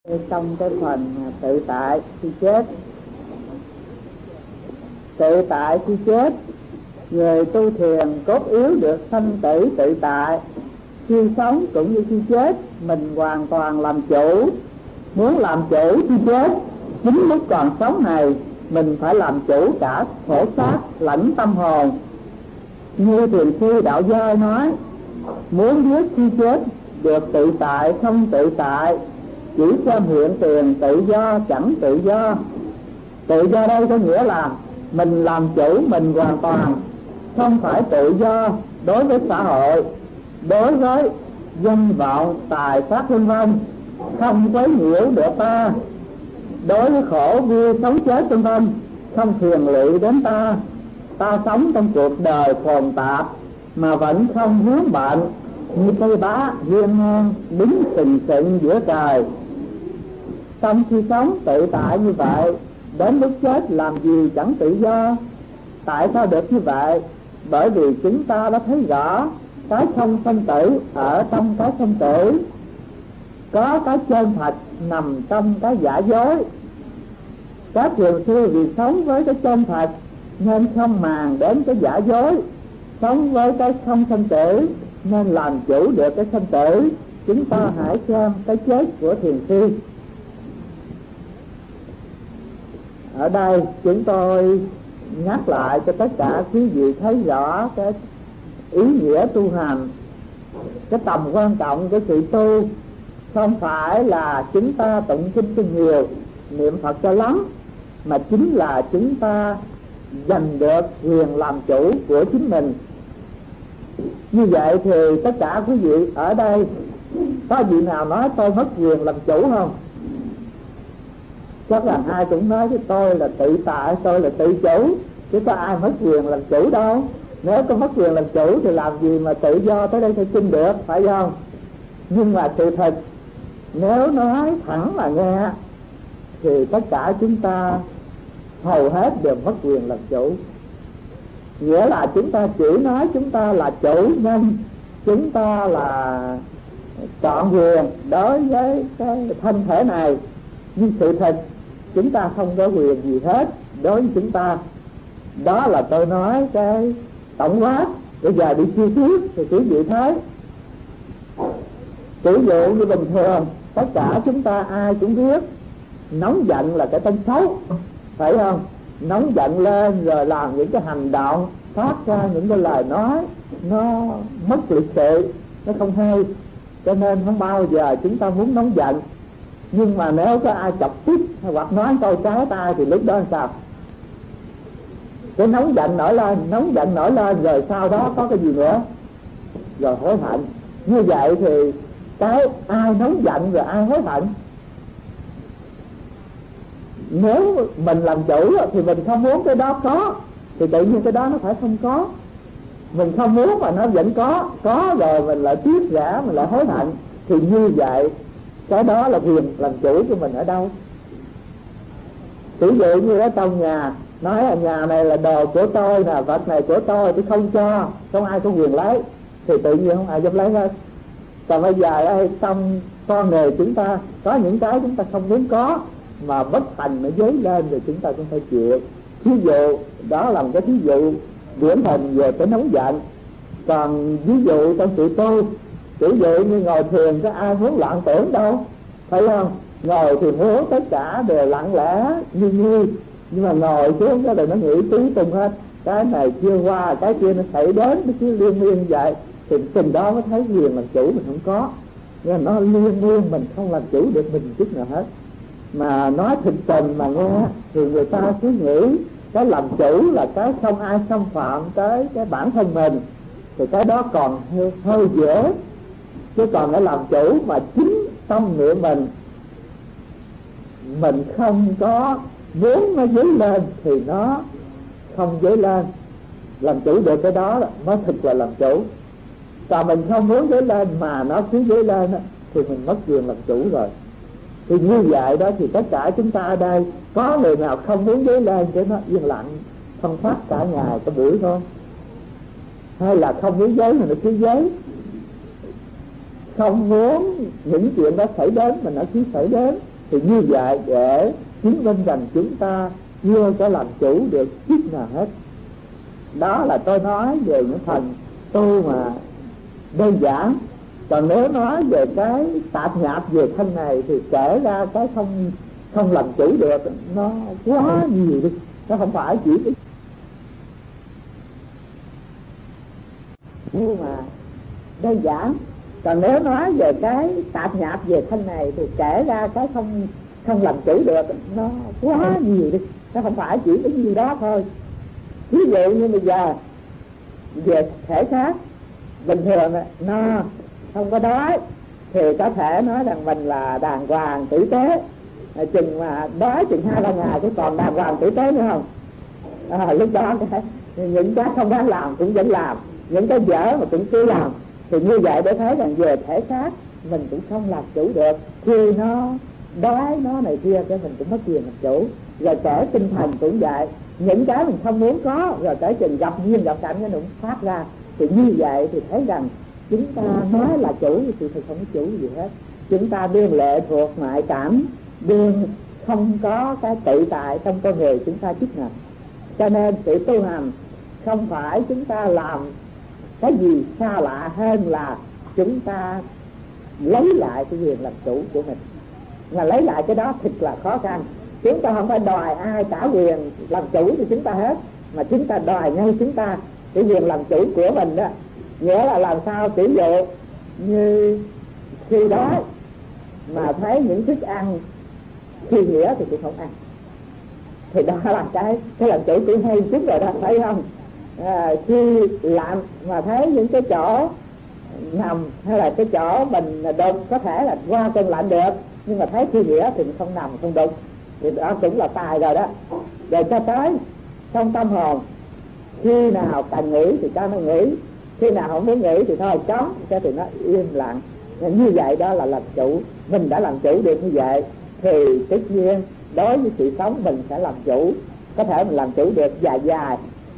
Trong cái phần tự tại khi chết. Tự tại khi chết, người tu thiền cốt yếu được sanh tử tự tại. Khi sống cũng như khi chết, mình hoàn toàn làm chủ. Muốn làm chủ khi chết, chính lúc còn sống này mình phải làm chủ cả thể xác lẫn tâm hồn. Như thiền sư Đạo Giai nói, muốn biết khi chết được tự tại không tự tại, chỉ xem hiện tiền tự do chẳng tự do. Tự do đây có nghĩa là mình làm chủ mình hoàn toàn, không phải tự do đối với xã hội, đối với danh vọng, tài sắc vân vân, không quấy nhiễu được ta. Đối với khổ vui sống chết vân vân, không phiền lụy đến ta. Ta sống trong cuộc đời phồn tạp mà vẫn không vướng bệnh, như cây bá hiên ngang đứng sừng sững giữa trời. Trong khi sống tự tại như vậy, đến lúc chết làm gì chẳng tự do. Tại sao được như vậy? Bởi vì chúng ta đã thấy rõ cái không sanh tử ở trong cái sanh tử. Có cái chân thật nằm trong cái giả dối. Các thiền sư vì sống với cái chân thật nên không màng đến cái giả dối, sống với cái không sanh tử nên làm chủ được cái sanh tử. Chúng ta hãy xem cái chết của thiền sư. Ở đây chúng tôi nhắc lại cho tất cả quý vị thấy rõ cái ý nghĩa tu hành, cái tầm quan trọng của sự tu. Không phải là chúng ta tụng kinh cho nhiều, niệm Phật cho lắm, mà chính là chúng ta giành được quyền làm chủ của chính mình. Như vậy thì tất cả quý vị ở đây có vị nào nói tôi mất quyền làm chủ không? Chắc là ai cũng nói với tôi là tự tại, tôi là tự chủ, chứ có ai mất quyền làm chủ đâu. Nếu có mất quyền làm chủ thì làm gì mà tự do tới đây phải xin được, phải không? Nhưng mà sự thật, nếu nói thẳng mà nghe, thì tất cả chúng ta hầu hết đều mất quyền làm chủ. Nghĩa là chúng ta chỉ nói chúng ta là chủ nhân, chúng ta là trọn quyền đối với cái thân thể này. Nhưng sự thật chúng ta không có quyền gì hết đối với chúng ta. Đó là tôi nói cái tổng quát. Bây giờ đi chi tiết thì quý vị thấy. Ví dụ như bình thường tất cả chúng ta ai cũng biết nóng giận là cái tên xấu, phải không? Nóng giận lên rồi làm những cái hành động, phát ra những cái lời nói nó mất lịch sự, nó không hay. Cho nên không bao giờ chúng ta muốn nóng giận. Nhưng mà nếu có ai chọc tức hoặc nói câu trái tai thì lúc đó làm sao? Cái nóng giận nổi lên rồi sau đó có cái gì nữa? Rồi hối hận. Như vậy thì cái ai nóng giận rồi ai hối hận? Nếu mình làm chủ thì mình không muốn cái đó có, thì tự nhiên cái đó nó phải không có. Mình không muốn mà nó vẫn có rồi mình lại tiếc rẻ, mình lại hối hận. Thì như vậy cái đó là quyền làm chủ của mình ở đâu? Ví dụ như ở trong nhà, nói là nhà này là đồ của tôi nè, vật này của tôi không cho, không ai có quyền lấy, thì tự nhiên không ai dám lấy hết. Còn bây giờ trong con người chúng ta có những cái chúng ta không muốn có, mà bất thành nó dấy lên rồi chúng ta cũng phải chịu. Ví dụ đó là một cái ví dụ điển hình về cái nóng giận. Còn ví dụ trong sự tu, ví dụ như ngồi thiền có ai muốn loạn tưởng đâu, phải không? Ngồi thì muốn tất cả đều lặng lẽ như nhưng mà ngồi xuống cái là nó nghĩ tứ tung hết, cái này chưa qua cái kia nó xảy đến, nó cứ liên miên vậy. Thì từng đó mới thấy quyền làm chủ mình không có. Nhưng mà nó liên miên mình không làm chủ được mình chút nào hết. Mà nói thực tình mà nghe thì người ta cứ nghĩ cái làm chủ là cái không ai xâm phạm tới cái bản thân mình, thì cái đó còn hơi dễ. Chứ còn để làm chủ mà chính tâm niệm mình không có muốn nó dấy lên thì nó không dấy lên. Làm chủ được cái đó mới thực là làm chủ. Còn mình không muốn dấy lên mà nó cứ dấy lên thì mình mất quyền làm chủ rồi. Thì như vậy đó thì tất cả chúng ta ở đây có người nào không muốn dấy lên cho nó yên lặng không phát cả ngày cả buổi thôi, hay là không muốn dấy mà nó cứ dấy, không muốn những chuyện đó xảy đến mà nó cứ xảy đến. Thì như vậy để chứng minh rằng chúng ta chưa có làm chủ được chút nào hết. Đó là tôi nói về những phần tu mà đơn giản. Còn nếu nói về cái tạp nhạp về thân này thì kể ra cái không làm chủ được nó quá nhiều đi. Nó không phải chỉ cái nhưng mà đơn giản. Còn nếu nói về cái tạp nhạp về thân này thì kể ra cái không làm chủ được nó quá nhiều đi. Nó không phải chỉ cái gì đó thôi. Ví dụ như bây giờ về thể xác bình thường no không có đói thì có thể nói rằng mình là đàng hoàng tử tế. Chừng mà đói chừng 2-3 ngày chứ còn đàng hoàng tử tế nữa không. Lúc đó những cái không đáng làm cũng vẫn làm, những cái dở mà cũng cứ làm. Thì như vậy để thấy rằng về thể xác mình cũng không làm chủ được. Khi nó đói nó này kia cái mình cũng mất quyền làm chủ. Rồi kể tinh thần cũng vậy, những cái mình không muốn có rồi kể chừng gặp duyên gặp cảnh nó cũng phát ra. Thì như vậy thì thấy rằng chúng ta nói là chủ thì thực không có chủ gì hết. Chúng ta đương lệ thuộc ngoại cảm, đương không có cái tự tại trong con người chúng ta chút nào. Cho nên sự tu hành không phải chúng ta làm cái gì xa lạ hơn là chúng ta lấy lại cái quyền làm chủ của mình. Mà lấy lại cái đó thật là khó khăn. Chúng ta không phải đòi ai trả quyền làm chủ cho chúng ta hết, mà chúng ta đòi ngay chúng ta cái quyền làm chủ của mình đó. Nghĩa là làm sao ví dụ như khi đó mà thấy những thức ăn khi nghĩa thì cũng không ăn. Thì đó là cái làm chủ cũng hay chút rồi đó, thấy không? Khi làm mà thấy những cái chỗ nằm hay là cái chỗ mình đụng có thể là qua cơn lạnh được, nhưng mà thấy khi nghĩa thì không nằm không đụng, thì đó cũng là tài rồi đó. Rồi cho tới trong tâm hồn, khi nào cần nghĩ thì cho nó nghĩ, khi nào không muốn nghĩ thì thôi chóng, cái thì nó im lặng. Như vậy đó là làm chủ. Mình đã làm chủ được như vậy thì tất nhiên đối với sự sống mình sẽ làm chủ. Có thể mình làm chủ được dài dài.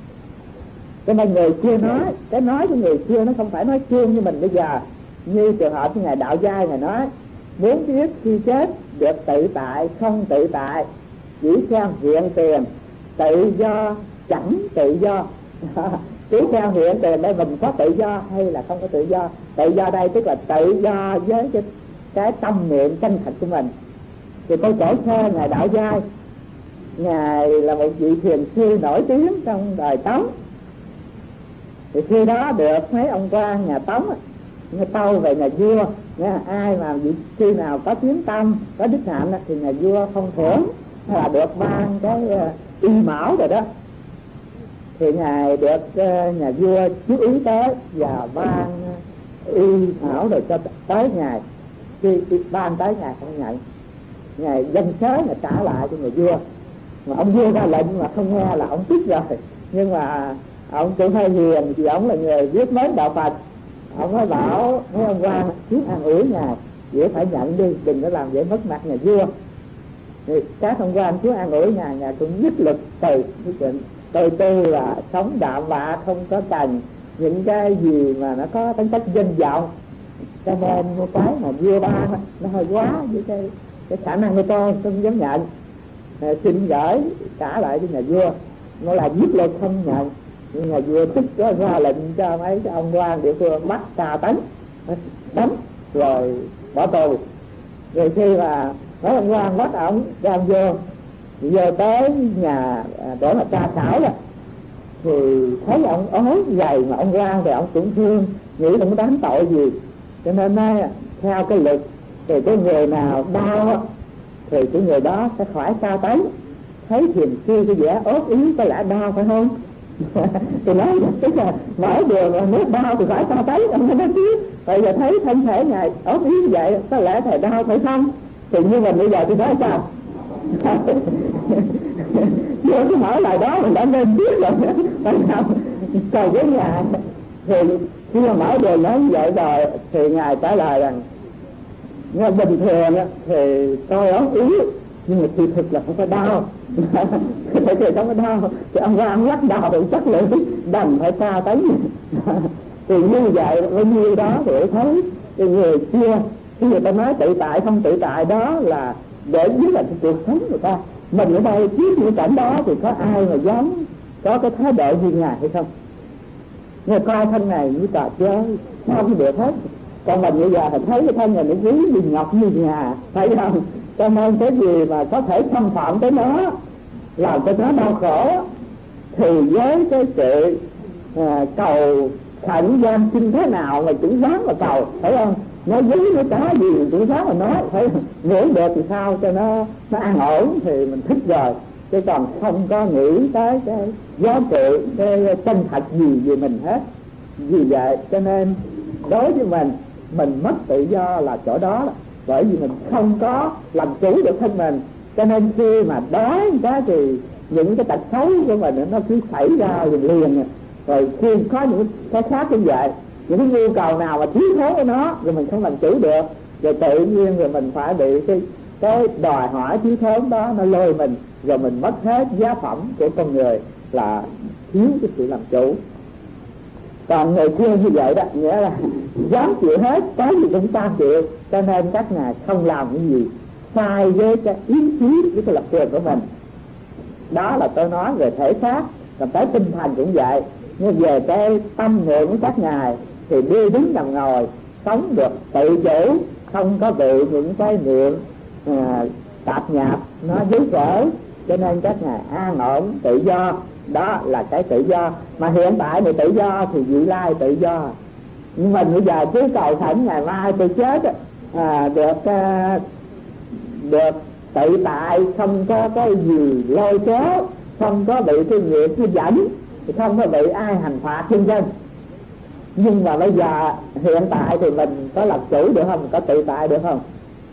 Cho nên người xưa nói, cái nói của người xưa nó không phải nói chung như mình bây giờ. Như trường hợp như Ngài Đạo Giai Ngài nói, muốn biết khi chết được tự tại không tự tại chỉ xem hiện tiền, tự do chẳng tự do. Chỉ theo hiện tiền đây mình có tự do hay là không có tự do. Tự do đây tức là tự do với cái tâm niệm chân thật của mình. Thì tôi kể sơ Ngài Đạo Giai. Ngài là một vị thiền sư nổi tiếng trong đời Tống. Thì khi đó được mấy ông quan nhà Tống nghe tâu về nhà vua, ai mà vị khi nào có tiếng tâm, có đức hạnh thì nhà vua không thưởng, hay là được ban cái y mão rồi đó. Thì Ngài được nhà vua chú ý tới và ban y mão rồi cho tới Ngài. Khi ban tới Ngài không nhận, Ngài dân sớ Ngài trả lại cho nhà vua. Mà ông vua ra lệnh mà không nghe là ông tức rồi. Nhưng mà ông cũng hơi hiền vì ông là người biết mến đạo Phật. Ông mới bảo mấy ông quan cứ an ủi Ngài, dễ phải nhận đi, đừng có làm vậy mất mặt nhà vua. Thì các ông quan cứ an ủi Ngài, Ngài cũng nhất lực từ quyết định tôi tu là sống đạm bạ, không có cần những cái gì mà nó có tính chất danh vọng. Cho nên một cái mà vua ban nó hơi quá với cái khả năng của tôi không dám nhận. Xin gửi trả lại cho nhà vua. Nó là giết luật không nhận. Nhưng nhà vua tức có ra lệnh cho mấy cái ông quan địa phương bắt tra tấn, đánh rồi bỏ tù. Rồi khi mà mấy ông quan bắt ổng đem vô tới nhà để mà tra khảo rồi thì thấy ông ốm gầy mà ông quan thì ông cũng thương, nghĩ là muốn đánh tội gì. Cho nên nói theo cái luật thì cái người nào đau thì cái người đó sẽ khỏi tra tấn. Thấy thiền sư cái vẻ ốm yếu có lẽ đau phải không? Thì nói tức là mỗi điều là nếu đau thì phải tra tấn, ông mới nói chứ. Bây giờ thấy thân thể Ngài ốm yếu vậy có lẽ thầy đau phải không? Thì như mình bây giờ thì nói sao? Vô cái mở lời đó mình đã nên biết rồi. Phải không? Rồi với Ngài thì khi mà mở đường nói như vậy rồi thì Ngài trả lời rằng nghe bình thường thì tôi ốm yếu nhưng mà sự thực là không có đau. Thì không có đau thì ông ra ông lắc đầu thì chắc là đành phải tra tấn. Thì như vậy bao nhiêu đó để thấy cái người kia khi người ta nói tự tại không tự tại đó là để biết là cái cuộc sống người ta. Mình ở đây trước những cảnh đó thì có ai mà dám có cái thái độ như Ngài hay không? Nghe coi thân này như trò chơi, nó không được hết. Còn mình bây giờ thì thấy cái thân này nó quý như ngọc như nhà, thấy không? Cho nên cái gì mà có thể xâm phạm tới nó, làm cho nó đau khổ, thì với cái sự cầu khẩn gian xin thế nào mà cũng dám mà cầu, phải không? Nói với nó cá gì cũng dám mà nói, phải không? Nghĩ được thì sao cho nó an ổn thì mình thích rồi, chứ còn không có nghĩ tới cái giá trị, cái chân thật gì về mình hết. Vì vậy cho nên đối với mình mất tự do là chỗ đó, bởi vì mình không có làm chủ được thân mình. Cho nên khi mà đói cái thì những cái tật xấu của mình nó cứ xảy ra liền. Rồi khi có những cái khác như vậy, những cái nhu cầu nào mà thiếu thốn của nó rồi mình không làm chủ được, rồi tự nhiên rồi mình phải bị cái đòi hỏi thiếu thốn đó nó lôi mình, rồi mình mất hết giá phẩm của con người là thiếu cái sự làm chủ. Còn người kia như vậy đó, nghĩa là dám chịu hết, cái gì cũng cam chịu. Cho nên các ngài không làm cái gì sai với cái ý chí, với cái lập trường của mình. Đó là tôi nói về thể xác. Còn tới tinh thần cũng vậy. Nhưng về cái tâm niệm của các ngài thì đi đứng nằm ngồi sống được tự chủ, không có bị những cái niệm tạp nhạp nó dối rỡ. Cho nên các ngài an ổn tự do. Đó là cái tự do. Mà hiện tại thì tự do thì vị lai tự do. Nhưng mình bây giờ cứ cầu khẩn ngày mai tôi chết được tự tại, không có cái gì lôi kéo, không có bị cái nghiệp cái dẫn, không có bị ai hành phạt vân vân. Nhưng mà bây giờ hiện tại thì mình có làm chủ được không? Mình có tự tại được không?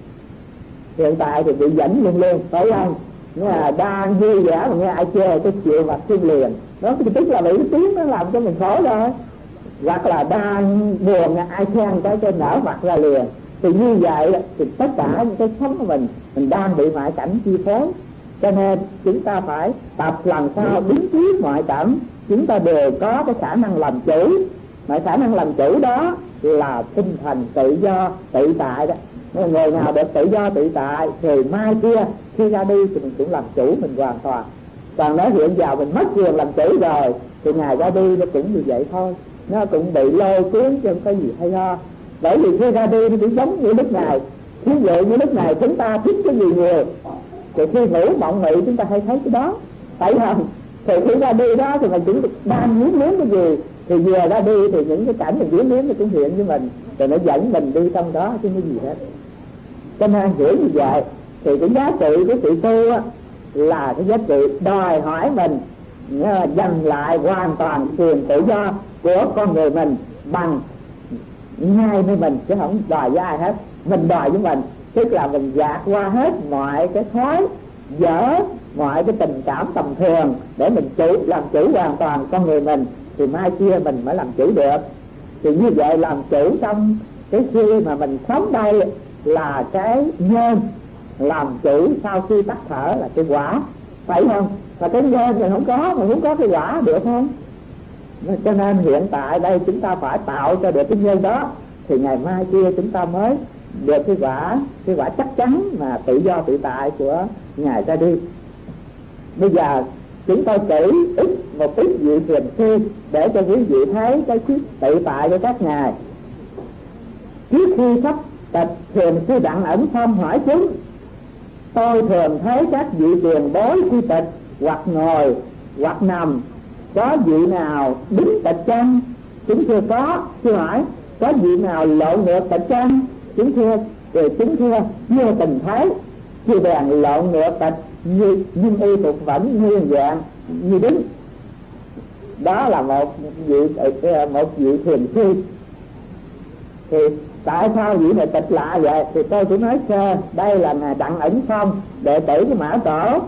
Hiện tại thì bị dẫn luôn luôn, phải không? Là đang vui vẻ mà nghe ai chê cái chịu mặt xuyên liền đó, tức là bị cái tiếng nó làm cho mình khổ rồi. Hoặc là đang buồn ai khen cái nở mặt ra liền. Thì như vậy thì tất cả những cái sống của mình đang bị ngoại cảnh chi phối. Cho nên chúng ta phải tập làm sao đứng trước ngoại cảnh chúng ta đều có cái khả năng làm chủ. Mà khả năng làm chủ đó là tinh thần tự do tự tại đó. Người nào được tự do tự tại thì mai kia khi ra đi thì mình cũng làm chủ mình hoàn toàn. Còn nếu hiện giờ mình mất quyền làm chủ rồi thì ngày ra đi nó cũng như vậy thôi, nó cũng bị lôi cuốn chứ không có gì hay ho. Bởi vì khi ra đi nó cũng giống như lúc này. Ví dụ như lúc này chúng ta thích cái gì nhiều thì khi ngủ mộng mị chúng ta hay thấy cái đó, phải không? Thì khi ra đi đó thì mình cũng đang muốn cái gì, thì vừa ra đi thì những cái cảnh mình muốn nó cũng hiện với mình, rồi nó dẫn mình đi trong đó chứ cái gì hết. Cho nên hiểu như vậy thì cái giá trị của sự tu á, là cái giá trị đòi hỏi mình giành lại hoàn toàn quyền tự do của con người mình bằng ngay với mình, chứ không đòi với ai hết. Mình đòi với mình, tức là mình gạt qua hết mọi cái thói dở, mọi cái tình cảm tầm thường để mình làm chủ hoàn toàn con người mình, thì mai kia mình mới làm chủ được. Thì như vậy làm chủ trong cái khi mà mình sống đây là cái nhân, làm chủ sau khi tắt thở là cái quả, phải không? Và cái nhân mình không có cái quả được không? Cho nên hiện tại đây chúng ta phải tạo cho được cái nhân đó, thì ngày mai kia chúng ta mới được cái quả chắc chắn mà tự do tự tại của ngài ra đi. Bây giờ chúng tôi kể một ít vị thiền sư để cho quý vị thấy cái tự tại của các ngài. Trước khi sắp tịch, thiền sư Đặng Ẩn Phong hỏi chúng: tôi thường thấy các vị tiền bối khi tịch hoặc ngồi hoặc nằm, có vị nào đứng tịch chăng? Chúng thưa có. Sư hỏi: có vị nào lộn ngược tịch chăng? Chúng thưa chưa từng thấy. Khi bèn lộn ngược tịch, nhưng y phục vẫn nguyên dạng như đứng. Đó là một vị thiền sư. Thì tại sao vị này tịch lạ vậy? Thì tôi chỉ nói sơ, đây là ngài Đặng Ẩn Phong, đệ tử của Mã Tổ.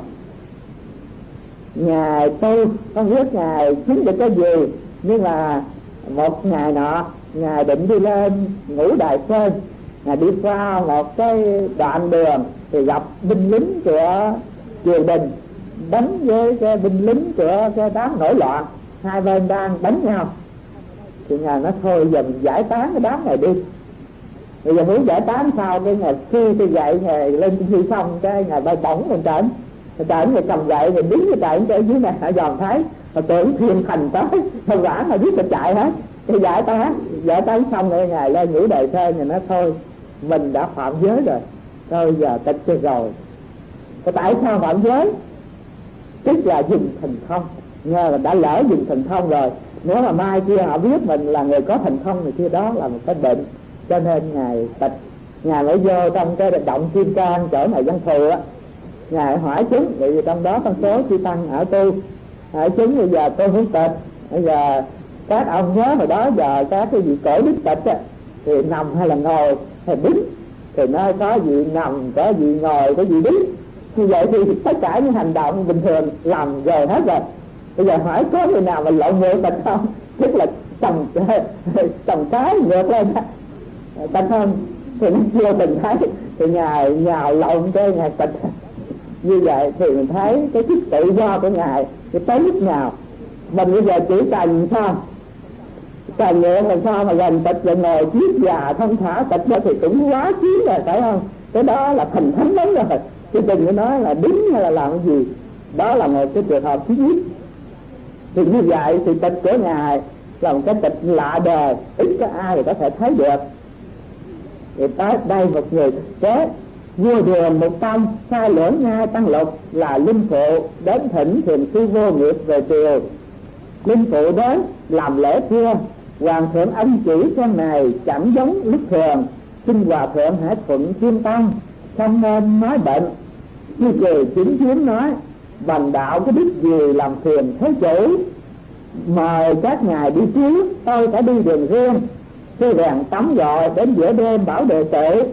Ngài tu không biết ngài chứng được cái gì, nhưng mà một ngày nọ ngài định đi lên Ngũ Đài Sơn, ngài đi qua một cái đoạn đường thì gặp binh lính của triều đình đánh với cái binh lính của cái đám nổi loạn, hai bên đang đánh nhau. Thì ngài nói thôi giờ mình giải tán cái đám này đi. Bây giờ muốn giải tán sao, cái ngày khi tôi dạy ngày lên thi xong cái ngày bay bổng mình trển rồi cầm gậy rồi đứng cái trển ở dưới này ở giòn thấy mà tưởng thiên thành tới không vả mà biết là chạy hết. Cái giải tán xong rồi ngày lên nhủ đời thơ rồi nói thôi mình đã phạm giới rồi, thôi giờ tịch cho rồi. Cái tại sao phạm giới? Tức là dùng thần thông, nghe là đã lỡ dùng thần thông rồi. Nếu mà mai kia họ biết mình là người có thần thông thì kia đó là một cái bệnh. Cho nên ngài tịch, ngài mới vô trong cái động Kim Cang chỗ này Văn Thù á, ngài hỏi chúng, vì trong đó con số chư tăng ở tu, hỏi chúng bây giờ tôi muốn tịch, bây giờ các ông nhớ hồi đó giờ các cái vị cổ đức tịch á, thì nằm hay là ngồi hay đứng, thì nơi có vị nằm, có vị ngồi, có vị đứng. Như vậy thì tất cả những hành động bình thường làm rồi hết rồi. Bây giờ hỏi có người nào mà lộn ngược tịch không? Tức là trồng cái ngược lên tịch không? Thì nó chưa từng thấy. Thì ngài nhào lộn cái ngài tịch. Như vậy thì mình thấy cái sức tự do của ngài cái tới lúc nào. Mình bây giờ chỉ cần sao? Cần ngược làm sao mà gần tịch rồi ngồi chiếc già thông thả tịch đó thì cũng quá chí rồi, phải không? Cái đó là thành thánh lắm rồi. Chứ đừng có nói là đứng hay là làm cái gì. Đó là một cái trường hợp thứ nhất. Thì như vậy thì tịch của ngài là một cái tịch lạ đời, ít có ai thì có thể thấy được. Thì tới đây một người kế vua Đường một tâm sai lưỡng ngai Tăng Lục là linh phụ đến thỉnh thiền sư Vô Nghiệp về triều. Linh phụ đến làm lễ kia, hoàng thượng ân chỉ con này chẳng giống lúc thường, xin hòa thượng hãy thuận chuyên tăng, không nên nói bệnh. Như cười chính chiếm nói, bằng đạo có đức gì làm phiền thế chủ, mời các ngài đi trước, tôi phải đi đường riêng. Khi đèn tắm gọi đến giữa đêm bảo đệ tử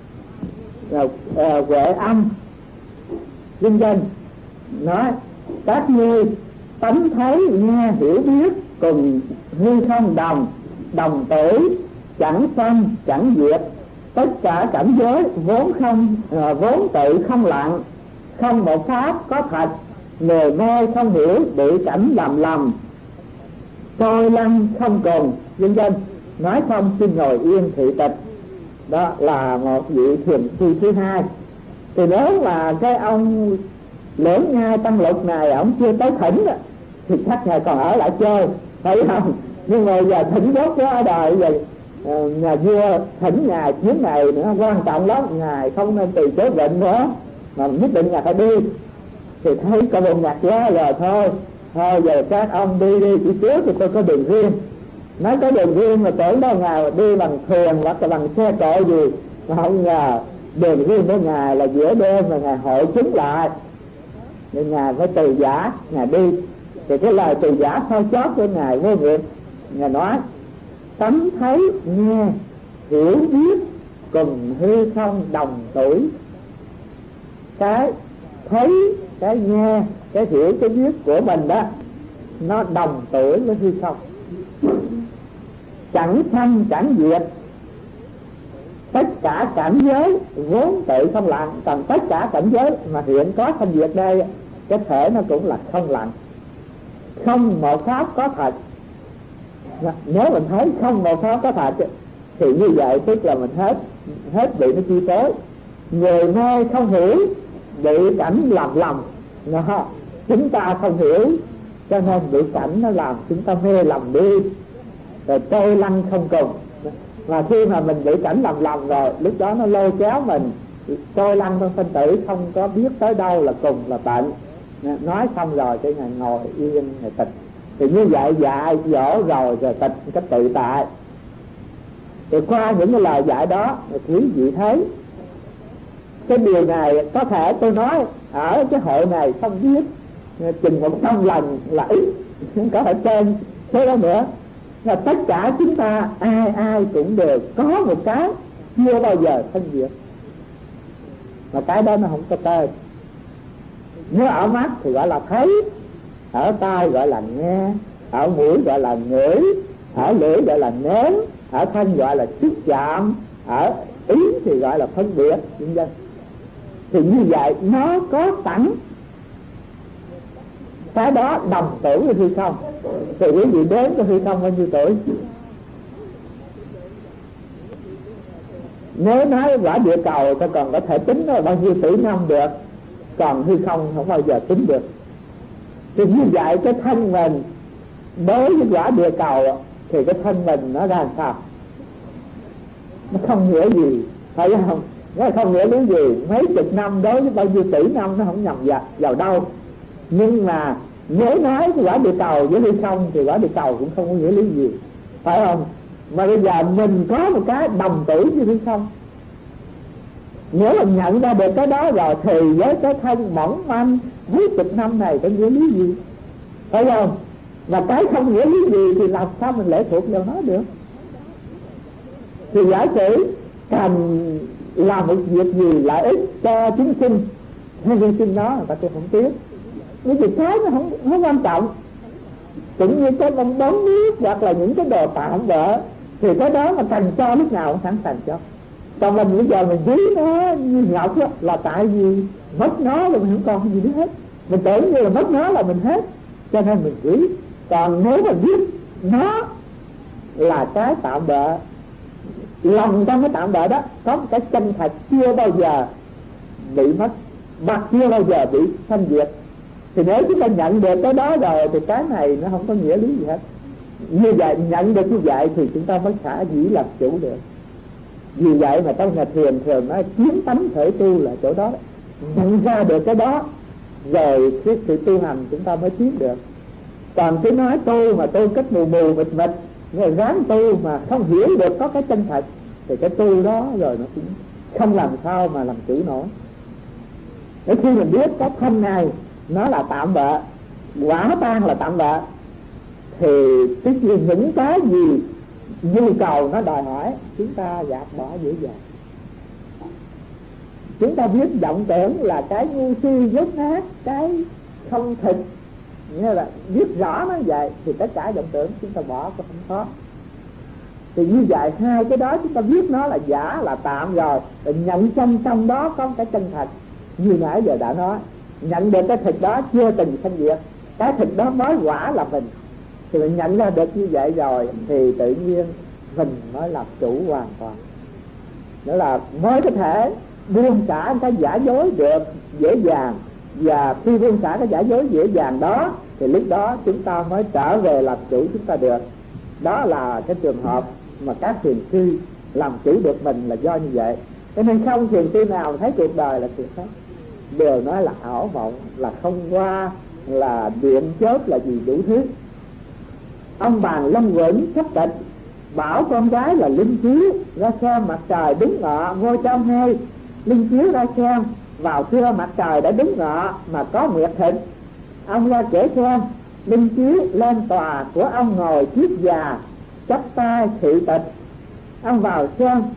Huệ Âm Vinh Danh nói, các ngươi tánh thấy nghe hiểu biết cùng hư không đồng tuổi, chẳng sanh chẳng diệt. Tất cả cảnh giới vốn tự không lặng, không một pháp có thật. Người mê không hiểu bị cảnh làm lầm, trôi lăn không cùng. Vân vân. Nói xong xin ngồi yên thị tịch. Đó là một vị thiền sư thứ hai. Thì nếu mà cái ông Lưỡng Ngai Tăng Lục này ông chưa tới thỉnh thì chắc ngài còn ở lại chơi, phải không? Nhưng mà giờ thỉnh rốt quá ở đời vậy, nhà vua thỉnh ngài chuyến này nữa quan trọng lắm, ngài không nên từ chối bệnh nữa mà nhất định ngài phải đi. Thì thấy có buồn nhạc quá rồi thôi giờ các ông đi chỉ trước thì tôi có đường riêng. Nói có đường riêng mà tưởng đâu ngài đi bằng thuyền hoặc là bằng xe cộ gì, mà không ngờ đường riêng của ngài là giữa đêm mà ngài hội chúng lại, nên ngài phải từ giả ngài đi. Thì cái lời từ giả sau chót của ngài Vô Nghiệp, ngài nói tấm thấy nghe hiểu biết cùng hư không đồng tuổi. Cái thấy, cái nghe, cái hiểu, cái biết của mình đó nó đồng tuổi với hư không, chẳng sanh chẳng diệt. Tất cả cảnh giới vốn tự không lặng, còn tất cả cảnh giới mà hiện có sanh diệt đây, cái thể nó cũng là không lặng, không một pháp có thật. Nếu mình thấy không một pháp có thật thì như vậy tức là mình hết bị nó chi phối. Người mê không hiểu bị cảnh làm lầm, chúng ta không hiểu cho nên bị cảnh nó làm chúng ta mê lầm đi, rồi trôi lăn không cùng. Và khi mà mình bị cảnh làm lầm rồi, lúc đó nó lôi kéo mình trôi lăn trong sinh tử, không có biết tới đâu là cùng là bệnh. Nói xong rồi cái ngày ngồi yên ngày tịch. Thì như vậy dạy dỗ rồi tịch một cách tự tại. Thì qua những cái lời dạy đó quý vị thấy cái điều này có thể tôi nói ở cái hội này không biết chừng 100 lần là ít, không có ở trên thế đó nữa. Là tất cả chúng ta ai cũng đều có một cái chưa bao giờ phân biệt, mà cái đó nó không có tên. Nếu ở mắt thì gọi là thấy, ở tai gọi là nghe, ở mũi gọi là ngửi, ở lưỡi gọi là nếm, ở thân gọi là xúc chạm, ở ý thì gọi là phân biệt, vân vân. Thì như vậy nó có sẵn cái đó đồng tuổi với hư không. Thì quý vị đếm cho hư không bao nhiêu tuổi? Nếu nói quả địa cầu ta còn có thể tính nó bao nhiêu tỷ năm được, còn hư không không bao giờ tính được. Thì như vậy cái thân mình đối với quả địa cầu thì cái thân mình nó ra làm sao? Nó không nghĩa gì, phải không? Nó không nghĩa lý gì. Mấy chục năm đối với bao nhiêu tỷ năm nó không nhầm vào đâu. Nhưng mà nếu nói quả địa cầu với hư không thì quả địa cầu cũng không có nghĩa lý gì, phải không? Mà bây giờ mình có một cái đồng tử với hư không, nếu mình nhận ra được cái đó rồi thì với cái thân mỏng manh mấy chục năm này có nghĩa lý gì, phải không? Mà cái không nghĩa lý gì thì làm sao mình lệ thuộc vào nó được? Thì giả sử cần làm một việc gì lợi ích cho chúng sinh hay vi sinh nó, người ta cũng không tiếc. Những việc khác nó không quan trọng. Cũng như cái bong bóng nước hoặc là những cái đồ tạm bỡ thì cái đó mà cần cho lúc nào cũng sẵn sàng cho. Còn mình bây giờ mình ví nó như ngọc đó, là tại vì mất nó là mình không còn gì nữa hết. Mình tưởng như là mất nó là mình hết, cho nên mình ví. Còn nếu mà biết nó là cái tạm bợ, lòng trong cái tạm bợ đó có một cái chân thật chưa bao giờ bị mất, mà chưa bao giờ bị sanh diệt, thì nếu chúng ta nhận được cái đó rồi thì cái này nó không có nghĩa lý gì hết. Như vậy, nhận được như vậy thì chúng ta mới khả dĩ làm chủ được. Vì vậy mà trong nhà thiền thường nói kiến tánh thể tu là chỗ đó. Nhận ra được cái đó rồi cái sự tu hành chúng ta mới tiến được. Còn cứ nói tu mà tu cách mù mù mịt mịt, rồi ráng tu mà không hiểu được có cái chân thật, thì cái tu đó rồi nó cũng không làm sao mà làm chủ nổi. Để khi mình biết cái thân này nó là tạm bợ, quả tan là tạm bợ, thì tất nhiên những cái gì nhu cầu nó đòi hỏi chúng ta gạt bỏ dễ dàng. Chúng ta biết vọng tưởng là cái ngu si dốt nát, cái không thực, nghĩa là biết rõ nó vậy thì tất cả vọng tưởng chúng ta bỏ cũng không khó. Thì như vậy hai cái đó chúng ta biết nó là giả là tạm rồi, nhận trong đó có cái chân thật. Như nãy giờ đã nói, nhận được cái thực đó chưa từng sanh diệt, cái thực đó mới quả là mình. Thì mình nhận ra được như vậy rồi thì tự nhiên mình mới làm chủ hoàn toàn. Nữa là mới có thể buông xả cái giả dối được dễ dàng. Và khi buông xả cái giả dối dễ dàng đó thì lúc đó chúng ta mới trở về làm chủ chúng ta được. Đó là cái trường hợp mà các thiền sư làm chủ được mình là do như vậy. Cho nên không thiền sư nào thấy cuộc đời là thiệt hết, đều nói là ảo vọng, là không qua, là điện chớp, là gì đủ thứ. Ông Bàn Long Quẩn khắp tịch bảo con gái là linh chiếu ra xem mặt trời đứng ngọ ngôi trong hai. Linh chiếu ra xem vào trưa mặt trời đã đứng ngọ mà có nguyệt thịnh. Ông ra kể xem linh chiếu lên tòa của ông ngồi chiếc già chắp tay thị tịch. Ông vào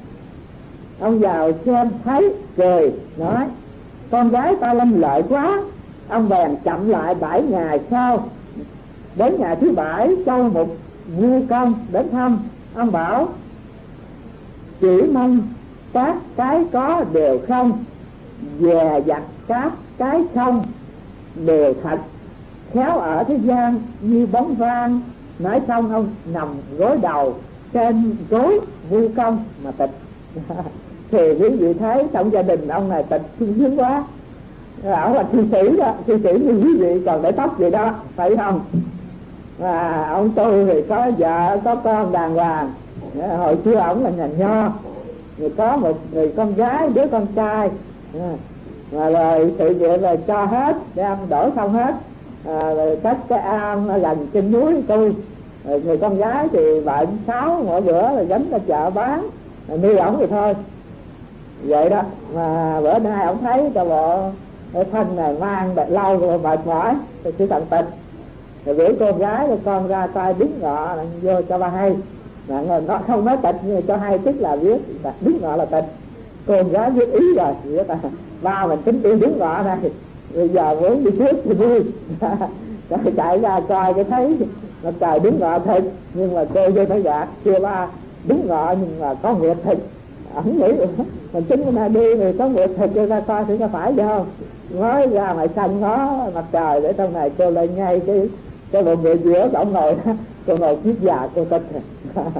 xem thấy cười nói con gái ta lâm lợi quá. Ông bèn chậm lại 7 ngày sau. Đến ngày thứ 7 Châu Mục Vua Công đến thăm. Ông bảo chỉ mong các cái có đều không, dè dặt các cái không đều thật, khéo ở thế gian như bóng vang. Nói xong ông nằm gối đầu trên gối Vua Công mà tịch. Thì quý vị thấy trong gia đình ông này tịch sung sướng quá. Ông là cư sĩ đó, cư sĩ như quý vị còn để tóc vậy đó, phải không? Và ông tôi thì có vợ có con đàng hoàng. Hồi xưa ông là nhà nho, thì có một người con gái, đứa con trai, mà rồi sự việc là cho hết, đem đổ xong hết, rồi cách cái am gần trên núi tôi. Rồi người con gái thì bệnh 6 mỗi bữa rồi gánh ra chợ bán, nuôi ổng thì thôi vậy đó. Mà bữa nay ổng thấy cho bộ cái thân này mang lâu rồi mệt mỏi thì cứ thằng tịch. Rồi gửi con gái rồi con ra tay đứng ngọ là vô cho ba hay. Mà nó không nói tịch nhưng mà cho hay tức là biết đứng ngọ là tịch. Con gái biết ý rồi vậy ta, ba mình tính tiêu đứng ngọ này, bây giờ muốn đi trước thì vui. Rồi chạy ra coi cái thấy mặt trời đứng ngọ thật, nhưng mà cô vô phải gạt chưa ba đứng ngọ nhưng mà có nguyệt thực. Ổng nghĩ mình tính cái này đi rồi có nguyệt thực, cho ra coi thử có phải không. Nói ra ngoài sân ngó mặt trời để trong này cô lên ngay cái bộ người giữa ổng ngồi đó. Cô ngồi chiếc già cô tịch.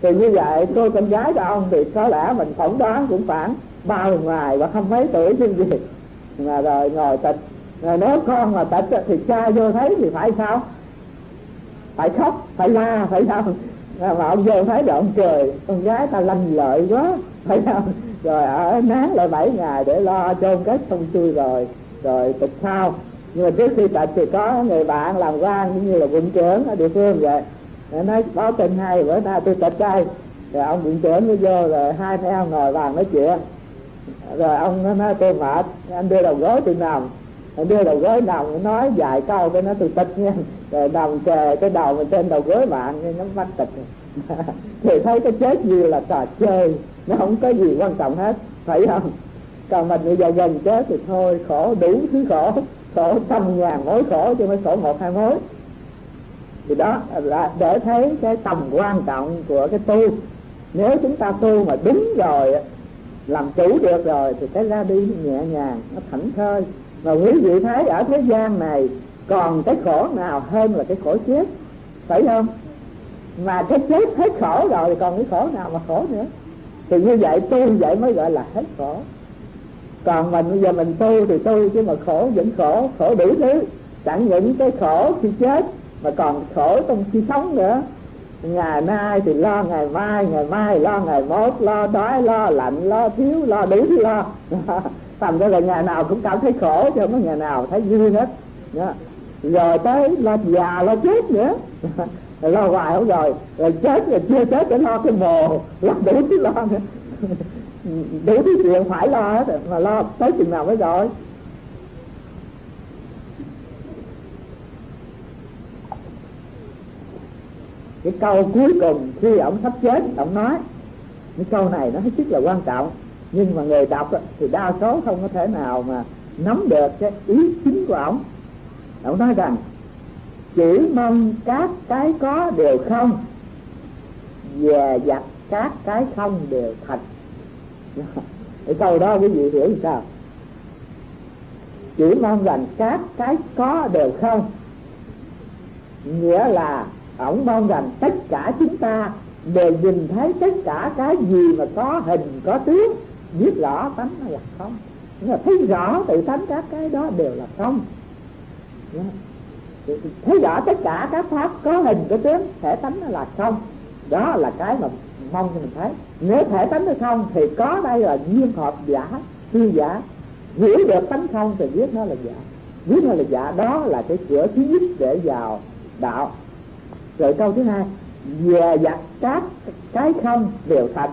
Thì như vậy cô con gái của ông thì có lẽ mình phỏng đoán cũng khoảng 30 và không mấy tuổi chứ gì, mà rồi ngồi tịch. Rồi nếu con mà tịch thì cha vô thấy thì phải sao? Phải khóc, phải la, phải sao? Mà ông vô thấy rồi ông cười, con gái ta lanh lợi quá, phải không? Rồi ở nán lại 7 ngày để lo chôn cất xong xuôi rồi tịch sau. Nhưng mà trước khi tịch thì có người bạn làm quan cũng như là quận trưởng ở địa phương vậy, để nói báo tin hay bữa nay tôi tịch đây. Rồi ông quận trưởng mới vô, rồi hai anh em ngồi bàn nói chuyện. Rồi ông nói tôi mệt, anh đưa đầu gối tôi nằm. Anh đưa đầu gối nằm, nói vài câu cái nói tôi tịch nha. Rồi nằm kề cái đầu mình trên đầu gối bạn, nhắm mắt tịch. Thì thấy cái chết như là trò chơi, nó không có gì quan trọng hết, phải không? Còn mình bây giờ gần chết thì thôi, khổ đủ thứ khổ, khổ 100.000 mối khổ chứ không phải khổ 1-2 mối. Thì đó là để thấy cái tầm quan trọng của cái tu. Nếu chúng ta tu mà đúng rồi, làm chủ được rồi, thì cái ra đi nhẹ nhàng, nó thảnh thơi. Mà quý vị thấy ở thế gian này còn cái khổ nào hơn là cái khổ chết, phải không? Mà cái chết hết khổ rồi thì còn cái khổ nào mà khổ nữa. Thì như vậy tu vậy mới gọi là hết khổ. Còn mình bây giờ mình tu thì tu, chứ mà khổ vẫn khổ, khổ đủ thứ. Chẳng những cái khổ khi chết mà còn khổ trong khi sống nữa. Ngày nay thì lo ngày mai lo ngày mốt, lo đói, lo lạnh, lo thiếu, lo đủ thứ lo. Thành ra là ngày nào cũng cảm thấy khổ, chứ không có ngày nào thấy vui hết. Rồi tới lo già, lo chết nữa. Rồi lo hoài không rồi chết rồi chưa chết để lo cái mồ, lo đủ thứ lo nữa. Đủ thứ chuyện phải lo hết, mà lo tới chừng nào mới rồi. Cái câu cuối cùng khi ông sắp chết, ông nói cái câu này nó hết sức là quan trọng, nhưng mà người đọc thì đa số không có thể nào mà nắm được cái ý chính của ông. Ông nói rằng chỉ mong các cái có đều không, dè dặt các cái không đều thành. Cái câu đó quý vị hiểu như sao? Chỉ mong rằng các cái có đều không, nghĩa là ông mong rằng tất cả chúng ta đều nhìn thấy tất cả cái gì mà có hình, có tướng, biết rõ tánh nó là không. Nhưng mà thấy rõ tự tánh các cái đó đều là không. Thấy rõ tất cả các pháp có hình, có tướng, thể tánh nó là không. Đó là cái mà mong cho mình thấy. Nếu thể tánh nó không thì có đây là duyên hợp giả, tư giả. Hiểu được tánh không thì biết nó là giả. Biết nó là giả, đó là cái cửa thứ nhất để vào đạo. Rồi câu thứ hai, dè dặt các cái không đều thật.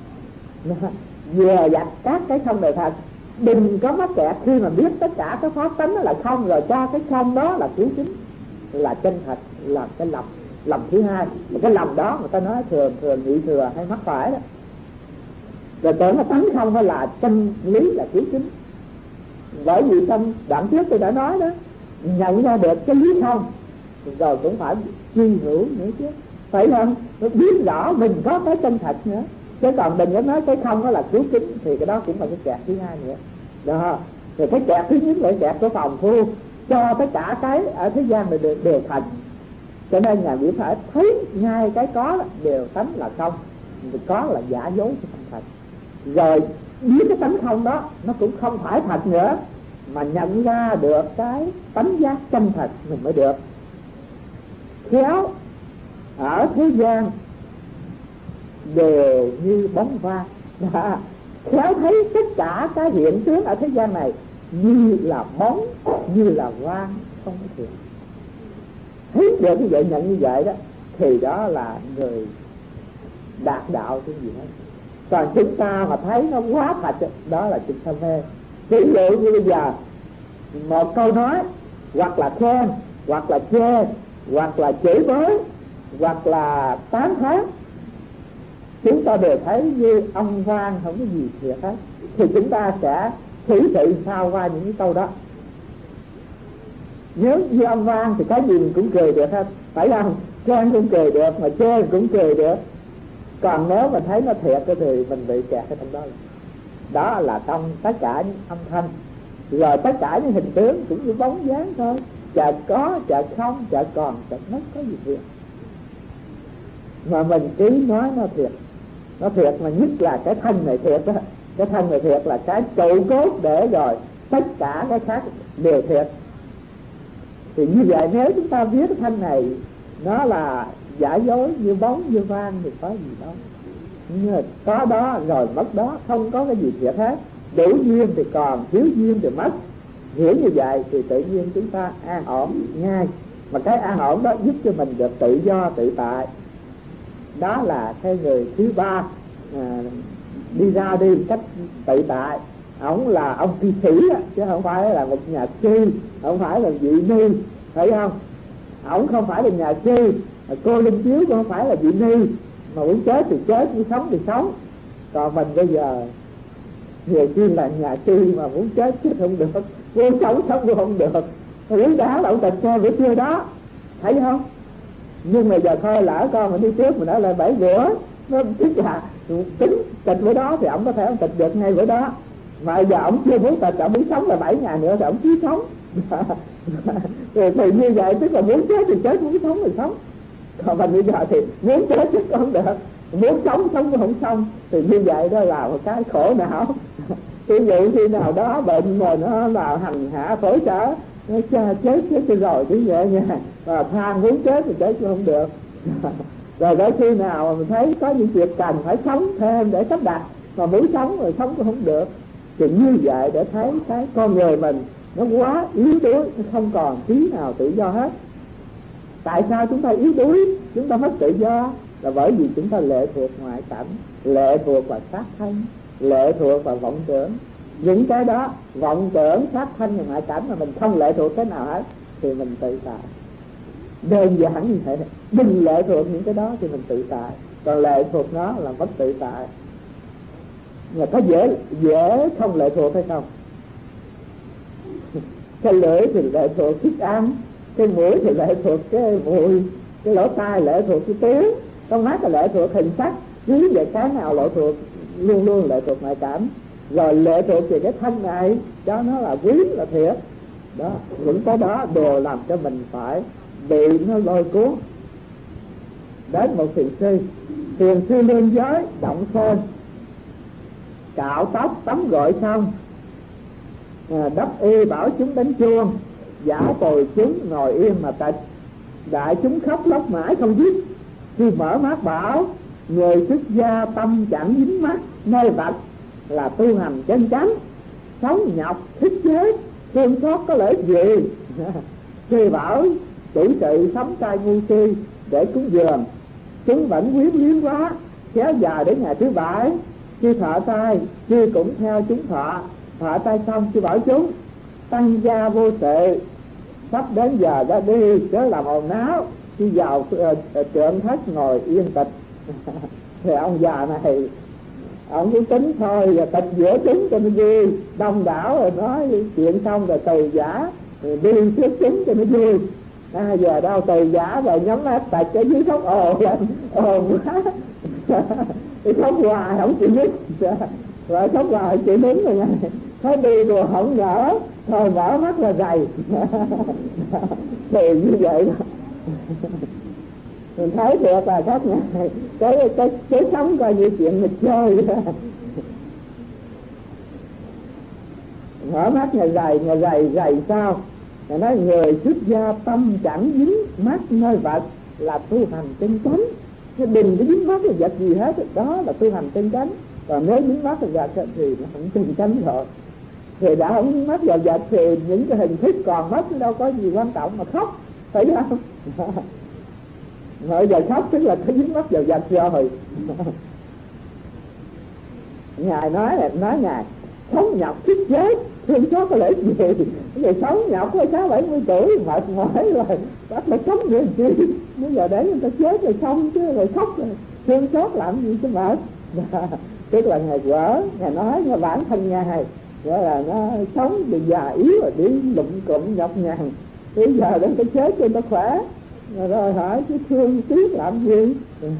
Dè dặt các cái không đều thật. Đừng có mắc kẹt khi mà biết tất cả các pháp tánh đó là không, rồi cho cái không đó là cứu chính, là chân thật, là cái lầm thứ hai. Mà cái lầm đó người ta nói thường bị thừa hay mắc phải đó. Rồi tưởng là tánh không phải là chân lý, là cứu chính. Bởi vì trong đoạn trước tôi đã nói đó, nhận ra được cái lý không rồi cũng phải truy hữu nữa chứ, phải không? Nó biết rõ mình có cái chân thật nữa, chứ còn đừng có nói cái không đó là cứu chính, thì cái đó cũng là cái kẹt thứ hai nữa đó. Rồi cái kẹt thứ nhất là kẹt của phòng phu, cho tất cả cái ở thế gian này đều thành. Cho nên Ngài Nguyễn phải thấy ngay cái có đều tánh là không, thì có là giả dối chứ không thật. Rồi biết cái tánh không đó nó cũng không phải thật nữa, mà nhận ra được cái tánh giác chân thật mình mới được. Khéo ở thế gian đều như bóng va, khéo thấy tất cả cái hiện tướng ở thế gian này như là bóng, như là va, không có thiệt. Thấy được như vậy, nhận như vậy đó, thì đó là người đạt đạo cái gì hết. Còn chúng ta mà thấy nó quá thật, đó là chúng ta mê. Ví dụ như bây giờ một câu nói, hoặc là khen, hoặc là chê, hoặc là chửi bới, hoặc là tán thán, chúng ta đều thấy như âm vang, không có gì thiệt hết. Thì chúng ta sẽ thử thị sao qua những cái câu đó. Nếu như âm vang thì cái gì mình cũng cười được hết, phải không? Khen cũng cười được, mà chê cũng cười được. Còn nếu mà thấy nó thiệt thì mình bị kẹt ở trong đó. Đó là trong tất cả những âm thanh, rồi tất cả những hình tướng cũng như bóng dáng thôi. Chợt có, chợt không, chợt còn, chợt mất, có gì thiệt. mà mình cứ nói nó thiệt. Nó thiệt mà nhất là cái thân này thiệt đó. Cái thân này thiệt là cái trụ cốt để rồi tất cả cái khác đều thiệt. Thì như vậy nếu chúng ta biết cái thân này nó là giả dối như bóng như vang thì có gì đâu. Nhưng mà có đó rồi mất đó, không có cái gì thiệt hết. Đủ duyên thì còn, thiếu duyên thì mất. Hiểu như vậy thì tự nhiên chúng ta an ổn ngay. Mà cái an ổn đó giúp cho mình được tự do tự tại. Đó là cái người thứ ba đi ra đi cách tự tại. Ông là ông cư sĩ chứ không phải là một nhà sư, không phải là vị ni, thấy không? Ông không phải là nhà sư, cô Linh Chiếu cũng không phải là vị ni, mà muốn chết thì chết, muốn sống thì sống. Còn mình bây giờ nhiều khi là nhà sư mà muốn chết chết không được, muốn sống cũng không được. Lý đá lậu tịch xe bữa trưa đó, thấy không? Nhưng mà giờ thôi lỡ con mình đi trước mình đã lại 7 bữa, nó tức là tính tịch bữa đó thì ông có thể ông tịch được ngay bữa đó. Mà giờ ông chưa muốn tịch, ông muốn sống là 7 ngày nữa thì ông cứ sống. Thì như vậy tức là muốn chết thì chết, muốn sống thì sống. Còn mình bây giờ thì muốn chết chứ không được, muốn sống sống cũng không xong. Thì như vậy đó là một cái khổ não. Ví dụ khi nào đó bệnh mà nó là hành hạ phổi sở, nó chết rồi chứ nhẹ nhàng, và than muốn chết thì chết chứ không được. Rồi tới khi nào mình thấy có những việc cần phải sống thêm để sắp đặt, mà muốn sống rồi sống cũng không được. Thì như vậy để thấy cái con người mình nó quá yếu đuối, nó không còn tí nào tự do hết. Tại sao chúng ta yếu đuối, chúng ta mất tự do? Là bởi vì chúng ta lệ thuộc ngoại cảnh, lệ thuộc vào xác thân, lệ thuộc vào vọng tưởng. Những cái đó, vọng tưởng, xác thân và ngoại cảnh mà mình không lệ thuộc cái nào hết thì mình tự tại. Đơn giản như thế, đừng lệ thuộc những cái đó thì mình tự tại. Còn lệ thuộc nó là mất tự tại. Mà có dễ không lệ thuộc hay không? Cái lưỡi thì lệ thuộc thức ăn, cái mũi thì lệ thuộc cái mùi, cái lỗ tai lệ thuộc cái tiếng, con mắt là lệ thuộc hình sắc. Cứ vậy cái nào lệ thuộc, luôn luôn lệ thuộc ngoại cảm. Rồi lệ thuộc về cái thân này, cho nó là quý là thiệt. Đó, những cái đó đều làm cho mình phải bị nó lôi cuốn. Đến một thiền sư lên giới động phên, cạo tóc tắm gội xong, đắp y bảo chúng đánh chuông, giả bồi chúng ngồi yên mà tịch. Đại chúng khóc lóc mãi không dứt, khi mở mắt bảo người xuất gia tâm chẳng dính mắt nơi vật, là tu hành chân chánh, sống nhọc thích chết, thương xót có lợi gì. Khi bảo chủ sự sống trai ngu si để cúng dường, chúng vẫn quyến luyến quá, kéo dài đến ngày thứ 7. Khi thọ tay, khi cũng theo chúng thọ tay xong, khi bảo chúng tăng gia vô sự, sắp đến giờ ra đi chớ làm ồn náo, khi vào trượng thất ngồi yên tịch. Thì ông già này ông cũng tính thôi, và tịch giữa chúng cho nó vui, đông đảo rồi nói chuyện xong rồi từ giả rồi đi trước chúng cho nó vui. Giờ đâu từ giả rồi nhắm mắt tịch ở dưới khóc ồn lên, ồn quá. Thì khóc hoài không chịu dứt, rồi khóc hoài chịu đứng rồi nha. Thấy đi rồi không ngỡ, thôi mở mắt là dày. Thì như vậy đó. Mình thấy được là các ngày cái sống coi như chuyện nghịch chơi. Mở mắt ngày dày sao? Người nói người xuất gia tâm chẳng dính mắt nơi vật, là tu hành chân chánh. Chứ đừng có dính mắt là vật gì hết, đó là tu hành chân chánh. Còn nếu dính mắt là vật thì nó không chân chánh rồi. Thì đã không dính mắt vào vật thì những cái hình thức còn mất đâu có gì quan trọng mà khóc, phải không? Rồi giờ khóc tức là có dính mắt vào vật rồi. Ngài nói Ngài sống nhọc thích chết, thương xót có lợi gì. Bây sống nhọc có 60-70 tuổi mệt mỏi rồi, bắt phải sống nữa chi. Bây giờ để người ta chết rồi xong chứ, rồi khóc rồi thương xót làm gì cho mệt. Tức là Ngài quở, Ngài nói là bản thân Ngài gọi là nó sống thì già yếu rồi, đi lụm cụm nhọc nhằn. Bây giờ đến cái chết cho nó khỏe. Rồi hỏi chứ thương tiếc làm gì.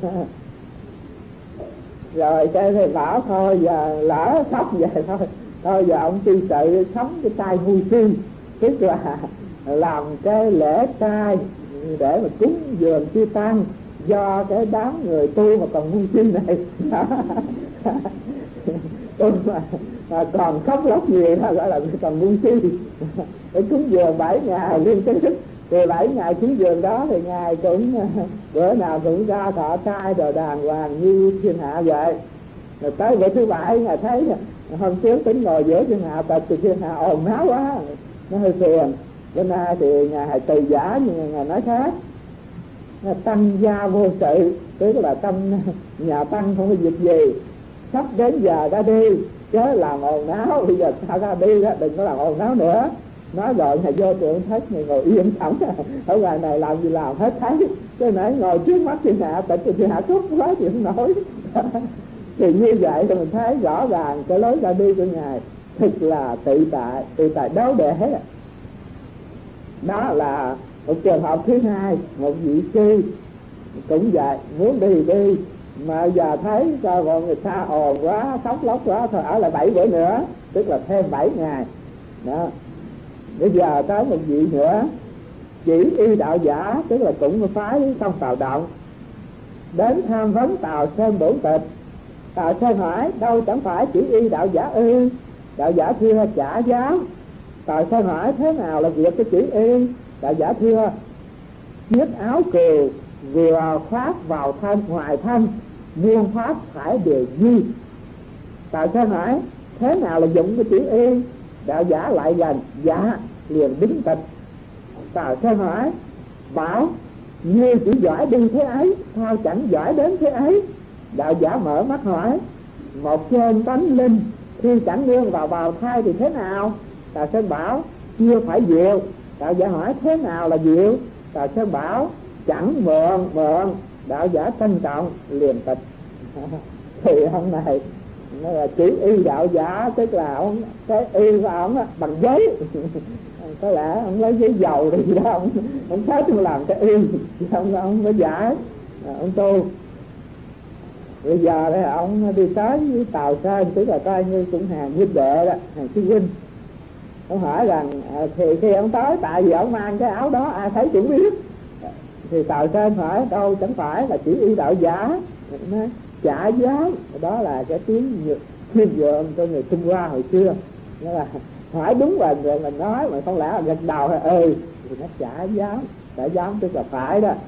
Rồi cái thầy bảo thôi giờ lỡ khóc về thôi giờ ông tư sự sống cái tay ngu si, tức là làm cái lễ trai để mà cúng dường chư tăng, do cái đám người tu mà còn ngu si này tu mà còn khóc lóc gì đó gọi là còn ngu si. Để cúng dường 7 ngày liên tiếp, thì 7 ngày cúng dường đó thì ngài cũng bữa nào cũng ra thọ trai rồi đàng hoàng như thiên hạ vậy. Rồi tới bữa thứ 7 ngài thấy hôm trước tính ngồi giữa thiên hạ tật thì thiên hạ ồn náo quá, nó hơi phiền. Bữa nay thì ngài từ giả nhưng ngài nói khác, tăng gia vô sự, tức là tâm nhà tăng không có việc gì, sắp đến giờ ra đi chớ làm ồn náo, bây giờ sao ra đi đó, đừng có làm ồn náo nữa. Nói rồi ngài vô tượng thất, ngài ngồi yên thẳng ở ngoài này làm gì làm hết thấy, cái nãy ngồi trước mắt thiên hạ tịch thì thiên hạ khóc quá thì không nổi. Thì như vậy thì mình thấy rõ ràng cái lối ra đi của ngài thực là tự tại đấu để. Đó là một trường hợp thứ hai. Một vị sư cũng vậy, muốn đi đi mà giờ thấy cho bọn người ta ồn quá, khóc lóc quá, thôi ở lại 7 bữa nữa, tức là thêm 7 ngày đó. Bây giờ tới một vị nữa chỉ y đạo giả, tức là cũng phái trong Tào Động, đến tham vấn Tào Sơn Bổn Tịch. Tào Sơn hỏi đâu chẳng phải chỉ y đạo giả ư? Đạo giả thưa chả dám. Tào Sơn hỏi thế nào là việc của chỉ y? Đạo giả thưa chiếc áo cừu vừa khoác vào thân ngoài thân, muôn pháp phải đều duy. Tào Sơn hỏi thế nào là dụng của chỉ y? Đạo giả lại gần dạ, liền đứng tịch. Tào Sơn hỏi bảo như chỉ giỏi đi thế ấy, sao chẳng giỏi đến thế ấy? Đạo giả mở mắt hỏi một trên tánh linh khi chẳng nương vào bào thai thì thế nào? Tào Sơn bảo chưa phải diệu. Đạo giả hỏi thế nào là diệu? Tào Sơn bảo chẳng mượn. Đạo giả trân trọng liền tịch. Thì ông này nó là chỉ y đạo giả, tức là ông cái y của ông bằng giấy. Có lẽ ông lấy giấy dầu thì đó, ông phép ông làm cái y, ông có giải, ông tu. Bây giờ đây ông đi tới với Tào Sơn, tức là coi như cũng hàng huynh đệ đó, hàng sư huynh. Ông hỏi rằng thì khi ông tới, tại vì ông mang cái áo đó ai thấy cũng biết. Thì Tào Sơn hỏi đâu chẳng phải là chỉ y đạo giả. Nói chả dám. Đó là cái tiếng khiêm nhường cho người Trung Hoa hồi xưa. Nó là hỏi đúng rồi mình nói, mà không lẽ là gật đầu hay thì nó chả dám tức là phải đó.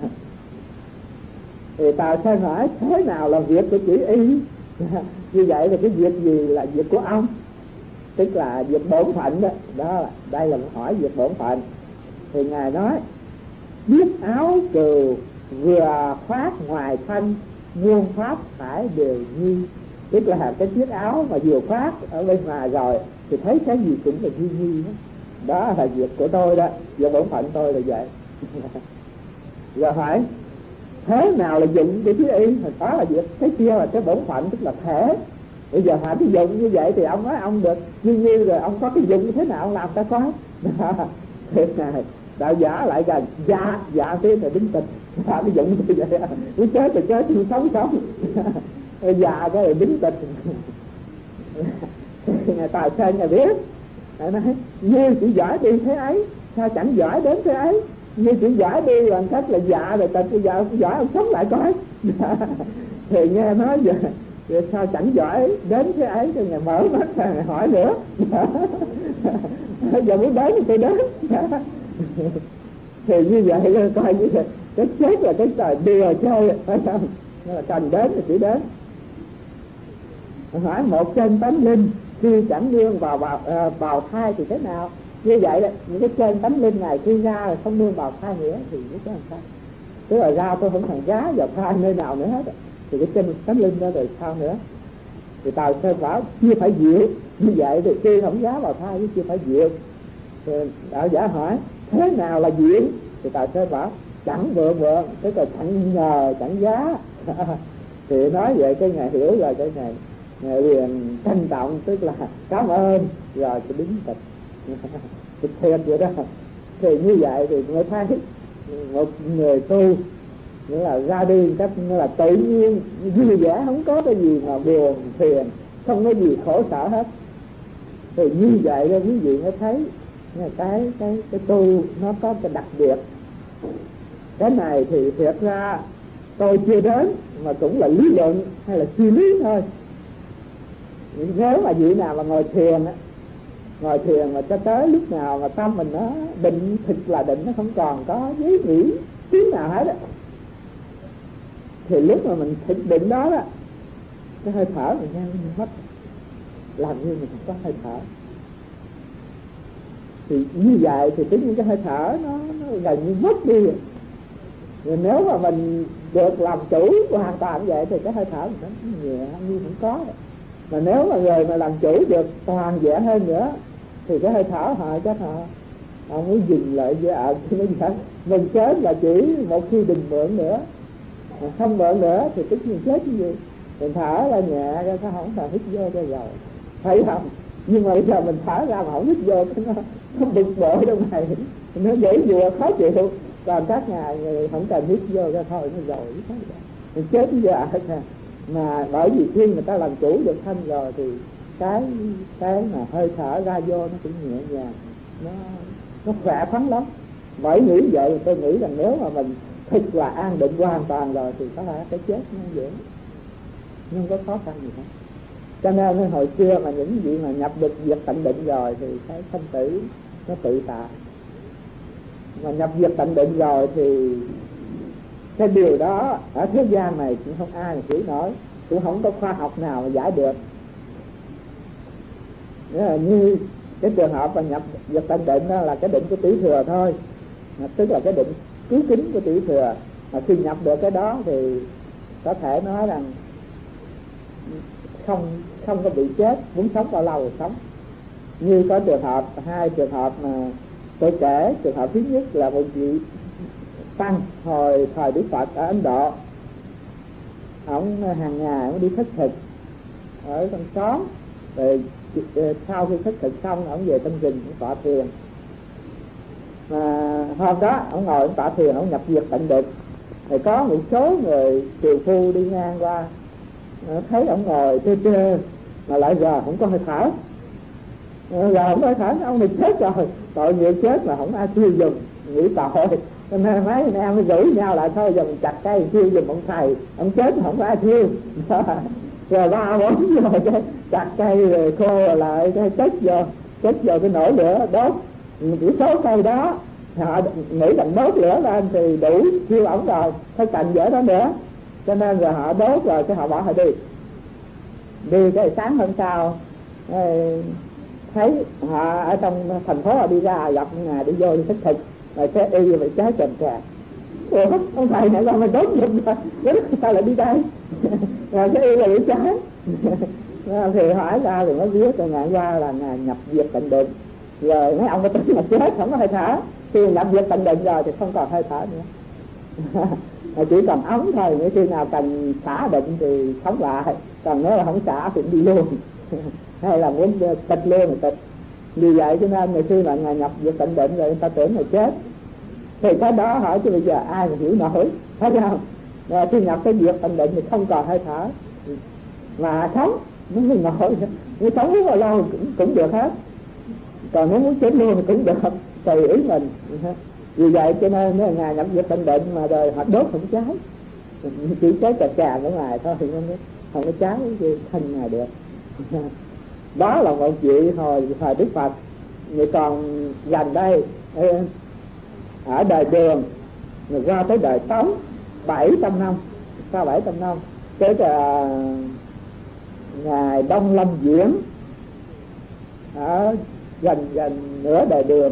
Thì Tào Sơn hỏi thế nào là việc của chỉ y? Như vậy là cái việc gì là việc của ông? Tức là việc bổn phận đó. Đó, đây là một hỏi việc bổn phận. Thì ngài nói biết áo cừu vừa khoác ngoài thân, muôn pháp phải đều như. Tức là cái chiếc áo mà vừa khoác ở bên ngoài rồi thì thấy cái gì cũng là như đó. Đó là việc của tôi đó, việc bổn phận tôi là vậy. Rồi hỏi thế nào là dụng cái thứ y? Đó là việc, cái kia là cái bổn phận, tức là thể. Bây giờ hỏi cái dụng như vậy thì ông nói ông được như rồi, ông có cái dụng như thế nào ông làm ta có. Thế này đạo giả lại gần dạ thế là đứng tịch. Cái dụng như vậy cứ chết thì chết, chứ sống dạ cái là đứng tịch. Ngài Tào Sơn ngài biết, ngài nói như chỉ giỏi đi thế ấy, sao chẳng giỏi đến thế ấy? Như chỉ giỏi đi bằng cách là dạ rồi tịch, bây giờ giỏi ông sống lại coi. Thì nghe nói vậy sao chẳng giỏi đến thế ấy? Thì ngài mở mắt ra ngài hỏi nữa. Giờ muốn đến thì tôi đến. Thì như vậy coi như vậy, cái chết là cái trời đùa chơi, phải không? Nó là cần đến thì chỉ đến. Hỏi một trên tánh linh khi chẳng nương vào thai thì thế nào? Như vậy đó, những cái trên tánh linh này khi ra rồi không nương vào thai nữa thì nó có làm sao? Tức là ra tôi không thằng giá vào thai nơi nào nữa hết. Thì cái trên tánh linh đó rồi sao nữa? Thì Tào Sơn bảo chưa phải diệu. Như vậy thì khi không giá vào thai chứ chưa phải diệu. Thì đạo giả hỏi thế nào là diệu? Thì Tào Sơn bảo chẳng vượng, tức là chẳng nhờ, chẳng giá. Thì nói vậy cái ngài hiểu rồi, cái ngài liền trân trọng, tức là cảm ơn rồi cái đứng tịch. Thực thiệt vậy đó. Thì như vậy thì mới thấy một người tu nghĩa là ra đi cách nghĩa là tự nhiên, vui vẻ, không có cái gì mà buồn phiền, không có gì khổ sở hết. Thì như vậy đó quý vị mới thấy cái tu nó có cái đặc biệt. Cái này thì thiệt ra tôi chưa đến, mà cũng là lý luận hay là suy lý thôi. Nếu mà vị nào mà ngồi thiền á, ngồi thiền mà cho tới lúc nào mà tâm mình nó định, thực là định, nó không còn có giấy nghĩ tiếng nào hết á, thì lúc mà mình thực định đó đó, cái hơi thở mình nhanh mất, làm như mình không có hơi thở. Thì như vậy thì tất nhiên cái hơi thở nó gần như mất đi. Rồi nếu mà mình được làm chủ hoàn toàn vậy thì cái hơi thở mình nó nhẹ như không có. Mà nếu mà người mà làm chủ được toàn vẹn hơn nữa thì cái hơi thở họ chắc họ muốn dừng lại với mình chết là chỉ một khi đình mượn nữa, mà không mượn nữa thì tất nhiên chết như vậy. Mình thở ra nhẹ ra, nó không thở hít vô cho rồi, thấy không? Nhưng mà bây giờ mình thở ra mà không hít vô, nó bực bội trong này, nó dễ dùa khó chịu. Còn các ngày không cần hít vô ra thôi, nó rồi mình chết giờ. Mà bởi vì khi người ta làm chủ được thân rồi thì cái mà hơi thở ra vô nó cũng nhẹ nhàng, nó khỏe khoắn lắm. Bởi nghĩ vậy tôi nghĩ rằng nếu mà mình thực là an định hoàn toàn rồi thì có lẽ cái chết nó dễ, nhưng có khó khăn gì hết. Cho nên hồi xưa mà những vị mà nhập được việc tận định rồi thì cái sinh tử nó tự tại. Mà nhập việc tận định rồi thì cái điều đó ở thế gian này cũng không ai mà hiểu nổi, cũng không có khoa học nào mà giải được. Như cái trường hợp mà nhập việc tận định đó là cái định của tỷ thừa thôi, tức là cái định cứu kính của tỷ thừa. Mà khi nhập được cái đó thì có thể nói rằng không có bị chết, muốn sống bao lâu thì sống. Như có trường hợp, hai trường hợp mà tôi kể. Trường hợp thứ nhất là một vị tăng hồi thời Đức Phật ở Ấn Độ. Ông hàng ngày ông đi khất thực ở trong xóm, rồi sau khi khất thực xong ông về trong rừng ông tọa thiền. Mà hôm đó ông ngồi ông tọa thiền, ông nhập việc tận định. Thì có một số người triều phu đi ngang qua, thấy ông ngồi tê tê mà lại giờ không có hơi thở. Giờ không có hơi thở, ông này chết rồi, tội nghiệp chết mà không ai chiêu dùng, nghĩ tội. Cho nên mấy anh em mới rủ nhau lại thôi, giờ mình chặt cây chiêu giùm ông thầy, ông chết mà không có ai chiêu. Rồi 3-4 rồi cái chặt cây rồi khô lại cái chất vô cái nổi lửa đốt. Chỉ số cây đó họ nghĩ rằng đốt lửa lên thì đủ chiêu ổng rồi, không cần dễ đó nữa. Cho nên rồi họ đốt rồi cái họ bỏ họ đi cái sáng hôm sau thấy họ ở trong thành phố, họ đi ra gặp ngày đi vô đi thích thịt rồi cái y vậy trái trầm trà. Ủa ông thầy này sao mà đốt giùm rồi sao lại đi đây? Rồi cái y là bị trái. Thì hỏi ra thì mới biết là ngày qua là ngày nhập việc tận định. Rồi mấy ông có tính là chết không có hơi thở, khi nhập việc tận định rồi thì không còn hơi thở nữa. Chỉ còn ống thôi, nếu khi nào cần xả định thì sống lại, còn nếu là không xả thì đi luôn. Hay là muốn tịch luôn thì tịch. Vì vậy cho nên người khi mà ngày nhập việc tận định rồi người ta tưởng là chết. Thì cái đó hỏi chứ bây giờ ai mà hiểu nổi, thấy không? Rồi khi nhập cái việc tận định thì không còn hơi thở, mà sống nó mới nổi. Nếu sống rất là lâu cũng được hết, còn nếu muốn chết luôn thì cũng được, tùy ý mình. Vì vậy cho nên nếu ngày nhập việc tận định mà rồi họ đốt không cháy, chỉ cháy trà ở ngoài thôi, thì không có cháy gì thân ngày được. Đó là một vị hồi thời Đức Phật. Vậy còn gần đây ở đời Đường rồi qua tới đời Tống 700 năm, sau 700 năm tới ngài Đông Lâm Diễn ở gần nửa đời Đường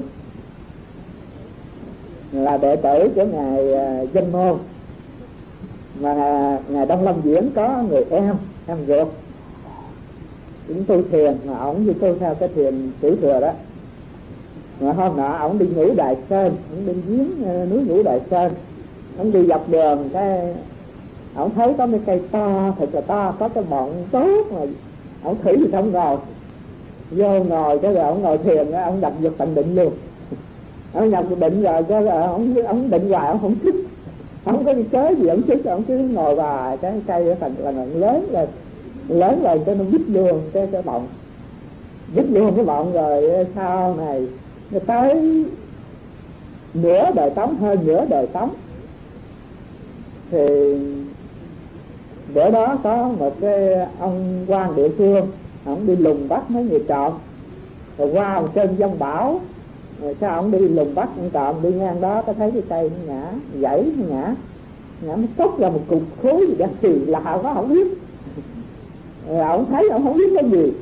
là đệ tử của ngài Danh Môn. Mà ngài Đông Lâm Diễn có người em ruột cũng tu thiền, mà ổng như tu theo cái thiền tử thừa đó. Mà hôm nọ ổng đi Ngũ Đại Sơn, ổng đi giếng núi Ngũ Đại Sơn, ổng đi dọc đường cái ổng thấy có mấy cây to, thật là to, có cái bọn tốt mà ổng thử gì không ngồi, vô ngồi cái rồi ổng ngồi thiền, ổng đặt việc tận định luôn. Ổng nhập định rồi cái ổng định hoài, ổng không thích, không có đi chơi gì ổng thích, ổng cứ ngồi vào cái cây ở thành là lớn rồi cho nó vít luôn cái bọng, vít luôn cái bọng. Rồi sau này nó tới nửa đời Tống, hơn nửa đời Tống Thì bữa đó có một cái ông quan địa phương, ông đi lùng bắt mấy người trộm, rồi qua một trên dông bão, rồi sao ông đi lùng bắt ông trộm, đi ngang đó có thấy cái cây nó ngã, gãy nó ngã nó cốc ra một cục khối gì đó, thì lạ quá không biết. Rồi ông thấy ông không biết cái gì,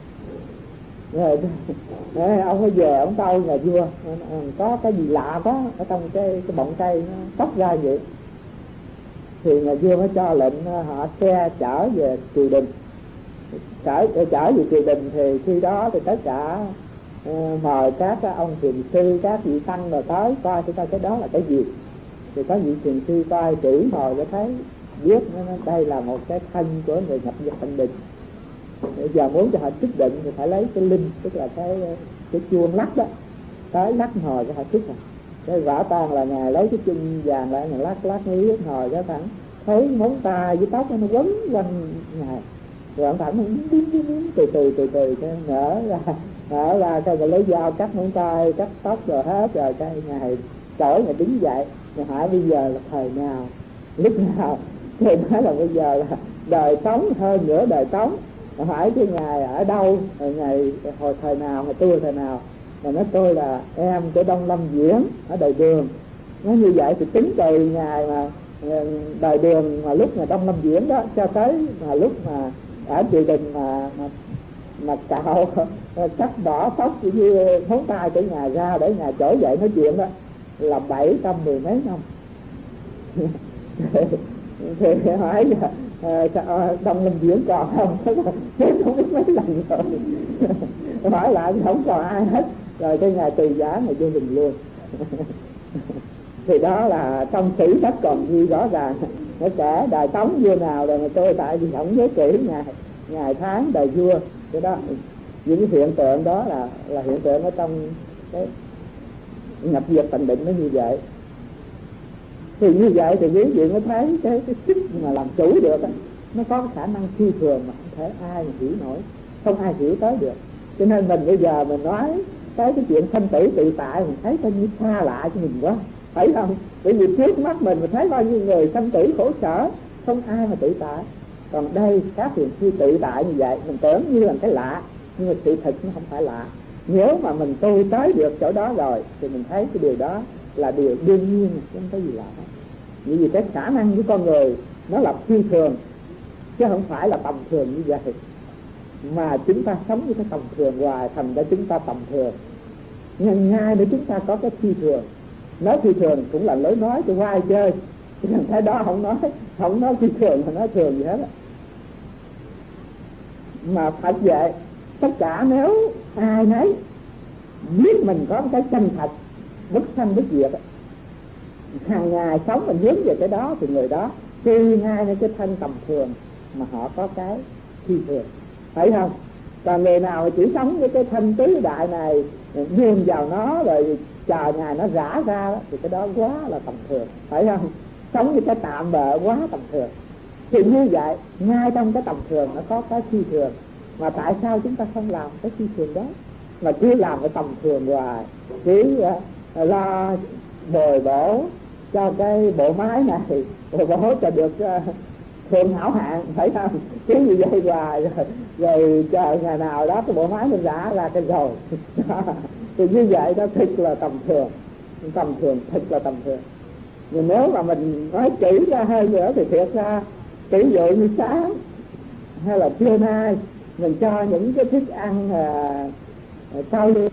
rồi ông mới về ông tâu nhà vua có cái gì lạ quá ở trong cái bọng cây nó cốc ra vậy. Thì nhà vua mới cho lệnh họ xe chở về triều đình. Chở về triều đình thì khi đó thì tất cả mời các ông thiền sư, các vị tăng rồi tới coi thì coi cái đó là cái gì. Thì có vị thiền sư coi chỉ mời cho thấy biết đây là một cái thân của người nhập vật Thanh Định. Bây giờ muốn cho họ chức định thì phải lấy cái linh, tức là cái chuông lắc đó, tới lắc hồi cho họ chức rồi. Cái rõ tang là ngài lấy cái chân vàng lại, ngài lắc nước hồi cho thẳng thấy móng tay với tóc nó quấn quanh ngài, rồi ông thẳng từ từ nở ra cái lấy dao cắt móng tay, cắt tóc rồi hết. Rồi cái ngài trỗi, ngài đứng dậy, ngài hỏi bây giờ là thời nào, lúc nào. Thì nói là bây giờ là đời sống, hơn nữa đời sống. Hỏi cái ngài ở đâu, rồi ngài hồi thời nào, hồi tôi thời nào. Mà nói tôi là em của Đông Lâm Diễn ở đời Đường. Nói như vậy thì tính từ ngày mà đời Đường mà lúc mà Đông Lâm Diễn đó cho tới mà lúc mà ở triều đình mà cạo cắt bỏ tóc như ngón tay của ngài ra để ngài trỗi dậy nói chuyện đó là 710 mấy năm. Thì hỏi Đông Lâm Diễn còn không? Không biết mấy lần rồi. Hỏi lại không còn ai hết. Rồi cái ngài từ giả ngài vô đình luôn. Thì đó là trong sử sách còn ghi rõ ràng. Nó kể đời Tống vua nào rồi mà tôi tại vì không nhớ kỹ ngày tháng đời vua. Cái đó, những cái hiện tượng đó là hiện tượng ở trong cái nhập diệt Thanh Định nó như vậy. Thì như vậy thì quý vị mới thấy cái sức mà làm chủ được đó, nó có khả năng phi thường mà không thể ai mà hiểu nổi, không ai hiểu tới được. Cho nên mình bây giờ mình nói tới cái chuyện sanh tử tự tại, mình thấy coi như xa lạ cho mình quá, phải không? Bởi vì trước mắt mình thấy bao nhiêu người sanh tử khổ sở, không ai mà tự tại. Còn đây các hiện khi tự tại như vậy, mình tưởng như là cái lạ, nhưng mà sự thật nó không phải lạ. Nếu mà mình tu tới được chỗ đó rồi thì mình thấy cái điều đó là điều đương nhiên, không có gì lạ hết. Bởi vì cái khả năng của con người nó là phi thường, chứ không phải là tầm thường như vậy. Mà chúng ta sống với cái tầm thường hoài, thành ra chúng ta tầm thường. Nhưng ngay để chúng ta có cái phi thường. Nói phi thường cũng là lối nói cho ai chơi, chứ cái đó không nói phi thường mà nói thường gì hết á. Mà Phật vậy, tất cả nếu ai nấy biết mình có cái chân thật bất sanh bất diệt, hàng ngày sống mình hướng về cái đó, thì người đó trừ ngayในcái thân tầm thường mà họ có cái phi thường, phải không? Còn người nào chỉ sống với cái thân tứ đại này, dìm vào nó rồi chờ ngày nó rã ra đó, thì cái đó quá là tầm thường, phải không? Sống với cái tạm bợ quá tầm thường. Thì như vậy, ngay trong cái tầm thường nó có cái phi thường. Mà tại sao chúng ta không làm cái phi thường đó, mà cứ làm cái tầm thường hoài, cứ lo bồi bổ cho cái bộ máy này, bồi bổ cho được thường hảo hạn, phải không? Cứ như vậy hoài rồi chờ ngày nào đó cái bộ máy mình rã ra cái rồi. Thì như vậy đó thật là tầm thường, thật là tầm thường. Nhưng nếu mà mình nói kỹ ra hơn nữa thì thiệt ra, ví dụ như sáng hay là trưa nay mình cho những cái thức ăn cao lương,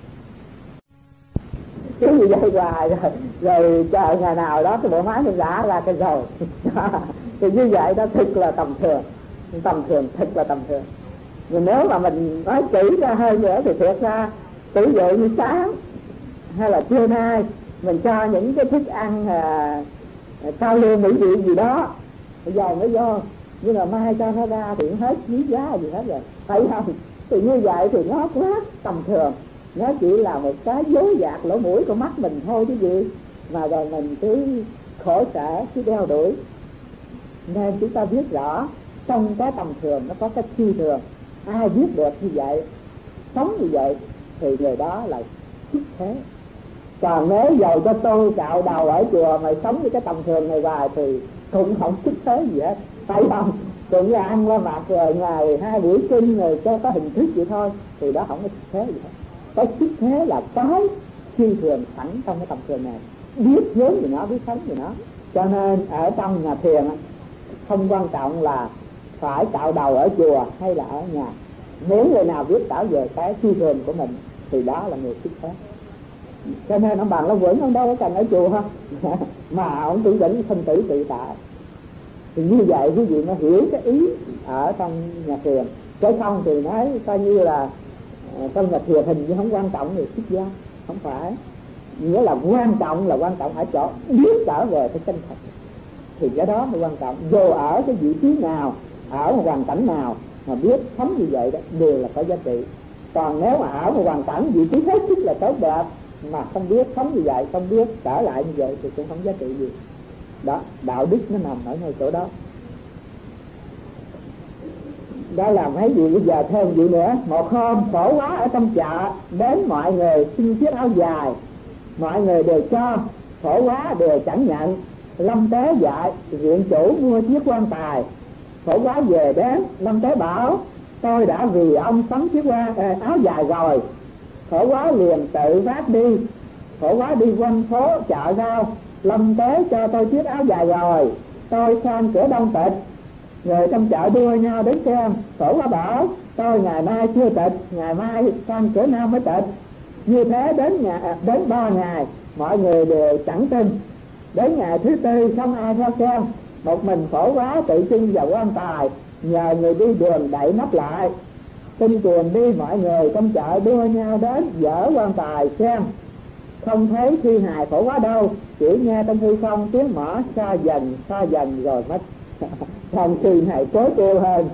cứ như vậy hoài rồi chờ ngày nào đó cái bộ máy mình rã ra cái rồi. Thì như vậy đó thật là tầm thường, thật là tầm thường. Nhưng nếu mà mình nói kỹ ra hơn nữa thì thiệt ra, ví dụ như sáng hay là trưa nay mình cho những cái thức ăn cao lương mỹ vị gì đó, bây giờ mới vô, nhưng mà mai cho nó ra thì hết quý giá gì hết rồi, phải không? Thì như vậy thì nó quá tầm thường, nó chỉ là một cái dối gạt lỗ mũi của mắt mình thôi chứ gì. Mà rồi mình cứ khổ sở, cứ đeo đuổi. Nên chúng ta biết rõ trong cái tầm thường nó có cái phi thường. Ai biết được như vậy, sống như vậy thì người đó là xuất thế. Còn nếu dầu cho tôi cạo đầu ở chùa mà sống với cái tầm thường này hoài thì cũng không thích thế gì hết, phải không? Cũng là ăn qua mặt rồi ngày 2 buổi kinh rồi cho có hình thức vậy thôi, thì đó không có thích thế gì hết. Cái thích thế là cái phi thường sẵn trong cái tâm thường này, biết vốn gì nó, biết sống gì nó. Cho nên ở trong nhà thiền không quan trọng là phải cạo đầu ở chùa hay là ở nhà, nếu người nào biết trở về cái phi thường của mình thì đó là người thích thế. Cho nên ông Bằng Long Quẩn ông đâu có cần ở chùa ha mà ông tự dẫn thân tử tự tại. Thì như vậy quý vị mới hiểu cái ý ở trong nhà thiền. Chứ không thì nói coi như là trong nhà thiền hình như không quan trọng thì xuất gia, không phải. Nghĩa là quan trọng ở chỗ biết trở về cái chân thật, thì cái đó mới quan trọng. Dù ở cái vị trí nào, ở một hoàn cảnh nào mà biết sống như vậy đó đều là có giá trị. Còn nếu mà ở một hoàn cảnh vị trí hết sức là tốt đẹp mà không biết sống như vậy, không biết trở lại như vậy thì cũng không giá trị gì. Đó, đạo đức nó nằm ở ngay chỗ đó. Đó là mấy vị bây giờ thêm gì nữa. Một hôm khổ quá ở trong chợ, đến mọi người xin chiếc áo dài, mọi người đều cho, khổ quá đều chẳng nhận. Lâm Tế dạy viện chủ mua chiếc quan tài, khổ quá về đến. Lâm Tế bảo tôi đã vì ông sắm chiếc áo dài rồi. Khổ quá liền tự vác đi, khổ quá đi quanh phố chợ rau. Lâm Tế cho tôi chiếc áo dài rồi, tôi sang cửa Đông Tịch. Người trong chợ đua nhau đến xem. Khổ quá bảo tôi ngày nay chưa tịch, ngày mai sang cửa Nam mới tịch. Như thế đến 3 ngày mọi người đều chẳng tin. Đến ngày thứ 4 không ai theo xem, một mình khổ quá tự chân vào quan tài, nhờ người đi đường đậy nắp lại. Tin truyền đi mọi người trong chợ đua nhau đến dỡ quan tài xem, không thấy thi hài khổ quá đâu, chỉ nghe trong hư không tiếng mõ xa dần rồi mất. Thằng sư này cố kêu hơn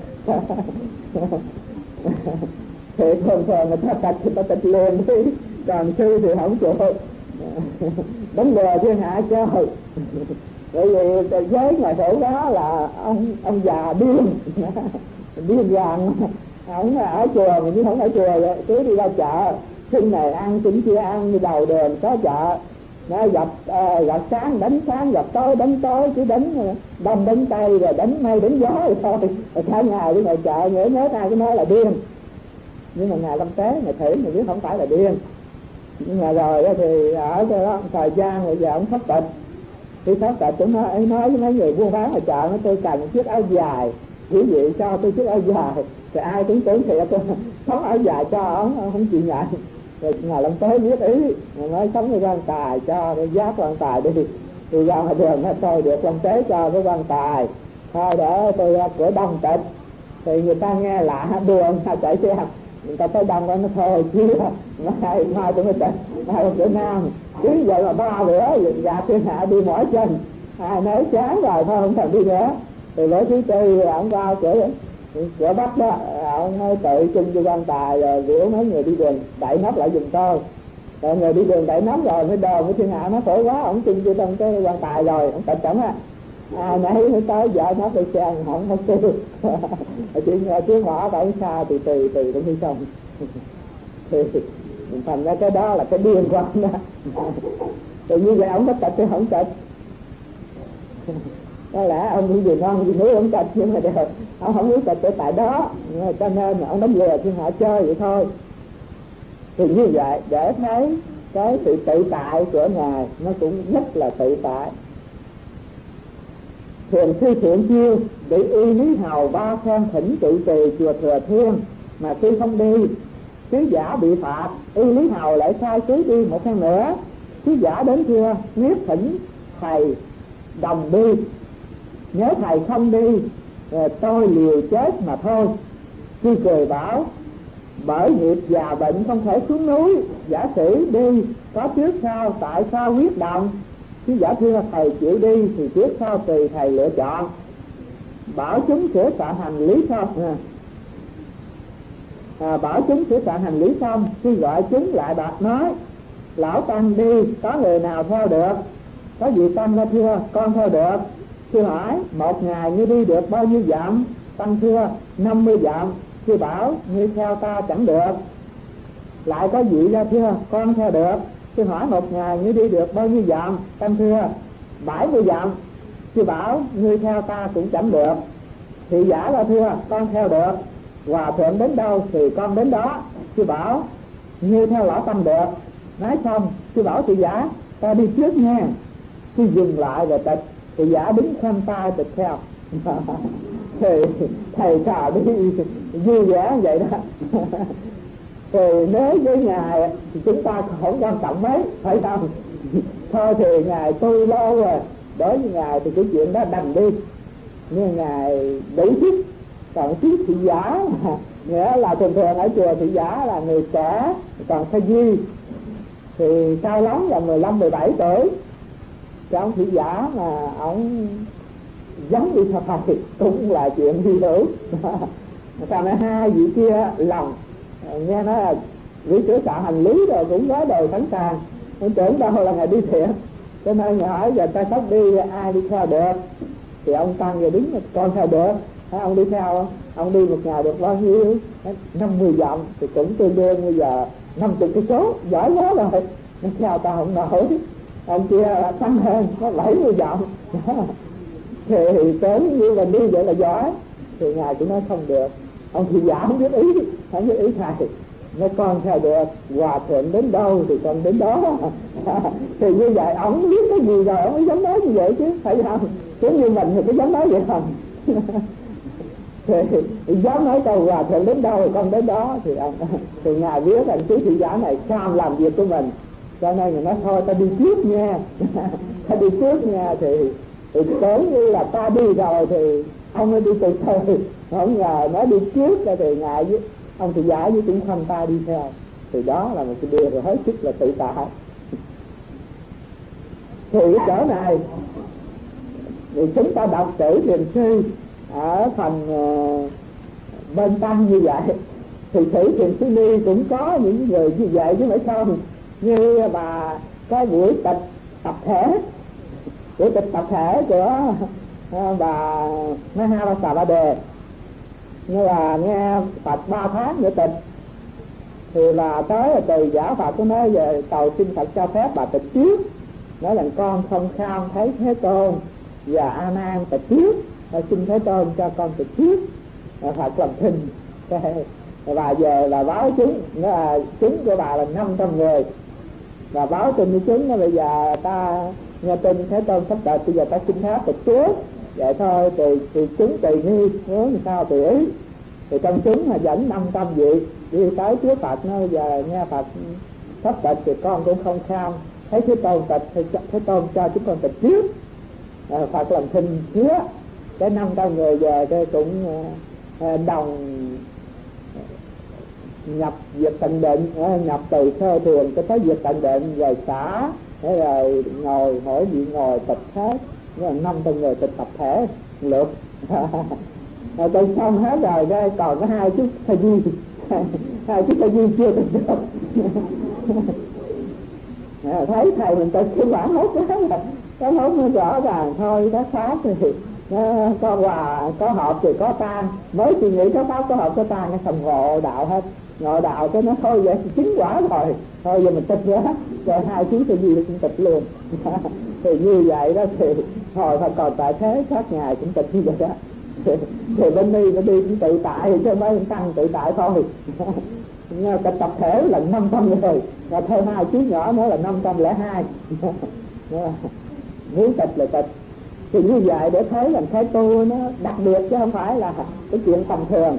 thì thường người ta tịch liền đi, còn sư thì không chịu đánh lừa thiên hạ chơi. Bởi vì với ngày khổ đó là ông già điên vàng, ông ở chùa mà chứ không ở chùa vậy. Cứ đi ra chợ, xin này ăn xin kia ăn, như đầu đường có chợ nó gặp sáng đánh sáng, gặp tối đánh tối, cứ đánh đông đánh tây rồi đánh mây đánh gió rồi thôi. Rồi cả ngày đi ngồi chợ nhớ ai cứ nói là điên. Nhưng mà ngày Lâm Tế ngày thử mình biết không phải là điên. Nhưng mà rồi thì ở đó thời gian rồi giờ ông phát tịch. Khi phát tịch cũng nói với mấy người buôn bán ở chợ, nói tôi cần một chiếc áo dài, quý vị cho tôi chiếc áo dài. Thì ai cũng tưởng thiệt sống áo dài cho ông không chịu nhận. Rồi ngày Lâm Tế biết ý, nói sống cái quan tài cho, cái giác quan tài đi. Thì ra ngoài đường nói tôi được Lâm Tế cho cái quan tài, thôi để tôi ra cửa Đông Tịch. Thì người ta nghe lạ đùa, người ta chạy xe, người ta tới Đông nó thôi chứ mai tôi mới Tịch, mai cửa Nam. Chứ vậy mà 3 bữa gạt thiên hạ đi mỏi chân, ai nói chán rồi thôi không thèm đi nữa. Thì bữa thứ 4 ông vào cửa Bắc đó, ông nói tự chung cho quan tài rồi biểu mấy người đi đường đậy nắp lại giùm tôi. Rồi người đi đường đậy nắp rồi mới đồn với thiên hạ nó khổ quá, ông chung cho trong cái quan tài rồi ông tịch chẳng á. Nãy mới tới vợ nó đi xe không có kêu chuyện tiếng ngõ tại xa từ cũng đi xong. Thì thành ra cái đó là cái điên của ông đó. Thì như vậy ông có tịch thì không tịch. Có lẽ ông cũng gì ngon gì núi ông tịch, nhưng mà đều ông không muốn tịch ở tại đó, cho nên ông đánh lừa thiên hạ chơi vậy thôi. Thì như vậy để thấy cái sự tự tại của Ngài nó cũng rất là tự tại. Thiền sư Thiện Chiêu bị Y Lý Hầu Ba Phen thỉnh trụ trì chùa Thừa Thiên, mà khi không đi, sứ giả bị phạt. Y Lý Hầu lại sai sứ đi một phen nữa. Sứ giả đến thưa, nếu thỉnh thầy đồng đi, nếu thầy không đi tôi liều chết mà thôi. Sư cười bảo bởi nghiệp già bệnh không thể xuống núi, giả sử đi có trước sau, tại sao quyết động? Sứ giả thưa thầy chịu đi thì trước sau tùy thầy lựa chọn. Bảo chúng sửa soạn hành lý xong, bảo chúng sửa soạn hành lý xong, sư gọi chúng lại bạch nói lão tăng đi có người nào theo được? Có vị tăng ra thưa con theo được. Sư hỏi một ngày như đi được bao nhiêu dặm? Tăng thưa 50 dặm. Sư bảo như theo ta chẳng được. Lại có vị ra thưa con theo được. Sư hỏi một ngày như đi được bao nhiêu dặm? Tăng thưa 70 dặm. sư bảo ngươi theo ta cũng chẳng được. Thị giả là thưa con theo được, hòa thượng đến đâu thì con đến đó. Sư bảo ngươi theo lão tâm được. Nói xong sư bảo thị giả ta đi trước nha. Sư dừng lại rồi tịch, thị giả đứng khoanh tay tịch theo. Thì thầy trò đi vui vẻ vậy đó. Thì nếu với ngài thì chúng ta không quan trọng mấy, phải không? Thôi thì ngài tu lâu rồi, đối với ngài thì cái chuyện đó đành đi. Nhưng ngài đủ thích. Còn thích thị giả nghĩa là thường thường ở chùa thị giả là người trẻ, còn sa di thì cao lắm là 15-17 tuổi. Cái ông thị giả mà ông giống đi theo thầy cũng là chuyện hy hữu. Sao này hai vị kia lòng nghe nói là vị sửa soạn hành lý rồi cũng nói đời sẵn sàng, ông tưởng đâu là ngài đi thiện. Cho nên ngài hỏi giờ ta sắp đi ai đi theo được. Thì ông Tăng giờ đứng con theo được. Ông đi theo không? Ông đi một ngày được bao nhiêu? 50 dặm thì cũng tương đương bây giờ 50 cây số, giỏi quá rồi. Nó theo ta không nổi. Ông kia tăng hơn có 70 dặm. Thì tới như mình đi vậy là giỏi. Thì ngài cũng nói không được. Ông thị giả không biết ý thầy. Nói con theo được, hòa thượng đến đâu thì con đến đó. Thì như vậy ông biết cái gì rồi ông mới dám nói như vậy chứ, phải không? Chứ như mình thì có dám nói vậy không? Thì dám nói câu hòa thượng đến đâu thì con đến đó. Thì ngài biết rằng chú thị giả này cam làm việc của mình, cho nên ngài nói thôi ta đi trước nha. Ta đi trước nha. Thì tưởng như là ta đi rồi thì ông mới đi từ từ. Không ngờ nói đi trước thì ngài với ông thị giả với cũng khoanh tay đi theo. Thì đó là một cái điều rồi hết sức là tự tại. Thì cái chỗ này thì chúng ta đọc sử Thiền Sư ở phần bên Tăng như vậy. Thì sử Thiền Sư Ni cũng có những người như vậy chứ phải không? Như bà có buổi tịch tập thể, buổi tịch tập thể của bà Mahavasava Đề, như là nghe Phật 3 tháng nữa tịch. Thì là tới từ giả Phật có nói về cầu xin Phật cho phép bà tịch trước. Nói rằng con không kham thấy Thế Tôn và A Nan tịch trước, xin Thế Tôn cho con tịch trước. Phật làm thinh. Bà về là báo chúng, là chúng của bà là 500 người, và báo tin với chúng là bây giờ ta nghe tin Thế Tôn sắp tịch, bây giờ ta xin phép tịch trước. Vậy thôi thì chúng tùy nghi, muốn sao tùy ý. Thì trong chúng là dẫn 500 vị đi tới trước Phật, nói giờ nghe Phật sắp tịch thì con cũng không kham thấy Thế Tôn tịch, thì Thế Tôn cho chúng con tịch trước. Phật làm thinh hứa. Cái 500 người về đây cũng đồng nhập việc tịnh định, nhập từ sơ thường cho tới việc tịnh định rồi xả, thế rồi ngồi mỗi vị ngồi tịch hết. 500 người tịch tập thể lượt. Rồi tôi xong hết rồi, đây còn có 2 chút thầy Duy. 2 chút thầy Duy chưa tịch được. Thấy thầy mình tịch cái quả hốt đó là cái hốt nó rõ ràng thôi. Đó pháp thì có hòa có hợp thì có tan, mới suy nghĩ có pháp có hợp có tan, cái xong ngộ đạo hết. Ngộ đạo cái nó thôi vậy chính quả rồi, thôi giờ mình tịch nữa. Rồi 2 chú thầy Duy cũng tịch luôn. Thì như vậy đó thì hồi Phật còn tại thế các ngài cũng tịch như vậy đó. Thì bên đi cũng tự tại, chứ mấy Tăng tự tại thôi. Cái tập thể là 500 người, và thêm 2 chú nhỏ nữa là 502. Muốn tịch là tịch. Thì như vậy để thấy rằng cái tu nó đặc biệt chứ không phải là cái chuyện tầm thường.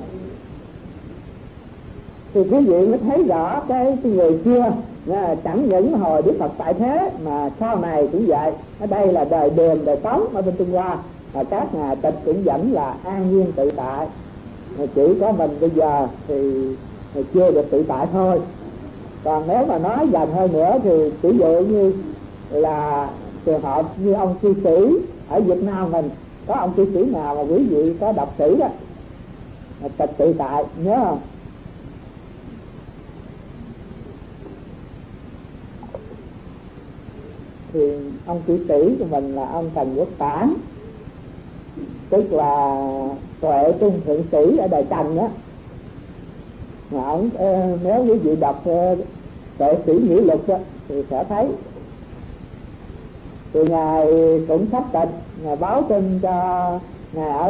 Thì quý vị mới thấy rõ cái người xưa chẳng những hồi Đức Phật tại thế mà sau này cũng vậy. Ở đây là đời Đường, đời Tống ở bên Trung Hoa, và các ngài tịch cũng vẫn là an nhiên tự tại. Chỉ có mình bây giờ thì chưa được tự tại thôi. Còn nếu mà nói dần hơn nữa thì ví dụ như là trường hợp như ông cư sĩ ở Việt Nam mình, có ông cư sĩ nào mà quý vị có đọc sử đó tịch tự tại nhớ không? Thì ông cư sĩ của mình là ông Trần Quốc Tản, tức là Tuệ Trung Thượng Sĩ ở đời Trần á. Mà ông nếu quý vị đọc Tuệ Sĩ Nhĩ Lục á thì sẽ thấy Thì ngài cũng sắp tịch, ngài báo tin cho ngài ở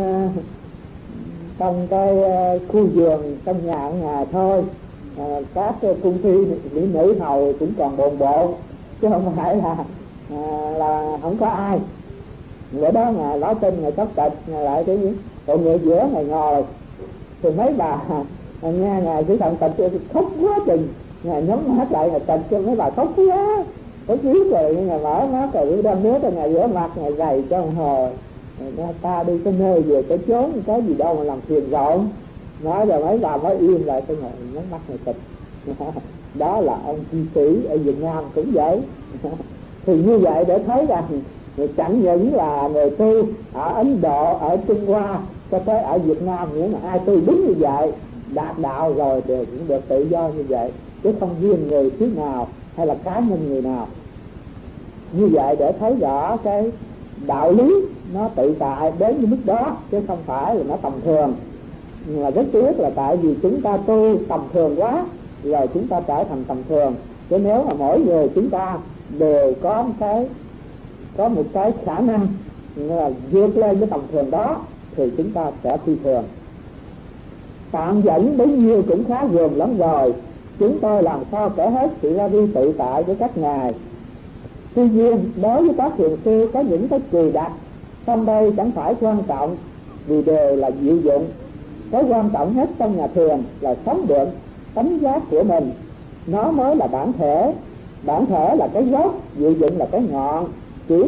trong cái khu vườn trong nhà của ngài thôi, các cung phi mỹ nữ hầu cũng còn bồn bộn, chứ không phải là không có ai. Bữa đó ngài báo tin ngài sắp tịch, ngài lại cái gì còn người giữa ngài ngồi, thì mấy bà nghe ngài chỉ cần tịch khóc quá chừng, ngài nhắm mắt lại ngài tịch cho mấy bà khóc quá, có chiếu rồi ngài mở mắt rồi đem nước cho ngài rửa mặt, ngài gầy cho một hồi. Ta đi cái nơi về cái chốn cái gì đâu mà làm phiền rộn, nói rồi mấy bà mới im lại, cái ngồi nhắm mắt ngài tịch. Đó là ông chi sĩ ở Việt Nam cũng vậy. Thì như vậy để thấy rằng chẳng những là người tu ở Ấn Độ, ở Trung Hoa, cho tới ở Việt Nam, nghĩa là ai tu đúng như vậy, đạt đạo rồi đều cũng được tự do như vậy, chứ không riêng người thứ nào hay là cá nhân người nào. Như vậy để thấy rõ cái đạo lý nó tự tại đến như mức đó, chứ không phải là nó tầm thường. Nhưng mà rất tiếc là tại vì chúng ta tu tầm thường quá, rồi chúng ta trở thành tầm thường. Chứ nếu mà mỗi người chúng ta đều có một cái khả năng là vượt lên cái tầm thường đó, thì chúng ta sẽ phi thường. Tạm dẫn bấy nhiêu cũng khá gồm lắm rồi, chúng tôi làm sao kể hết sự ra đi tự tại của các ngài. Tuy nhiên đối với các thiền sư có những cái kỳ đặc, trong đây chẳng phải quan trọng, vì đều là diệu dụng. Cái quan trọng nhất trong nhà thiền là sống được tánh giác của mình, nó mới là bản thể. Bản thể là cái gốc, diệu dụng là cái ngọn. Chỉ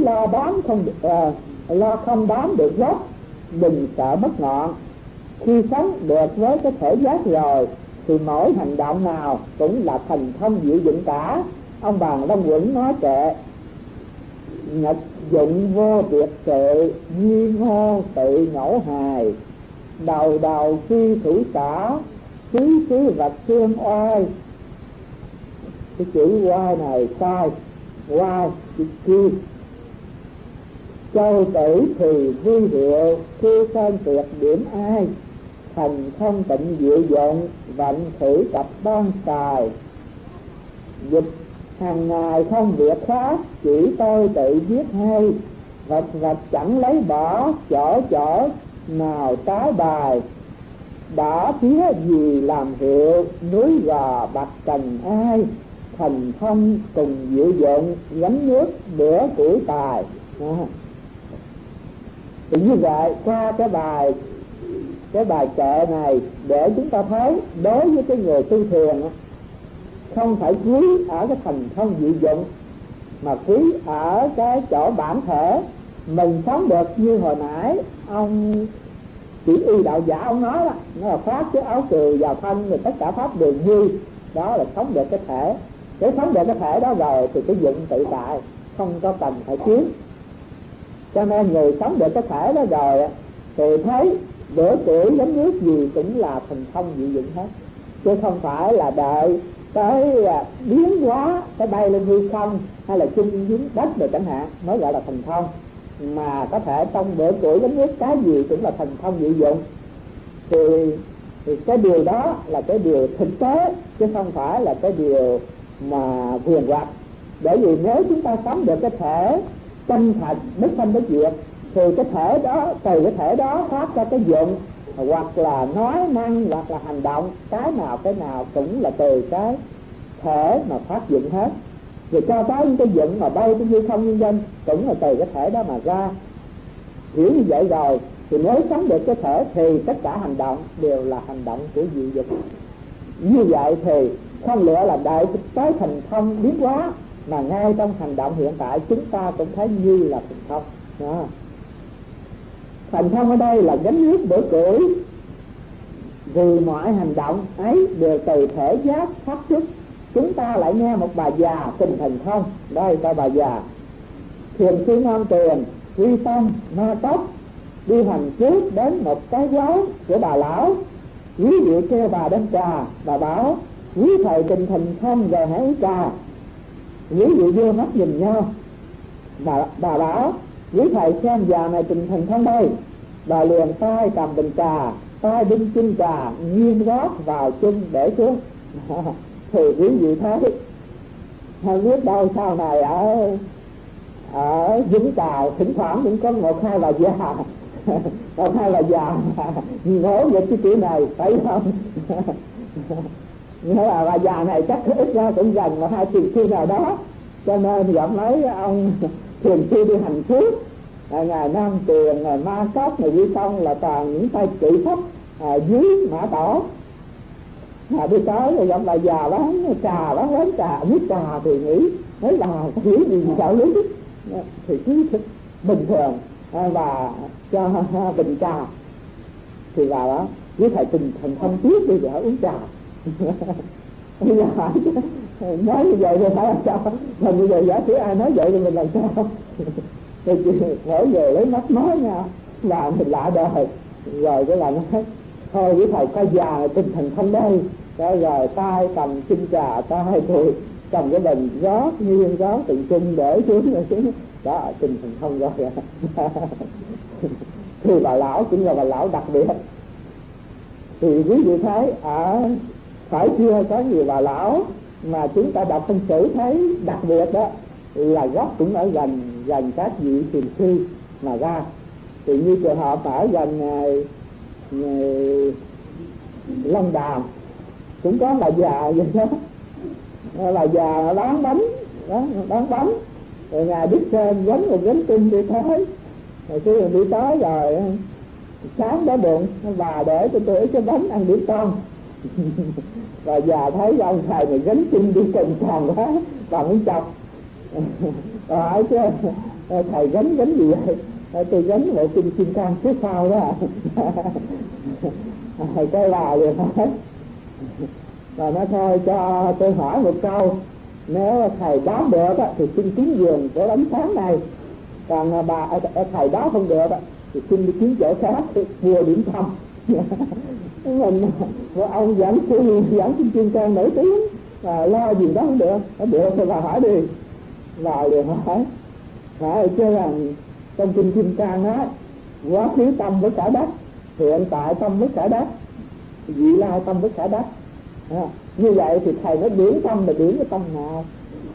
lo không bám được gốc, đừng sợ mất ngọn. Khi sống được với cái thể giác rồi, thì mỗi hành động nào cũng là thành thông diệu dụng cả. Ông Bàn Long Quẩn nói kệ: nhật dụng vô biệt sự, duy ngô tự ngẫu hài. Đầu đầu khi thủ xã, xứ vật xương oai. Cái chữ oai này sai, oai chữ kia. Châu tử thì vui hiệu, khi sơn tuyệt điểm ai. Thành không tịnh diệu dụng, vận thử tập ban tài. Dịch hàng ngày không việc khác, chỉ tôi tự viết hay. Vật vật chẳng lấy bỏ, chỗ nào trái bài. Đã phía gì làm hiệu, núi gò bạc cành ai. Thành thông cùng diệu dụng, gánh nước bữa củi tài. Thì như vậy qua cái bài kệ này để chúng ta thấy đối với cái người tu thiền không phải quý ở cái thành thông diệu dụng, mà quý ở cái chỗ bản thể mình sống được. Như hồi nãy ông chỉ y đạo giả ông nói đó, nó là phát cái áo cười vào thân rồi tất cả pháp đều vui. Đó là sống được cái thể. Để sống được cái thể đó rồi thì cái dụng tự tại, không có cần phải chiến. Cho nên người sống được cái thể đó rồi thì thấy bữa tuổi gánh nước gì cũng là thành thông diệu dụng hết, chứ không phải là đợi tới biến hóa, cái bay lên hư không hay là chung dính đất rồi chẳng hạn mới gọi là thành thông. Mà có thể trong bữa tuổi gánh nước cái gì cũng là thành thông diệu dụng. Thì cái điều đó là cái điều thực tế, chứ không phải là cái điều mà huyền hoặc. Bởi vì nếu chúng ta sống được cái thể chân thật bất sanh bất diệt, thì cái thể đó, từ cái thể đó phát ra cái dụng, hoặc là nói năng, hoặc là hành động, cái nào cũng là từ cái thể mà phát dụng hết. Rồi cho tới những cái dụng mà bay trên hư không nhân dân cũng là từ cái thể đó mà ra. Hiểu như vậy rồi thì nếu sống được cái thể thì tất cả hành động đều là hành động của diệu dụng. Như vậy thì không lẽ là đợi tới thành thông biến hóa, mà ngay trong hành động hiện tại chúng ta cũng thấy như là thành thông đó. Thành thông ở đây là gánh nước bữa củi, vì mọi hành động ấy đều từ thể giác phát xuất. Chúng ta lại nghe một bà già tình thành thông. Đây coi bà già thiền sư Nam Tuyền Huy Tâm Ma Tốc đi hành trước đến một cái quán của bà lão. Quý vị kêu bà đem trà, bà bảo: quý thầy tình thành thông rồi hãy uống trà. Quý vị đưa mắt nhìn nhau, bà bảo: quý thầy xem già này tình thành thông đây. Bà liền tay cầm bình trà, tay bưng chung trà nghiêng rót vào chung để xuống. Thì quý vị thấy, không biết đâu sau này ở Vũng Tàu thỉnh thoảng cũng có một hai bà già một hai bà già ngổ về cái kiểu này, phải không? Nghĩa là bà già này chắc ít ra cũng gần một hai tiền sư nào đó, cho nên gặp mấy ông thường sư đi hành phước, ngày Nam Tuyền, ngày Ma Cốc, ngày Duy Công là toàn những tay trị thấp dưới Mã Tổ. Đi tới thì gặp bà già bán trà, bán quán trà, nước trà thì nghĩ mấy bà hiểu gì đạo lý thì cứ bình thường và cho bình trà. Thì bà đó với thầy Tình Thần Thông Tuyết bây giờ uống trà. Bây giờ hỏi nói như vậy thì phải làm sao? Mà bây giờ giả sử ai nói vậy thì mình làm sao? Thì mỗi về lấy mắt nói nha, là mình lạ đời. Rồi cái là nói thôi với thầy coi già Tinh Thần Thông đây. Rồi tay cầm chinh trà, tay thì cầm cái bình rót nghiêng rót từng chung để xuống rồi xuống đó, Tinh Thần Thông rồi. Thì bà lão cũng là bà lão đặc biệt. Thì quý vị thấy phải chưa có nhiều bà lão mà chúng ta đọc phân sử thấy đặc biệt đó là gốc cũng ở gần các vị thiền sư mà ra. Thì như trường hợp ở gần Long Đàm cũng có bà già vậy đó, bà già bán bánh đó, bán bánh rồi ngài Đức Sơn gánh một gánh tinh đi tới, rồi khi đi tới rồi sáng đó bụng bà để cho tôi cái bánh ăn điểm con. Và già thấy ông thầy này gánh tinh đi cần tròn quá, bà muốn chọc. Hỏi chứ thầy gánh gì vậy? Tôi gánh một kinh Kim Cang phía sau đó. Thầy cái là liền hỏi. Và nói thôi cho tôi hỏi một câu, nếu thầy đáp được thì xin cúng dường của ánh sáng này, còn thầy đáp không được thì xin đi kiếm chỗ khác mua điểm tâm. Mình một ông giảng kinh Kim Cang nổi tiếng và lo gì đó không được, được thì bà hỏi đi. Vào liền hỏi chứ rằng trong kinh Kim Cang á, quá khứ tâm với cả đất, hiện tại tâm với cả đất, vị lai tâm với cả đất. Như vậy thì thầy nói điểm tâm là điểm cái tâm nào?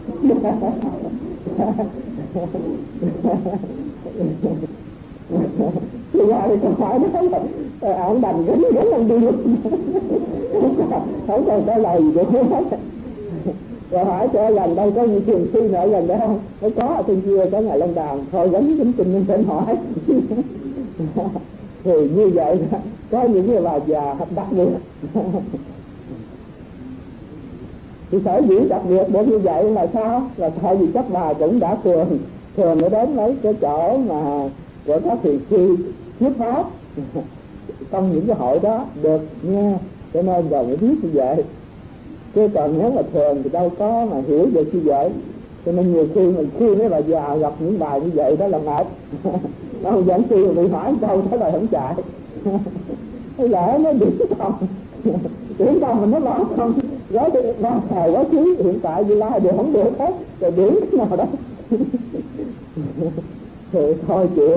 Thì ra thì câu hỏi đó là ông đành gánh ông đi luôn. Không còn cái lời gì được hết. Rồi hỏi cho gần đây có những trường sư nữa gần đây không? Nó có ở trên kia có ngày Long Đàm, thôi gánh trình lên hỏi. Thì như vậy có những cái bà già đặc biệt. Thì sở dĩ đặc biệt bởi như vậy là sao? Là tại vì các bà cũng đã thường ở đến mấy cái chỗ mà của các thiền sư thuyết pháp trong những cái hội đó được nghe, cho nên giờ mới biết như vậy. Chứ còn nếu mà thường thì đâu có mà hiểu được như vậy. Cho nên nhiều khi mình khi mấy bà già gặp những bài như vậy đó là mệt. Đâu giảng sư bị hỏi câu trả lời không chạy. Hay lẽ nó điểm tâm mình nó lo không, gói lo thời quá khứ hiện tại như lai đều không được hết, rồi điểm cái nào đó. Thì thôi chịu.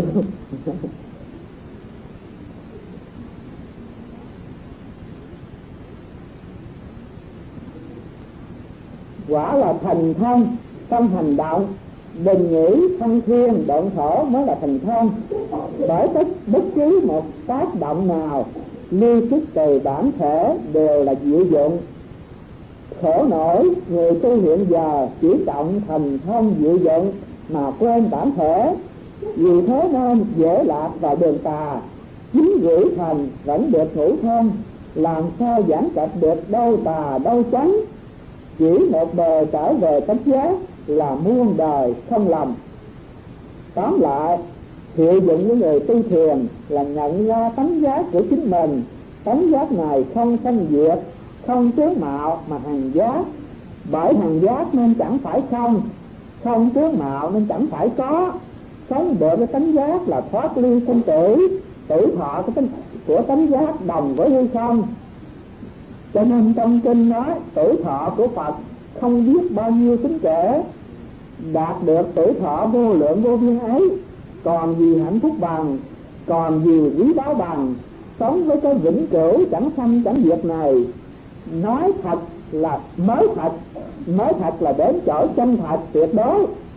Quả là thành thông trong hành động, đừng nghĩ thân thiên động thổ mới là thành thông. Bởi bất cứ một tác động nào lưu xuất từ bản thể đều là diệu dụng. Khổ nổi người tu hiện giờ chỉ trọng thành thông diệu dụng mà quên bản thể, vì thế nên dễ lạc vào đường tà. Chính gửi thành vẫn được ngủ thông, làm sao giảng cập được đâu tà đâu chánh. Chỉ một bề trở về tánh giác là muôn đời không lầm. Tóm lại, hiệu dụng của người tu thiền là nhận ra tánh giác của chính mình. Tánh giác này không sanh diệt, không tướng mạo mà hằng giác. Bởi hằng giác nên chẳng phải không tướng mạo nên chẳng phải có. Sống được cái tánh giác là thoát ly sinh tử, tử thọ của tánh giác đồng với hư không. Cho nên trong kinh nói tuổi thọ của Phật không biết bao nhiêu tính kể, đạt được tuổi thọ vô lượng vô biên ấy, còn gì hạnh phúc bằng, còn gì quý báu bằng. Sống với cái vĩnh cửu chẳng sanh chẳng diệt này, nói thật là mới thật là đến chỗ chân thật tuyệt đối.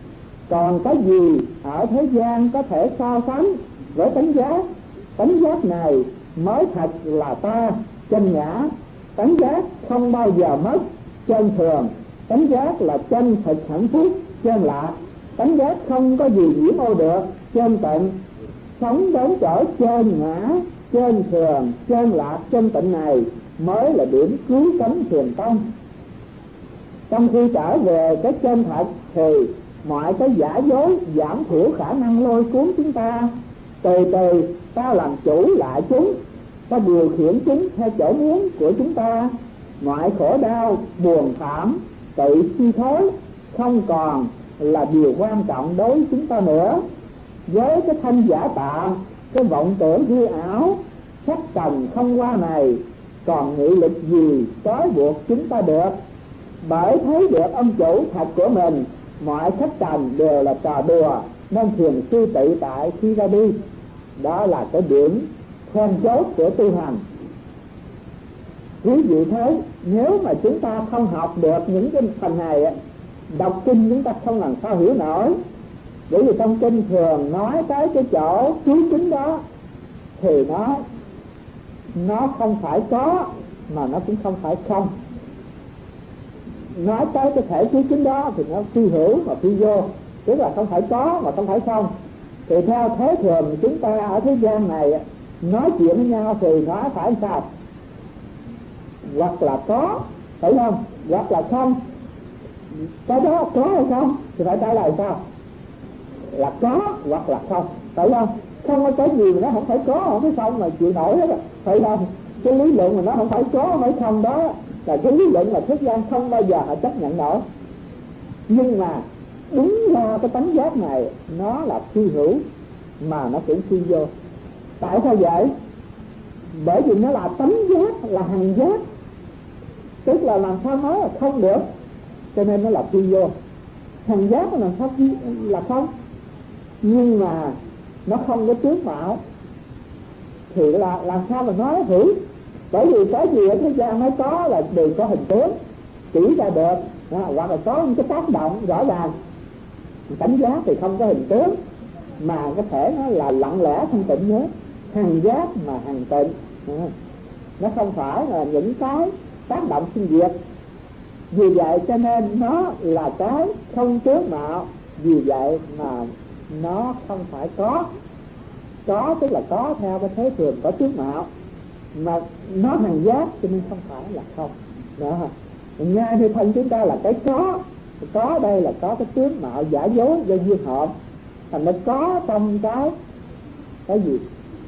Còn cái gì ở thế gian có thể so sánh với tánh giác? Tánh giác này mới thật là ta, chân ngã. Tánh giác không bao giờ mất, chân thường. Tánh giác là chân thực hạnh phúc, chân lạ. Tánh giác không có gì nhiễm ô được, chân tịnh. Sống đến chỗ chân ngã, chân thường, chân lạc, chân tịnh này mới là điểm cứu cánh thiền tông. Trong khi trở về cái chân thật thì mọi cái giả dối giảm thiểu khả năng lôi cuốn chúng ta. Từ từ ta làm chủ lại chúng, ta điều khiển chúng theo chỗ muốn của chúng ta. Mọi khổ đau, buồn thảm, tự suy thoái không còn là điều quan trọng đối với chúng ta nữa. Với cái thân giả tạm, cái vọng tưởng hư ảo, sắc trần không qua này, còn nghị lực gì trói buộc chúng ta được? Bởi thấy được ông chủ thật của mình, mọi sắc trần đều là trò đùa, nên thiền sư tự tại khi ra đi. Đó là cái điểm then chốt của tu hành. Quý vị thấy, nếu mà chúng ta không học được những cái phần này, đọc kinh chúng ta không làm sao hiểu nổi. Bởi vì trong kinh thường nói tới cái chỗ cứu chính đó, thì nó không phải có, mà nó cũng không phải không. Nói tới cái thể cứu chính đó thì nó phi hữu mà phi vô, tức là không phải có mà không phải không. Thì theo thế thường chúng ta ở thế gian này nói chuyện với nhau thì nói phải sao? Hoặc là có, phải không? Hoặc là không. Cái đó có hay không thì phải trả lời sao? Là có hoặc là không, phải không? Không có cái gì mà nó không phải có, không phải không mà chịu nổi hết, phải không? Cái lý luận mà nó không phải có, không phải không đó là cái lý luận mà thế gian không bao giờ họ chấp nhận nổi. Nhưng mà đúng ra cái tánh giác này nó là phi hữu mà nó cũng phi vô. Tại sao vậy? Bởi vì nó là tánh giác, là hằng giác, tức là làm sao nói là không được, cho nên nó là phi vô. Hằng giác là làm sao là không, nhưng mà nó không có tướng mạo thì là làm sao mà nói hữu? Bởi vì cái gì ở thế gian nó có là đều có hình tướng chỉ ra được, hoặc là có những cái tác động rõ ràng. Tánh giác thì không có hình tướng, mà có thể nó là lặng lẽ thanh tịnh nhé. Hằng giác mà hằng tịnh, nó không phải là những cái tác động sinh diệt. Vì vậy cho nên nó là cái không tướng mạo, vì vậy mà nó không phải có. Có tức là có theo cái thế thường có tướng mạo, mà nó hằng giác cho nên không phải là không. Đó, ngay như thân chúng ta là cái có đây là có cái tướng mạo giả dối do duyên hợp, thành nó có trong cái gì?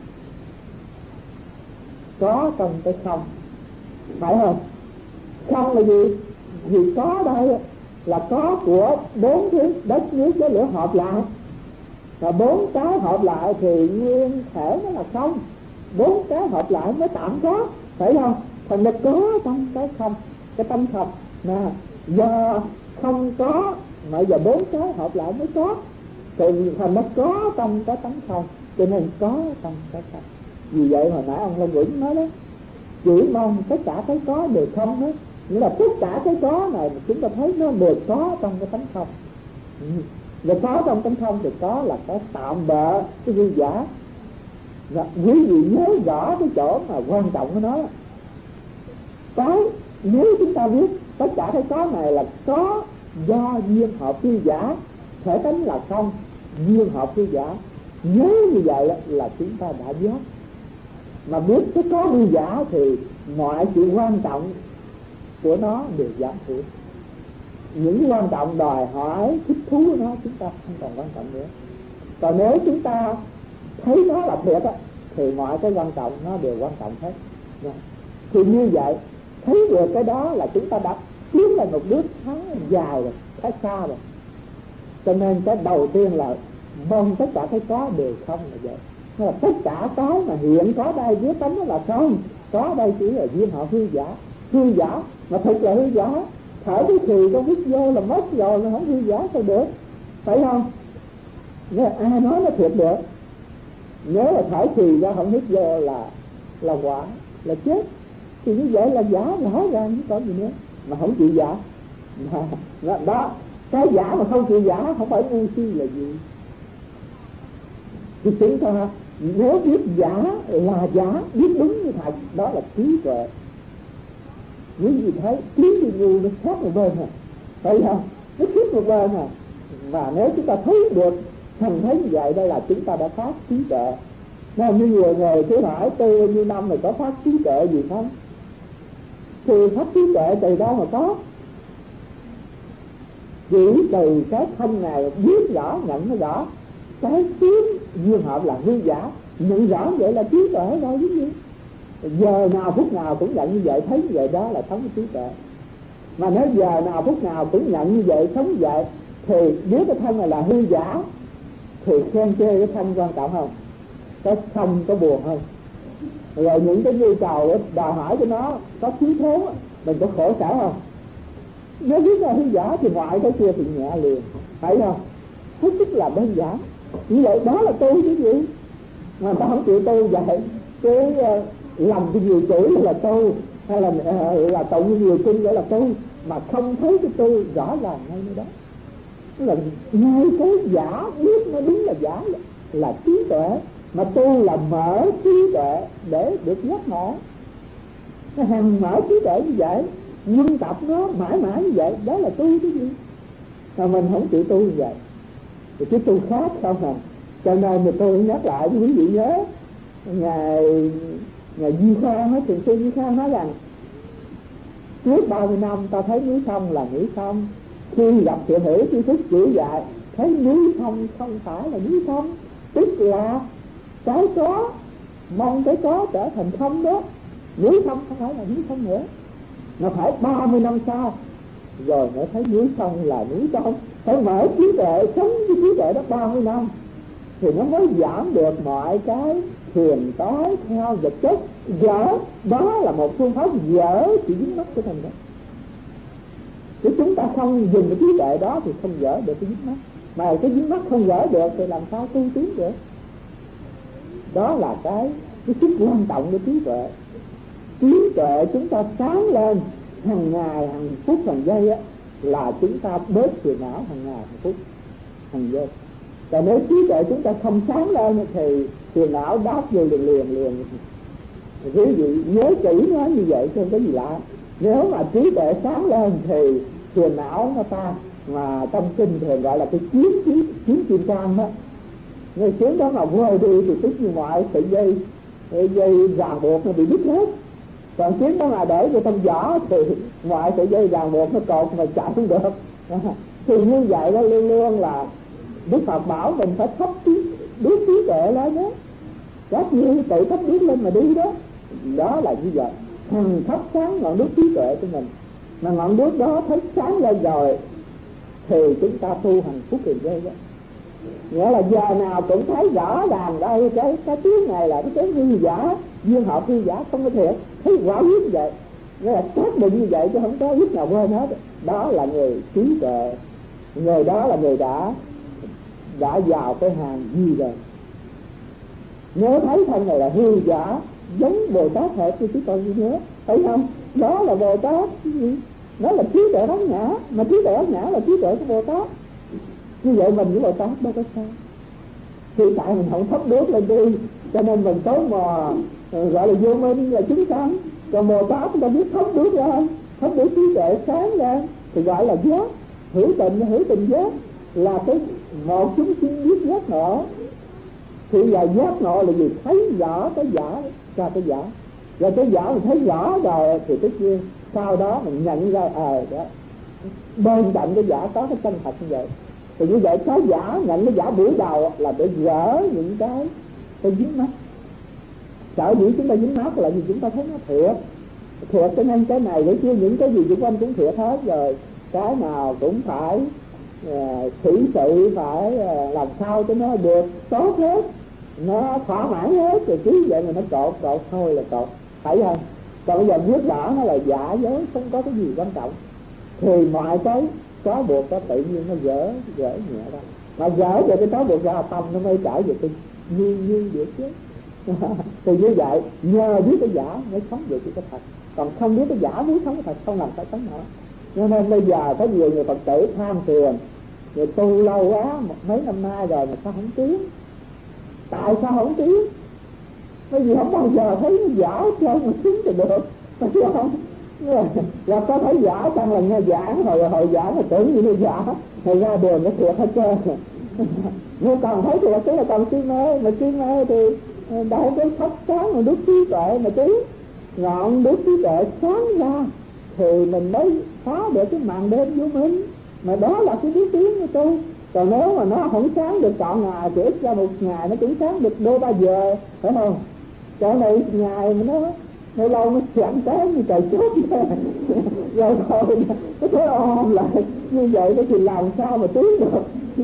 Có trong cái không, phải không? Không là gì? Vì có đây là có của bốn thứ đất nước với lửa hợp lại, và bốn cái hợp lại thì nguyên thể nó là không. Bốn cái hợp lại mới tạm có, phải không? Thành nó có trong cái không, cái tâm không nè. Do không có mà giờ bốn cái hợp lại mới có, thì thành nó có trong cái tánh không, cho nên có trong cái không. Vì vậy hồi nãy ông Long Vĩnh nói đó, chỉ mong tất cả cái có đều không hết. Nghĩa là tất cả cái có này chúng ta thấy nó đều có trong cái tánh không. Và có trong tánh không thì có là cái tạm bợ, cái hư giả. Và quý vị nhớ rõ cái chỗ mà quan trọng của nó. Cái nếu chúng ta biết tất cả cái có này là có do duyên hợp hư giả, thể tánh là không, duyên hợp hư giả. Nhớ như vậy là chúng ta đã giác. Mà biết cái có hư giả thì mọi sự quan trọng của nó đều giảm thiểu. Những quan trọng đòi hỏi thích thú của nó chúng ta không còn quan trọng nữa. Còn nếu chúng ta thấy nó là thiệt á, thì mọi cái quan trọng nó đều quan trọng hết. Thì như vậy thấy được cái đó là chúng ta đã tiến lên một bước khá dài rồi, khá xa rồi. Cho nên cái đầu tiên là mong tất cả cái có đều không là vậy. Nó là tất cả cái mà hiện có đây dưới tánh nó là không. Có đây chỉ là duyên họ hư giả. Hư giả mà thực là hư giả. Thở cái thì con hít vô là mất rồi, nó không hư giả sao được, phải không? Nếu ai nói nó thiệt được? Nếu là thở thì ra không hít vô là quả, là chết. Thì như vậy là giả rõ ràng, không có gì nữa mà không chịu giả. Đó Cái giả mà không chịu giả không phải ngu si là gì? Thì chúng ta nếu biết giả là giả, biết đúng như thật, đó là trí tuệ. Quý vị thấy trí thì ngu nó khác một bên à, phải không? Nó khác một bên à. Và nếu chúng ta thấy được thành thấy như vậy, đây là chúng ta đã phát trí tuệ. Nên như nhiều người cứ hỏi tôi như năm này có phát trí tuệ gì không? Thì phát trí tuệ từ đâu mà có? Chỉ từ cái thân này biết rõ, nhận nó rõ. Cái tiếng duyên hợp là hư giả, nhận rõ vậy là trí tuệ rồi chứ gì. Giờ nào phút nào cũng nhận như vậy, thấy như vậy, đó là sống trí tuệ. Mà nếu giờ nào phút nào cũng nhận như vậy, sống như vậy, thì biết cái thân này là hư giả, thì khen chê cái thân quan trọng không? Có không, có buồn không? Rồi những cái nhu cầu đòi hỏi cho nó có thiếu thốn, mình có khổ sở không? Nếu biết là hư giả thì ngoại cái kia thì nhẹ liền, phải không? Hết sức là đơn giản. Như vậy đó là tu chứ gì. Mà ta không chịu tu vậy, cái làm cái nhiều chửi là tu, hay là tụng nhiều kinh gọi là tu, mà không thấy cái tu rõ ràng ngay nơi đó. Tức là ngay cái giả biết nó đúng là giả là trí tuệ, mà tu là mở trí tuệ để được giác ngộ. Nó hàng mở trí tuệ như vậy, quân tập nó mãi mãi như vậy, đó là tu chứ gì. Mà mình không chịu tu như vậy thì cái tu khác không à. Cho nên mà tôi nhắc lại với quý vị nhớ, ngài Duy Khang nói, thường xuyên Duy Khang nói rằng trước 30 năm ta thấy núi sông là núi sông, khi gặp thiện hữu tri thức chỉ dạy thấy núi sông không phải là núi sông, tức là cái có mong cái có trở thành không đó. Núi sông không phải là núi sông nữa, mà phải 30 năm sau rồi mới thấy núi sông là núi sông. Phải mở trí tuệ, sống với trí tuệ đó 30 năm thì nó mới giảm được mọi cái thiền tối theo vật chất. Gỡ đó là một phương pháp gỡ sự dính mắc của mình đó. Chứ chúng ta không dùng cái trí tuệ đó thì không gỡ được cái dính mắc. Mà cái dính mắc không gỡ được thì làm sao tu tiến được? Đó là cái sức quan trọng của trí tuệ. Trí tuệ chúng ta sáng lên hàng ngày, hàng phút, hàng giây á, là chúng ta bớt phiền não hàng ngày, hàng phút, hàng giây. Còn nếu trí tuệ chúng ta không sáng lên thì phiền não đáp vô liền. Quý vị nhớ kỹ nó như vậy chứ không có gì lạ. Nếu mà trí tuệ sáng lên thì phiền não nó tan. Mà trong kinh thường gọi là cái chiến kim cang đó. Người chiến đó mà vơi đi thì tức như mọi sợi dây ràng buộc nó bị đứt hết. Còn chiến đó mà để cho trong giỏ thì mọi sợi dây ràng buộc nó cột mà chạy không được. Thì như vậy đó luôn luôn là Đức Phật bảo mình phải thắp đuốc trí tuệ lên đó. Các như tự thắp đuốc lên mà đi đó. Đó là như vậy. Thằng thắp sáng ngọn đuốc trí tuệ của mình. Mà ngọn đuốc đó thấy sáng lên rồi thì chúng ta tu hành phút tiền giây đó. Nghĩa là giờ nào cũng thấy rõ ràng đây cái tiếng này là cái hư giả, duyên hợp hư giả không có thiệt. Thấy rõ biết như vậy. Nghĩa là xác định như vậy chứ không có lúc nào quên hết. Đó là người trí tuệ. Người đó là người đã vào cái hàng gì rồi. Nếu thấy thân này là hư giả, giống Bồ Tát hệt thì chỉ còn gì nữa, thấy không? Đó là Bồ Tát, đó là trí tuệ bát nhã, mà trí tuệ bát nhã là trí tuệ của Bồ Tát. Như vậy mình với Bồ Tát đâu có sao. Thì tại mình không thắp đuốc lên đi, cho nên mình tối mò gọi là vô minh là chúng sanh. Còn Bồ Tát chúng ta biết thắp đuốc lên, thắp đuốc trí tuệ sáng lên thì gọi là giác. Hữu tình giác là cái một chúng sinh biết giác ngộ. Thì là giác ngộ là gì? Thấy rõ cái giả ra cái giả, rồi cái giả mình thấy rõ rồi thì tất nhiên sau đó mình nhận ra đó bên cạnh cái giả có cái chân thật như vậy. Thì như vậy cái giả, nhận cái giả buổi đầu là để gỡ những cái dính mắc. Sở dĩ chúng ta dính mắc là vì chúng ta thấy nó thiệt cho nên cái này để kia, những cái gì xung quanh cũng thiệt hết rồi, cái nào cũng phải xử sự phải làm sao cho nó được tốt hết, nó thỏa mãn hết, rồi cứ vậy mà nó cột thôi là cột, phải không? Còn bây giờ biết rõ nó là giả dối, không có cái gì quan trọng thì mọi cái có buộc có tự nhiên nó gỡ nhẹ ra. Mà gỡ về cái trói buộc ra tâm nó mới trở về cái như được chứ. Thì như vậy nhờ biết cái giả mới sống về cái thật. Còn không biết cái giả muốn sống cái thật không làm sao sống nổi. Cho nên bây giờ có nhiều người Phật tử tham thiền, người tu lâu quá mấy năm nay rồi mà sao không tiến? Tại sao không tiến? Bởi vì không bao giờ thấy nó giả cho mà tiến thì được, phải không? Là có thấy giả trong là nghe giảng, hồi giảng là tưởng như nó giả, rồi ra đường nó thiệt hết trơn. Nhưng còn thấy thì là còn trí mê, mà trí mê thì đâu có thắp sáng mà đốt trí tuệ mà tí ngọn đốt trí tuệ sáng ra thì mình mới phá được cái màn đêm vô minh, mà đó là cái biết tiếng của tôi. Còn nếu mà nó không sáng được trọn ngày thì ít ra một ngày nó chỉ sáng được đôi 3 giờ, phải không? Chỗ này ngày mà nó lâu nó sáng sáng như trời chốt rồi thôi nó thấy ôm lại như vậy đó thì làm sao mà tiến được.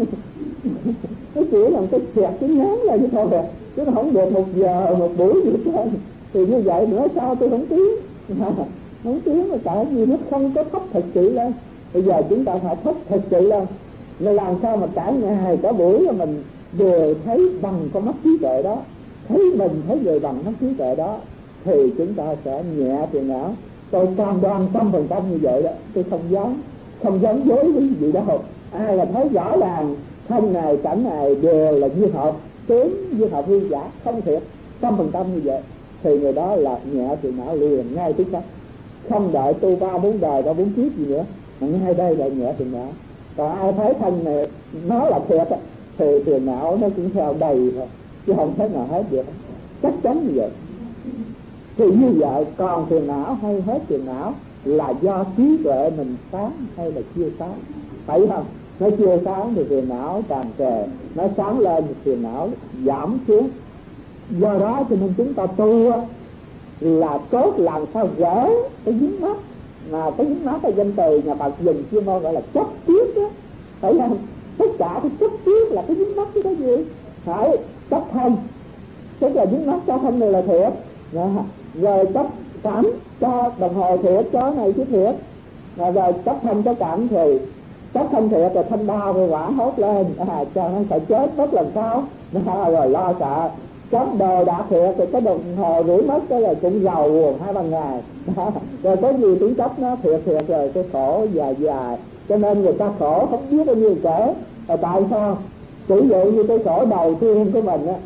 Nó chỉ làm cái xẹt cái nhán ra chứ thôi à, chứ nó không được 1 giờ 1 buổi gì hết. Thì như vậy nữa sao tôi không tiến? Không tiến mà tại vì nó không có thấp thật sự lên. Bây giờ chúng ta phải thấp thật sự lên, nên làm sao mà cả ngày cả buổi là mình đều thấy bằng con mắt trí tuệ đó, thấy mình thấy người bằng mắt trí tuệ đó, thì chúng ta sẽ nhẹ phiền não. Tôi cam đoan 100% như vậy đó, tôi không dám dối với gì đâu. Ai là thấy rõ ràng thân này cảnh này đều là duyên hợp tướng, duyên hợp hư giả không thiệt 100% như vậy, thì người đó là nhẹ phiền não liền ngay tức khắc, không đợi tu 3-4 đời 3-4 kiếp gì nữa, mà ngay đây là nhẹ phiền não. Còn ai thấy thân này nó là thiệt thì phiền não nó cũng theo đầy thôi, chứ không thể nào hết được, chắc chắn như vậy. Thì như vậy còn phiền não hay hết phiền não là do trí tuệ mình sáng hay là chưa sáng, phải không? Nó chưa sáng thì phiền não càng kề, nó sáng lên thì phiền não giảm xuống. Do đó cho nên chúng ta tu là cốt làm sao gỡ cái dính mắc, mà cái dính mắc là danh từ nhà Phật dùng chuyên môn gọi là chấp trước đó, phải không? Tất cả cái chấp trước là cái dính mắc chứ cái gì? Phải chấp thân, tức là dính mắc cho thân này là thiệt, rồi chấp cảm cho đồng hồ thiệt, cho này chứ thiệt, rồi chấp thân cho cảm thì chấp thân thiệt rồi thân đau rồi quả hốt lên, cho nó phải chết mất làm sao, rồi lo sợ. Chấp đồ đã thiệt rồi cái đồng hồ rủi mất cái rồi cũng giàu buồn 2-3 ngày. Rồi có gì cũng chấp nó thiệt rồi cái khổ dài, cho nên người ta khổ không biết bao nhiêu kể. Rồi tại sao? Ví dụ như cái khổ đầu tiên của mình á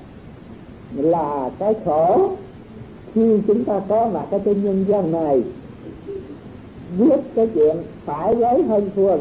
là cái khổ khi chúng ta có mặt ở trên nhân gian này, biết cái chuyện phải lấy hơn thua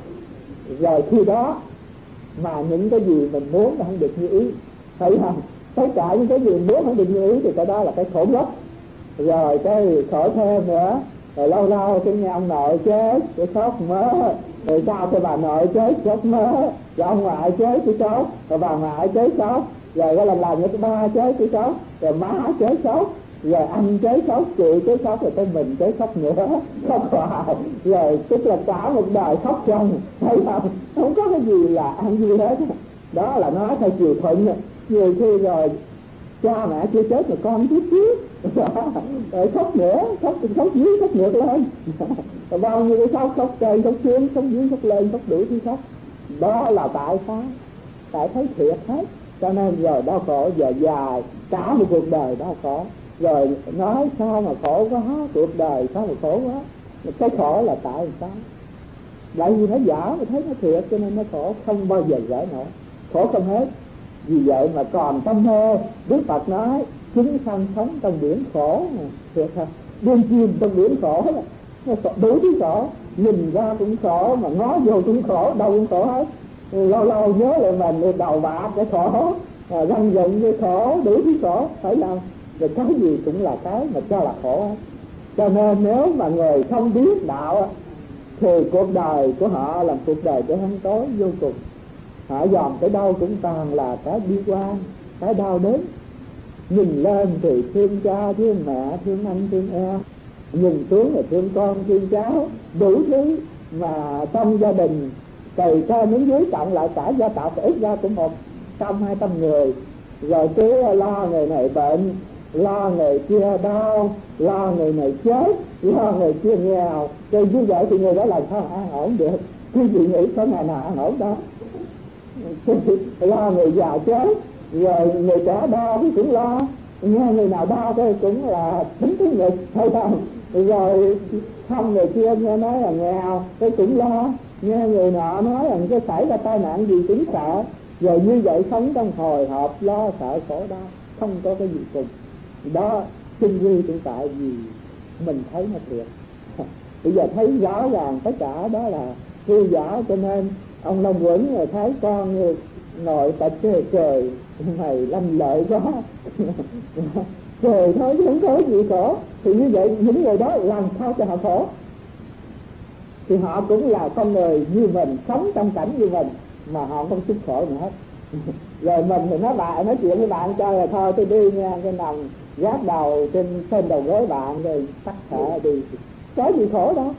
rồi khi đó mà những cái gì mình muốn không được như ý, phải không? Tất cả những cái gì muốn không được như ý thì cái đó là cái khổ nhất. Rồi cái khổ thêm nữa, rồi lâu lâu cái nghe ông nội chết cái sốt mớ, rồi sao cái bà nội chết sốt mớ, rồi ông ngoại chết cái sốt, rồi bà ngoại chết sốt, rồi cái lần như cái ba chết cái sốt, rồi má chết sốt, rồi anh chết sốt, chị chết sốt, rồi tới mình chết sốt nữa, khóc hoài, rồi tức là cả một đời khóc xong, thấy không có cái gì là ăn vui hết. Đó là nói theo chiều thuận. Nhiều khi rồi cha mẹ chưa chết mà con chết trước, rồi khóc nữa, khóc dưới khóc ngược lên, rồi bao nhiêu cái khóc trên khóc xuống, khóc dưới khóc lên, khóc đủ thứ khóc. Đó là tại sao? Tại thấy thiệt hết, cho nên rồi đau khổ giờ dài cả một cuộc đời đau khổ. Rồi nói sao mà khổ quá, cuộc đời sao mà khổ quá, cái khổ là tại sao? Tại vì nó giả mà thấy nó thiệt cho nên nó khổ, không bao giờ giải nổi, khổ không hết. Vì vậy mà còn tâm mê, Đức Phật nói chúng sanh sống trong biển khổ này, thiệt không? Đương chìm trong biển khổ là đủ thứ khổ, nhìn ra cũng khổ, mà ngó vô cũng khổ, đâu cũng khổ hết. Lâu lâu nhớ lại mình đầu bạc cái khổ, răng giận cái khổ, đủ thứ khổ, phải không? Rồi cái gì cũng là cái mà cho là khổ hết. Cho nên nếu mà người không biết đạo thì cuộc đời của họ là cuộc đời của hắn tối vô cùng. Họ dòm tới đâu cũng toàn là cái bi quan, cái đau đớn. Nhìn lên thì thương cha, thương mẹ, thương anh, thương em, nhìn xuống là thương con, thương cháu, đủ thứ mà trong gia đình từ trên đến dưới cộng lại cả gia tộc ít ra cũng 100-200 người. Rồi cứ lo người này bệnh, lo người kia đau, lo người này chết, lo người kia nghèo. Rồi như vậy thì người đó làm sao an ổn được? Quý vị nghĩ có ngày nào an ổn đó? Lo người già chết, rồi người trẻ đau thì cũng lo, nghe người nào đau thì cũng là tính cái nghịch, thấy không? Rồi không, người kia nghe nói là nghèo tôi cũng lo, nghe người nọ nói rằng cái xảy ra tai nạn gì cũng sợ. Rồi như vậy sống trong hồi hộp lo sợ khổ đau, không có cái gì cùng. Đó chung quy hiện tại vì mình thấy nó thiệt. Bây giờ thấy rõ ràng tất cả đó là hư giả, cho nên ông Long Quẩn rồi thấy con ngồi tại trời mày lâm lợi quá trời thôi chứ không có gì khổ. Thì như vậy những người đó làm sao cho họ khổ? Thì họ cũng là con người như mình, sống trong cảnh như mình mà họ không chút khổ nữa hết. Rồi mình thì nói chuyện với bạn cho là thôi tôi đi nha, cái nằm gác đầu trên đầu gối bạn rồi tắt thở đi, có gì khổ đâu.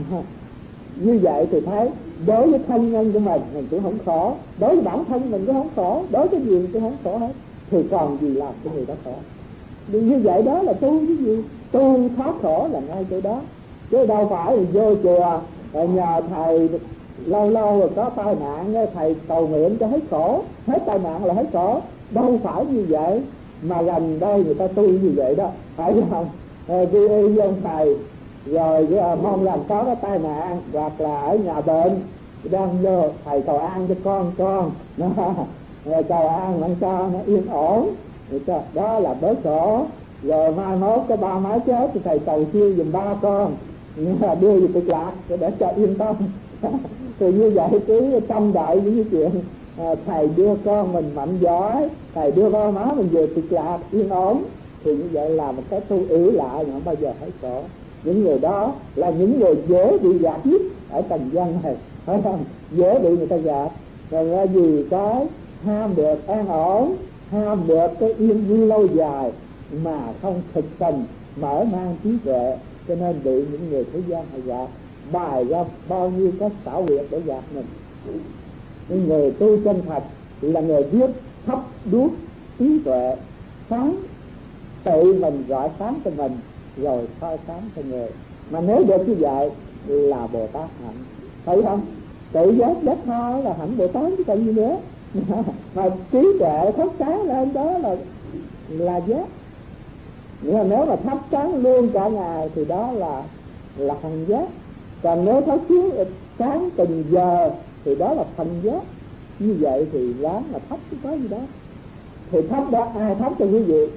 Như vậy thì thấy đối với thân nhân của mình cũng không khổ, đối với bản thân mình cũng không khổ, đối với gì cũng không khổ hết, thì còn gì làm cái người đó khổ. Như vậy đó là tu cái gì? Tu thoát khổ là ngay chỗ đó, chứ đâu phải là vô chùa nhờ thầy lâu lâu rồi có tai nạn thầy cầu nguyện cho hết khổ, hết tai nạn là hết khổ. Đâu phải như vậy, mà gần đây người ta tu như vậy đó, phải không? Đi y với ông thầy rồi mong làm có cái tai nạn, hoặc là ở nhà bệnh đang vô thầy cầu an cho con rồi cầu an làm sao nó yên ổn, đó là bớt khổ. Rồi mai mốt có ba má chết thì thầy cầu siêu giùm ba con, là đưa về Cực Lạc để cho yên tâm. Thì như vậy cứ trông đợi những cái chuyện thầy đưa con mình mạnh giỏi, thầy đưa ba má mình về Cực Lạc yên ổn, thì như vậy là một cái tu ỷ lại mà không bao giờ thấy khổ. Những người đó là những người dễ bị gạt nhất ở trần gian này, phải không? Dễ bị người ta gạt, rồi là vì cái ham được an ổn, ham được cái yên vui lâu dài mà không thực hành mở mang trí tuệ, cho nên bị những người thế gian họ gạt, bài ra bao nhiêu các xảo quyệt để gạt mình. Nhưng người tu chân thật là người biết thắp đuốc trí tuệ, sáng tự mình gọi sáng cho mình rồi soi sáng cho người. Mà nếu được như vậy là Bồ Tát hạnh, thấy không? Tự giác tha là hạnh Bồ Tát chứ còn gì nữa. Mà trí tuệ thắp sáng lên đó là giác. Nhưng mà nếu mà thắp sáng luôn cả ngày thì đó là hành giác. Còn nếu thắp sáng từng giờ thì đó là thành giác. Như vậy thì láng là thắp chứ có gì đó. Thì thắp đó ai thắp cho quý vị?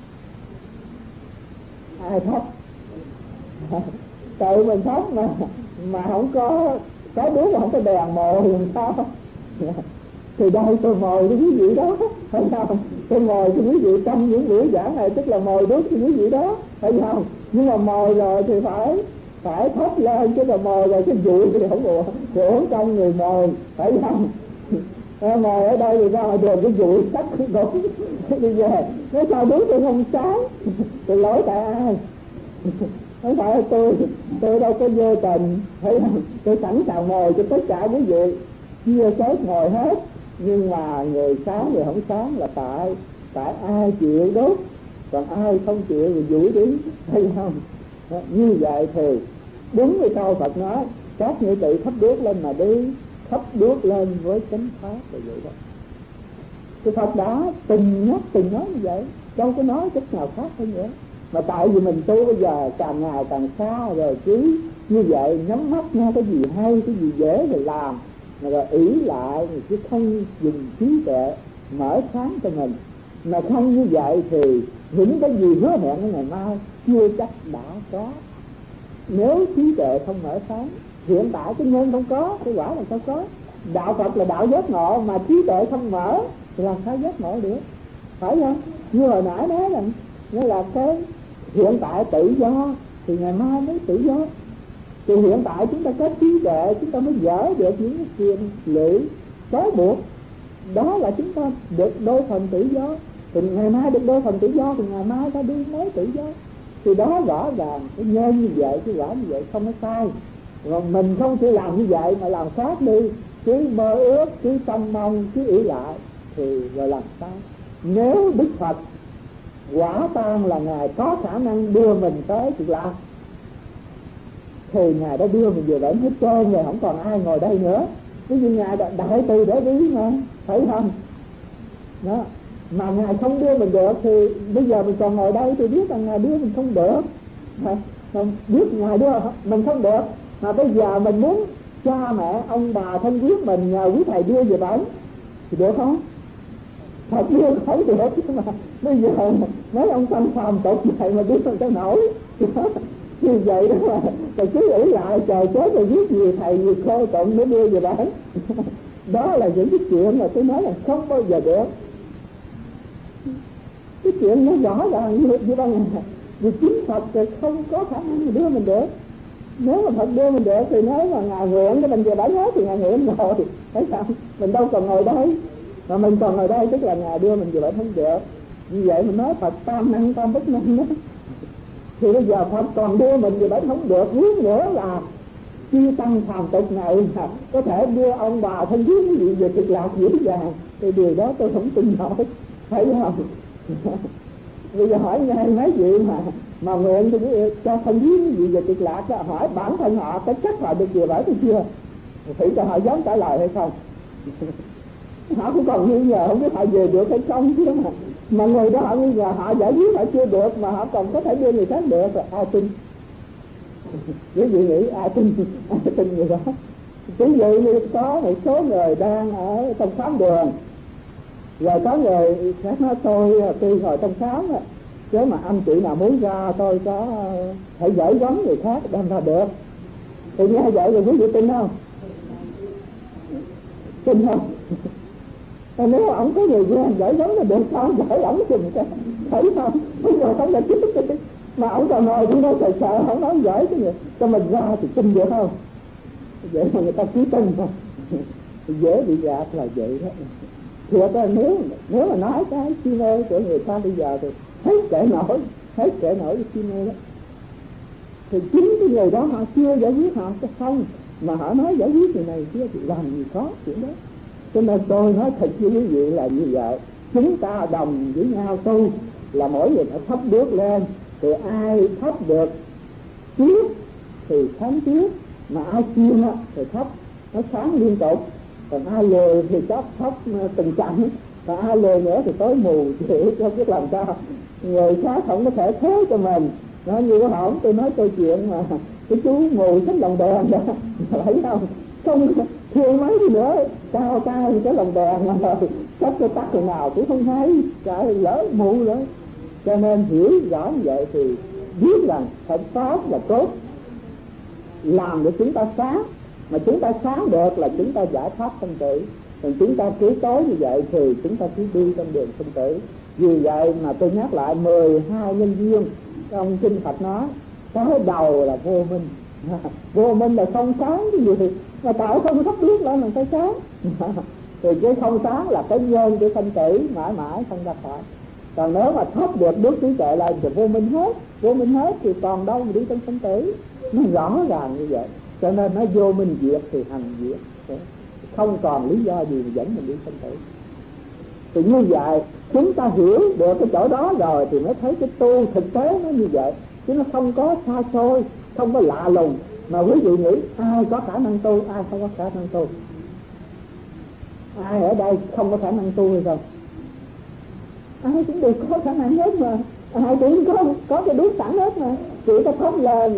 Ai thắp? Tự mình thắp mà không có đuốc, không có đèn mồi làm sao? Thì đâu tôi mồi cho quý vị đó, phải không? Tôi mồi cho quý vị trong những buổi giảng này, tức là mồi đuốc cho quý vị đó, phải không? Nhưng mà mồi rồi thì phải thắp lên, chứ mà mồi rồi cái dụi thì không được, uổng trong người mồi, phải không? Mồi ở đây thì ra ngoài đường cái dụi cắt cũng đi về, nói sao đuốc tôi không sáng, tôi lỗi tại ai? Không phải tôi đâu có vô tình, thấy không? Tôi sẵn sàng ngồi cho tất cả quý vị, chia sớt ngồi hết. Nhưng mà người sáng người không sáng là tại ai chịu đốt, còn ai không chịu thì dũi đi, thấy không? Như vậy thì đúng như câu Phật nói, các nghĩa tự thắp đuốc lên mà đi, thắp đuốc lên với chánh pháp là vậy đó. Cái Phật đã từng nói như vậy, đâu có nói cách nào khác hơn nữa. Mà tại vì mình tu bây giờ càng ngày càng xa rồi, cứ như vậy nhắm mắt nghe cái gì hay, cái gì dễ thì làm, mà rồi ỷ lại chứ không dùng trí tuệ mở sáng cho mình. Mà không như vậy thì những cái gì hứa hẹn với ngày mai chưa chắc đã có. Nếu trí tuệ không mở sáng, hiện tại cái nhân không có, cái quả là sao có? Đạo Phật là đạo giác ngộ, mà trí tuệ không mở thì làm sao giác ngộ được, phải không? Như hồi nãy nói rằng nó là cái hiện tại tự do thì ngày mai mới tự do. Thì hiện tại chúng ta có trí tuệ, chúng ta mới dỡ được những cái quyền lưỡi trói buộc, đó là chúng ta được đôi phần tự do. Thì ngày mai được đôi phần tự do thì ngày mai ta đi mới tự do. Thì đó rõ ràng cái nhân như vậy, cái quả như vậy không có sai. Còn mình không chỉ làm như vậy mà làm khác đi, cứ mơ ước, cứ trông mong, cứ ỷ lại thì rồi làm sao? Nếu Đức Phật quả tan là Ngài có khả năng đưa mình tới Cực Lạc thì Ngài đã đưa mình về đến hết trơn rồi, không còn ai ngồi đây nữa. Ví dụ Ngài đại từ để ý mà, phải không? Đó. Mà Ngài không đưa mình được thì bây giờ mình còn ngồi đây thì biết rằng Ngài đưa mình không được. không biết ngài đưa mình không được, mà bây giờ mình muốn cha mẹ ông bà thân quyến mình nhờ quý thầy đưa về bản thì được không? Thật đưa không được, mà bây giờ mấy ông tâm phàm tục vậy mà biết không cho nổi. Như vậy đó mà thầy cứ nghĩ lại trời chết rồi viết gì thầy gì khô cộng mới đưa về bản. Đó là những cái chuyện mà tôi nói là không bao giờ được. Cái chuyện nó rõ ràng như ban ngày, vì chính Phật thì không có khả năng đưa mình được. Nếu mà Phật đưa mình được thì nếu mà ngài nguyện cái mình về bản hết thì ngài nguyện rồi, thấy sao? Mình đâu còn ngồi đây, mà mình còn ngồi đây tức là ngài đưa mình về bản không được. Như vậy mình nói Phật tam năng tam bất năng đó. Thì bây giờ Phật còn đưa mình về bản không được, hướng nữa là chư tăng phàm tục này có thể đưa ông bà thân quyến quý vị về cực lạc dễ dàng, thì điều đó tôi không tin nổi, thấy không? Bây giờ hỏi ngay mấy vị mà nguyện cho thân quyến quý vị về cực lạc đó, hỏi bản thân họ có chắc họ được về bởi hay chưa? Thử cho họ dám trả lời hay không? Họ cũng còn nghi ngờ không biết họ về được hay không chứ mà người đó họ nghi ngờ họ giải quyết họ chưa được mà họ còn có thể đưa người khác được rồi ai tin? Quý vị nghĩ ai tin người đó? Ví dụ như có một số người đang ở trong khám đường, rồi có người khác nói tôi ngồi trong khám chứ mà anh chị nào muốn ra tôi có thể gửi gắm người khác đem ra được. Thì nghe vậy rồi quý vị tin không? Tin không? Nếu ông có người quen gửi gắm là được sao gửi ổng chùm cái, thấy không? Bây giờ không là chính mà ông còn ngồi cũng nói sợ không nói gửi cái gì cho mình ra thì tin được không? Vậy mà người ta cứ tin thôi. Dễ bị gạt là vậy đó. Thiệt là nếu mà nói cái chi mê của người ta bây giờ thì hết kể nổi cái chi mê đó. Thì chính cái người đó họ chưa giải quyết họ sẽ không, mà họ nói giải quyết người này kia thì làm gì có chuyện đó. Cho nên tôi nói thật với quý vị là như vậy, chúng ta đồng với nhau tu là mỗi người phải thắp bước lên, thì ai thắp được trước thì sáng trước, mà ai chiên thì thắp nó sáng liên tục, còn ai lười thì thắp từng chặng, và ai lười nữa thì tối mù chịu cho biết làm sao. Người khác không có thể thế cho mình. Nó như cái hổm tôi nói câu chuyện mà cái chú mù xách lồng đèn đó, thấy không thương mấy gì nữa, cao cái lồng đèn mà xách cái tắt rồi nào cũng không thấy, trời lỡ mù rồi. Cho nên hiểu rõ như vậy thì biết rằng phải tốt là tốt, làm để chúng ta sáng, mà chúng ta sáng được là chúng ta giải thoát sinh tử. Còn chúng ta cứ tối như vậy thì chúng ta cứ đi trong đường sinh tử. Vì vậy mà tôi nhắc lại 12 nhân duyên trong kinh Phật nói, cái đầu là vô minh. Vô minh là không sáng cái gì, mà tạo không thắp bước lên là cái sáng. Thì cái không sáng là cái nhân của sinh tử mãi mãi không ra khỏi. Còn nếu mà thắp được bước trí tuệ lên thì vô minh hết thì còn đâu mà đi trong sinh tử. Nó rõ ràng như vậy. Cho nên nó vô minh diệt thì hành diệt, không còn lý do gì mà dẫn mình đi sinh tử. Thì như vậy chúng ta hiểu được cái chỗ đó rồi thì mới thấy cái tu thực tế nó như vậy, chứ nó không có xa xôi, không có lạ lùng. Mà quý vị nghĩ ai có khả năng tu, ai không có khả năng tu? Ai ở đây không có khả năng tu hay không? Ai cũng đều có khả năng hết mà, ai cũng có cái đúng sẵn hết mà, chỉ có thốt lên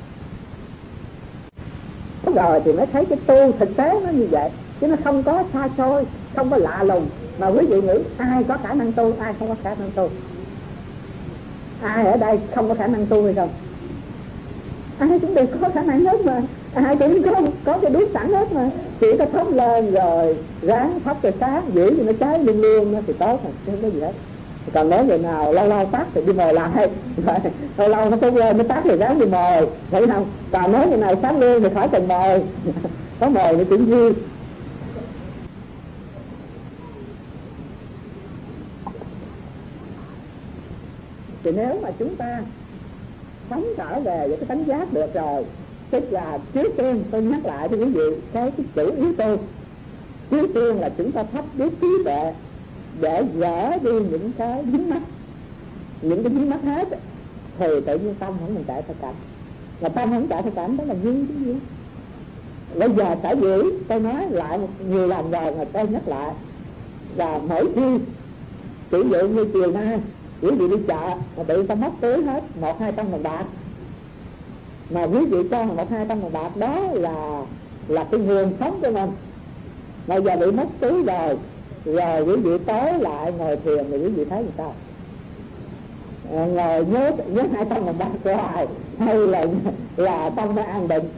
rồi thì mới thấy cái tu thực tế nó như vậy, chứ nó không có xa xôi, không có lạ lùng. Mà quý vị nghĩ ai có khả năng tu, ai không có khả năng tu? Ai ở đây không có khả năng tu hay không? Ai cũng đều có khả năng hết mà, ai cũng có cái đúng sẵn hết mà, chỉ có thốt lên rồi ráng thắp cho sáng, giữ cho nó cháy luôn luôn nó thì tốt rồi, chứ không có gì hết. Còn nếu người nào lâu tắt thì đi mời lại, lâu nó tốt lên nó tắt thì ráng đi mời, thấy không? Còn nếu người này sáng luôn thì khỏi cần mời, có mời nó chuyện vui. Thì nếu mà chúng ta sống trở về với cái tánh giác được rồi, tức là trước tiên tôi nhắc lại cho quý vị cái chủ yếu tố. Trước tiên là chúng ta thắp biết trí tuệ để gỡ đi những cái dính mắc hết, thì tự nhiên tâm không còn chạy theo cảnh. Mà tâm không chạy theo cảnh đó là duyên chứ gì. Bây giờ sở dĩ tôi nói lại nhiều lần rồi mà tôi nhắc lại là mỗi khi ví dụ như chiều nay quý vị đi chợ mà bị ta mất túi hết 100-200 đồng bạc, mà quý vị cho 100-200 đồng bạc đó là cái nguồn sống của mình. Bây giờ bị mất túi rồi quý vị tới lại ngồi thiền thì quý vị thấy làm sao? Ngồi nhớ 200 đồng bạc hoài hay là tâm nó an định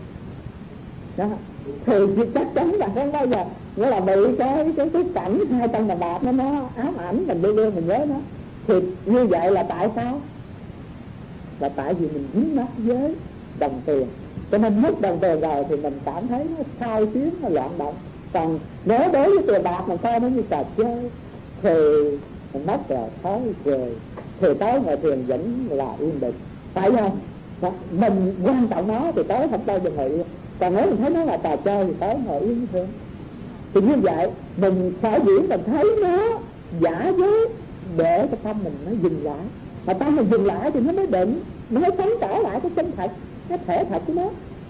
đó, thì chắc chắn là không bao giờ nghĩa là bị cái cảnh 200 đồng bạc nó ám ảnh mình, luôn mình nhớ nó. Thì như vậy là tại sao? Là tại vì mình dính mắc với đồng tiền, cho nên mất đồng tiền rồi thì mình cảm thấy nó sai xuyến, nó loạn động. Còn nếu đối với tiền bạc mình coi nó như trò chơi thì mình mất rồi thói cười, thì tới ngồi thiền vẫn là yên định, phải không? Mình quan trọng nó thì tới không bao giờ ngồi yên. Còn nếu mình thấy nó là trò chơi thì tới ngồi yên thôi. Thì như vậy mình phải diễn, mình thấy nó giả dối để cái tâm mình nó dừng lại. Mà tâm mình dừng lại thì nó mới định, nó mới sống trở lại cái chân thật, cái thể thật của nó.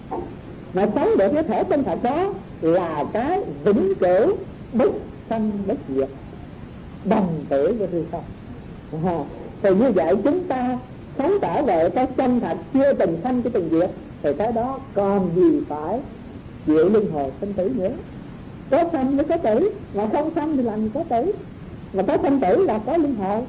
Mà sống được cái thể chân thật đó là cái vĩnh cửu bất sanh bất diệt, đồng tử với hư không. Thì như vậy chúng ta sống trở về cái chân thật chưa từng sanh chưa từng diệt, thì cái đó còn gì phải chịu luân hồi sinh tử nữa. Có sanh mới có tử, mà không sanh thì làm gì có tử, mà có sanh tử là có luân hồi.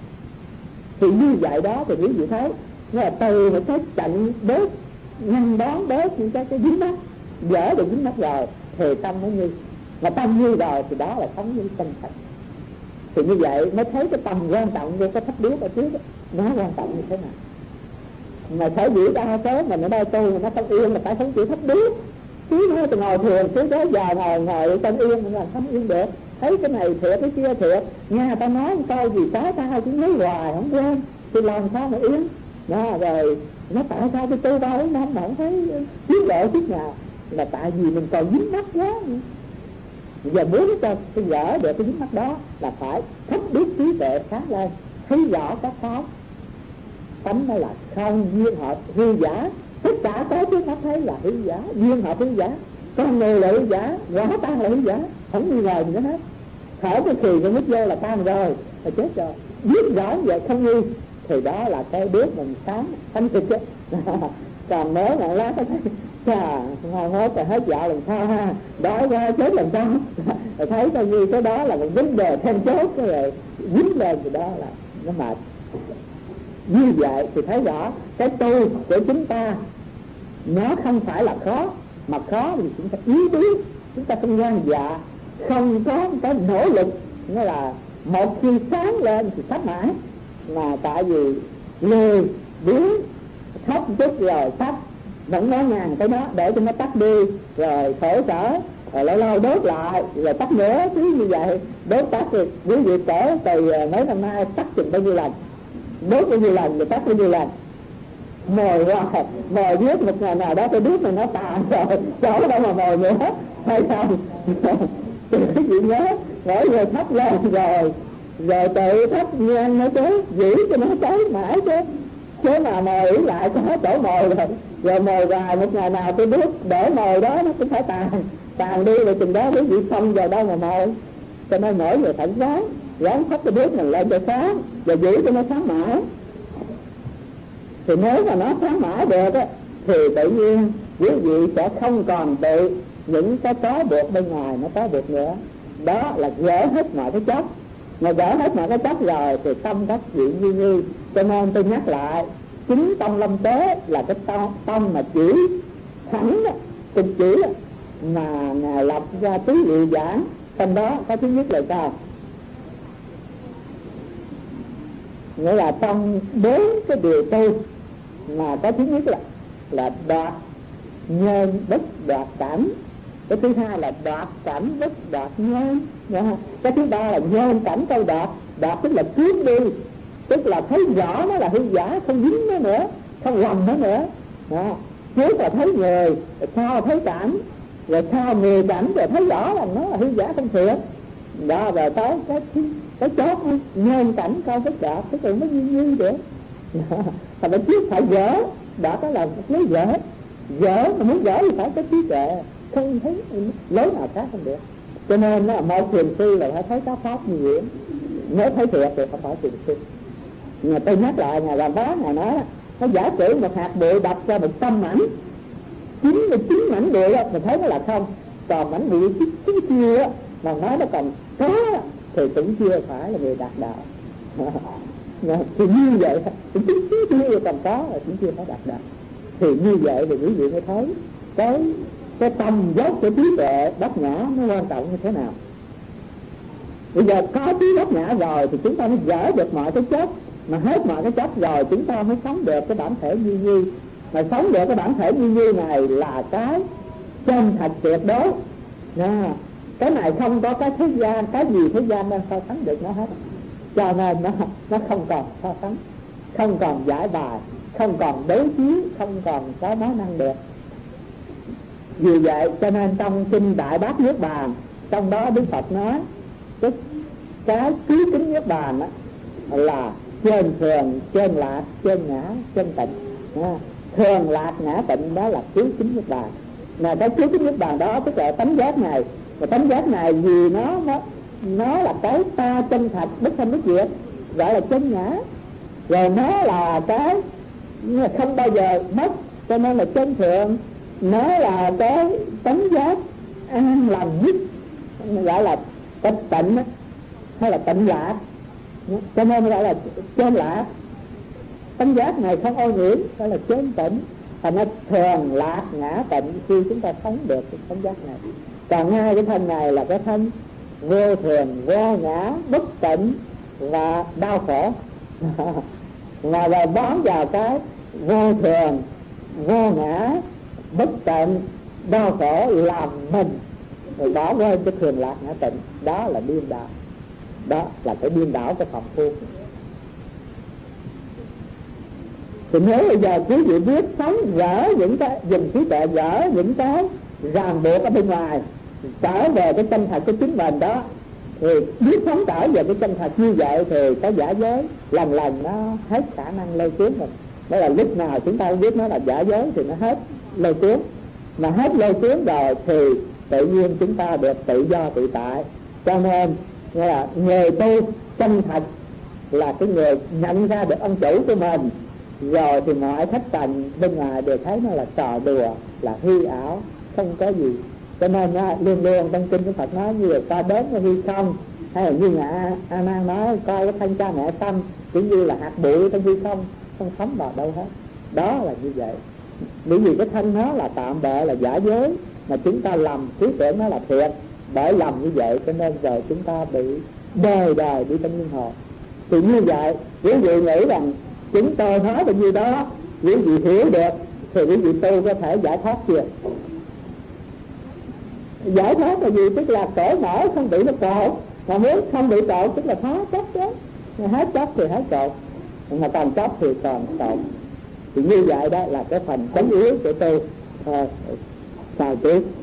Thì như vậy đó thì quý vị thấy là từ một cái trận bớt ngăn đón bớt những cái dính mắt, dỡ được dính mắt rồi thì tâm nó như, mà tâm như rồi thì đó là sống như chân thật. Thì như vậy mới thấy cái tầm quan trọng của cái thấp điếu ở trước đó, nó quan trọng như thế nào. Mà sở dĩ đa số mình ở đây tu mà nó không yên là phải không chịu thấp điếu. Cứ nó từ ngồi thường, cứ tới giờ ngồi trong yên mình làm không yên được. Thấy cái này thiệt, cái kia thiệt, nghe ta nói một câu gì trái tao chứ nói hoài không quên, thì làm sao mà yên. Đó, rồi nó tại sao cái tu 3-4 năm mà không thấy tiến độ chút nào, là tại vì mình còn dính mắt quá. Giờ muốn cho cái gỡ được cái dính mắt đó là phải thấp biết trí tuệ sáng lên, thấy rõ các pháp tánh nó là không duyên hợp hư giả. Tất cả cái trước mắt thấy là hư giả, duyên hợp hư giả, con người là hư giả, quả tan là hư giả, không nghi ngờ gì hết. Thở cái khì cái hít vô là tan rồi, là chết rồi. Biết rõ vậy không nghi thì đó là cái bước mình sáng thanh tịnh chứ. Còn nếu mà lát có thấy chà ngon hốt rồi hết dạo làm sao ha, đói quá chết làm sao rồi thấy coi như cái đó là một vấn đề then chốt, cái rồi dính lên thì đó là nó mệt. Như vậy thì thấy rõ cái tu của chúng ta nó không phải là khó, mà khó thì chúng ta yếu đuối, chúng ta không gan dạ, không có cái nỗ lực. Nghĩa là một khi sáng lên thì tắt mãi, mà tại vì lười biếng thấp chút rồi tắt, vẫn nói ngàn cái đó để cho nó tắt đi, rồi khổ sở, rồi lâu lâu đốt lại, rồi tắt nữa, cứ như vậy đốt tắt thì quý vị kể từ mấy năm nay tắt chừng bao nhiêu lần, đốt bao nhiêu lần rồi tắt bao nhiêu lần. Mồi hoài, mồi viết một ngày nào đó cái đốt này nó tàn rồi, chỗ đâu mà mồi nữa, hay không? Thì quý vị nhớ, mỗi người thắp lên rồi tự thắp nhan nó chứ, giữ cho nó cháy mãi chứ. Chứ mà mồi lại có chỗ mồi rồi mồi hoài, một ngày nào tôi đốt để mồi đó nó cũng phải tàn đi, rồi chừng đó quý vị không vào đâu mà mồi. Cho nên mỗi người phải ráng thắp cái đốt mình lên cho sáng, và giữ cho nó sáng mãi. Thì nếu mà nó sáng mãi được á, thì tự nhiên quý vị sẽ không còn bị những cái trói buộc bên ngoài nó trói buộc nữa. Đó là gỡ hết mọi cái chấp. Mà gỡ hết mọi cái chấp rồi thì tâm các vị như. Cho nên tôi nhắc lại, chính tông lâm tế là cái tông mà chỉ thẳng từng chỉ mà Ngài lập ra tứ liệu giảng. Trong đó có thứ nhất là sao? Nghĩa là trong 4 cái điều tu mà có thứ nhất là đoạt nhân bất đoạt cảnh, cái thứ hai là đoạt cảnh bất đoạt nhân, cái thứ ba là nhân cảnh câu đoạt. Đoạt tức là cướp đi, tức là thấy rõ nó là hư giả, không dính nó nữa, không lầm nó nữa. Trước là thấy người, rồi sau thấy cảnh, rồi sau người cảnh, rồi thấy rõ là nó là hư giả không thiệt. Đó, rồi tới cái chót nhân cảnh câu bất đoạt, tức là nó như được. Thành ra trước phải gỡ, đó cái là lấy gỡ mà muốn gỡ thì phải có trí tuệ, không thấy lối nào khác không được. Cho nên là một thiền sư là phải thấy các pháp như vậy. Nếu thấy thiệt thì không phải thiền sư. Mà tôi nhắc lại Ngài Làm Bá, Ngài nói Nó giả sử một hạt bụi đập ra 100 mảnh, 99 mảnh bụi á, mình thấy nó là không. Còn mảnh bụi chín kia á, mà nói nó còn có thì cũng chưa phải là người đạt đạo. Thì như vậy chín kia còn có là cũng chưa phải đạt đạo. Thì như vậy thì quý vị mới thấy cái tầm dốc của trí tuệ bát nhã nó quan trọng như thế nào. Bây giờ có trí bát nhã rồi thì chúng ta mới gỡ được mọi cái chất, mà hết mọi cái chất rồi chúng ta mới sống được cái bản thể duy duy. Mà sống được cái bản thể duy duy này là cái chân thật tuyệt đối. Cái này không có cái thế gian, cái gì thế gian đang so sánh được nó hết. Cho nên nó không còn so sánh, không còn giải bài, không còn đối chiếu, không còn có nói năng được. Vì vậy cho nên trong kinh Đại Bát Niết Bàn, trong đó Đức Phật nói cái cứu kính Niết Bàn đó là chân thường, chân lạc, chân ngã, chân tịnh. Thường lạc ngã tịnh đó là cứu kính Niết Bàn. Mà cái cứu kính Niết Bàn đó tức là tánh giác này. Và tánh giác này vì nó là cái ta chân thật bất sanh bất diệt, gọi là chân ngã. Rồi nó là cái không bao giờ mất, cho nên là chân thượng. Nó là cái tánh giác an lành nhất, gọi là tịch tịnh hay là tịnh lạc, cho nên gọi là chân lạc. Tánh giác này không ô nhiễm, đó là chân tịnh. Thành nó thường lạc ngã tịnh khi chúng ta sống được cái tánh giác này. Còn ngay cái thân này là cái thân vô thường, vô ngã, bất tịnh và đau khổ. Mà rồi bám vào cái vô thường, vô ngã, bất tịnh, đau khổ làm mình, rồi bỏ quên cái thường lạc ngã tịnh. Đó là điên đảo. Đó là cái điên đảo của phạm phu. Thì nếu bây giờ quý vị biết sống gỡ những cái dùng trí tuệ gỡ những cái ràng buộc ở bên ngoài, trở về cái chân thật của chính mình đó, thì biết sống trở về cái chân thật như vậy thì cái giả giới lần nó hết khả năng lôi cuốn mình. Đó là lúc nào chúng ta biết nó là giả giới thì nó hết lôi cuốn. Mà hết lôi cuốn rồi thì tự nhiên chúng ta được tự do tự tại. Cho nên là người tu chân thật là cái người nhận ra được ông chủ của mình, rồi thì mọi thất trần bên ngoài đều thấy nó là trò đùa, là hư ảo, không có gì. Cho nên luôn luôn trong kinh của Phật nói như là ta đến với hư không, hay là như ngạ A Nan nói coi cái thân cha mẹ sanh cũng như là hạt bụi trong hư không, không thấm vào đâu hết. Đó là như vậy. Bởi vì cái thân nó là tạm bợ, là giả giới, mà chúng ta lầm cứ tưởng nó là thiệt. Bởi lầm như vậy cho nên rồi chúng ta bị đời đời đi trong luân hồi. Thì như vậy quý vị nghĩ rằng chúng tôi nói bao nhiêu đó quý vị hiểu được thì quý vị tu có thể giải thoát chưa? Giải thoát là gì? Tức là cởi mở không bị nó cột. Mà muốn không bị cột tức là phá chấp chứ. Hết chấp thì hết cột, mà còn chấp thì còn cột. Thì như vậy đó là cái phần cống yếu của tôi. Chào tiếp.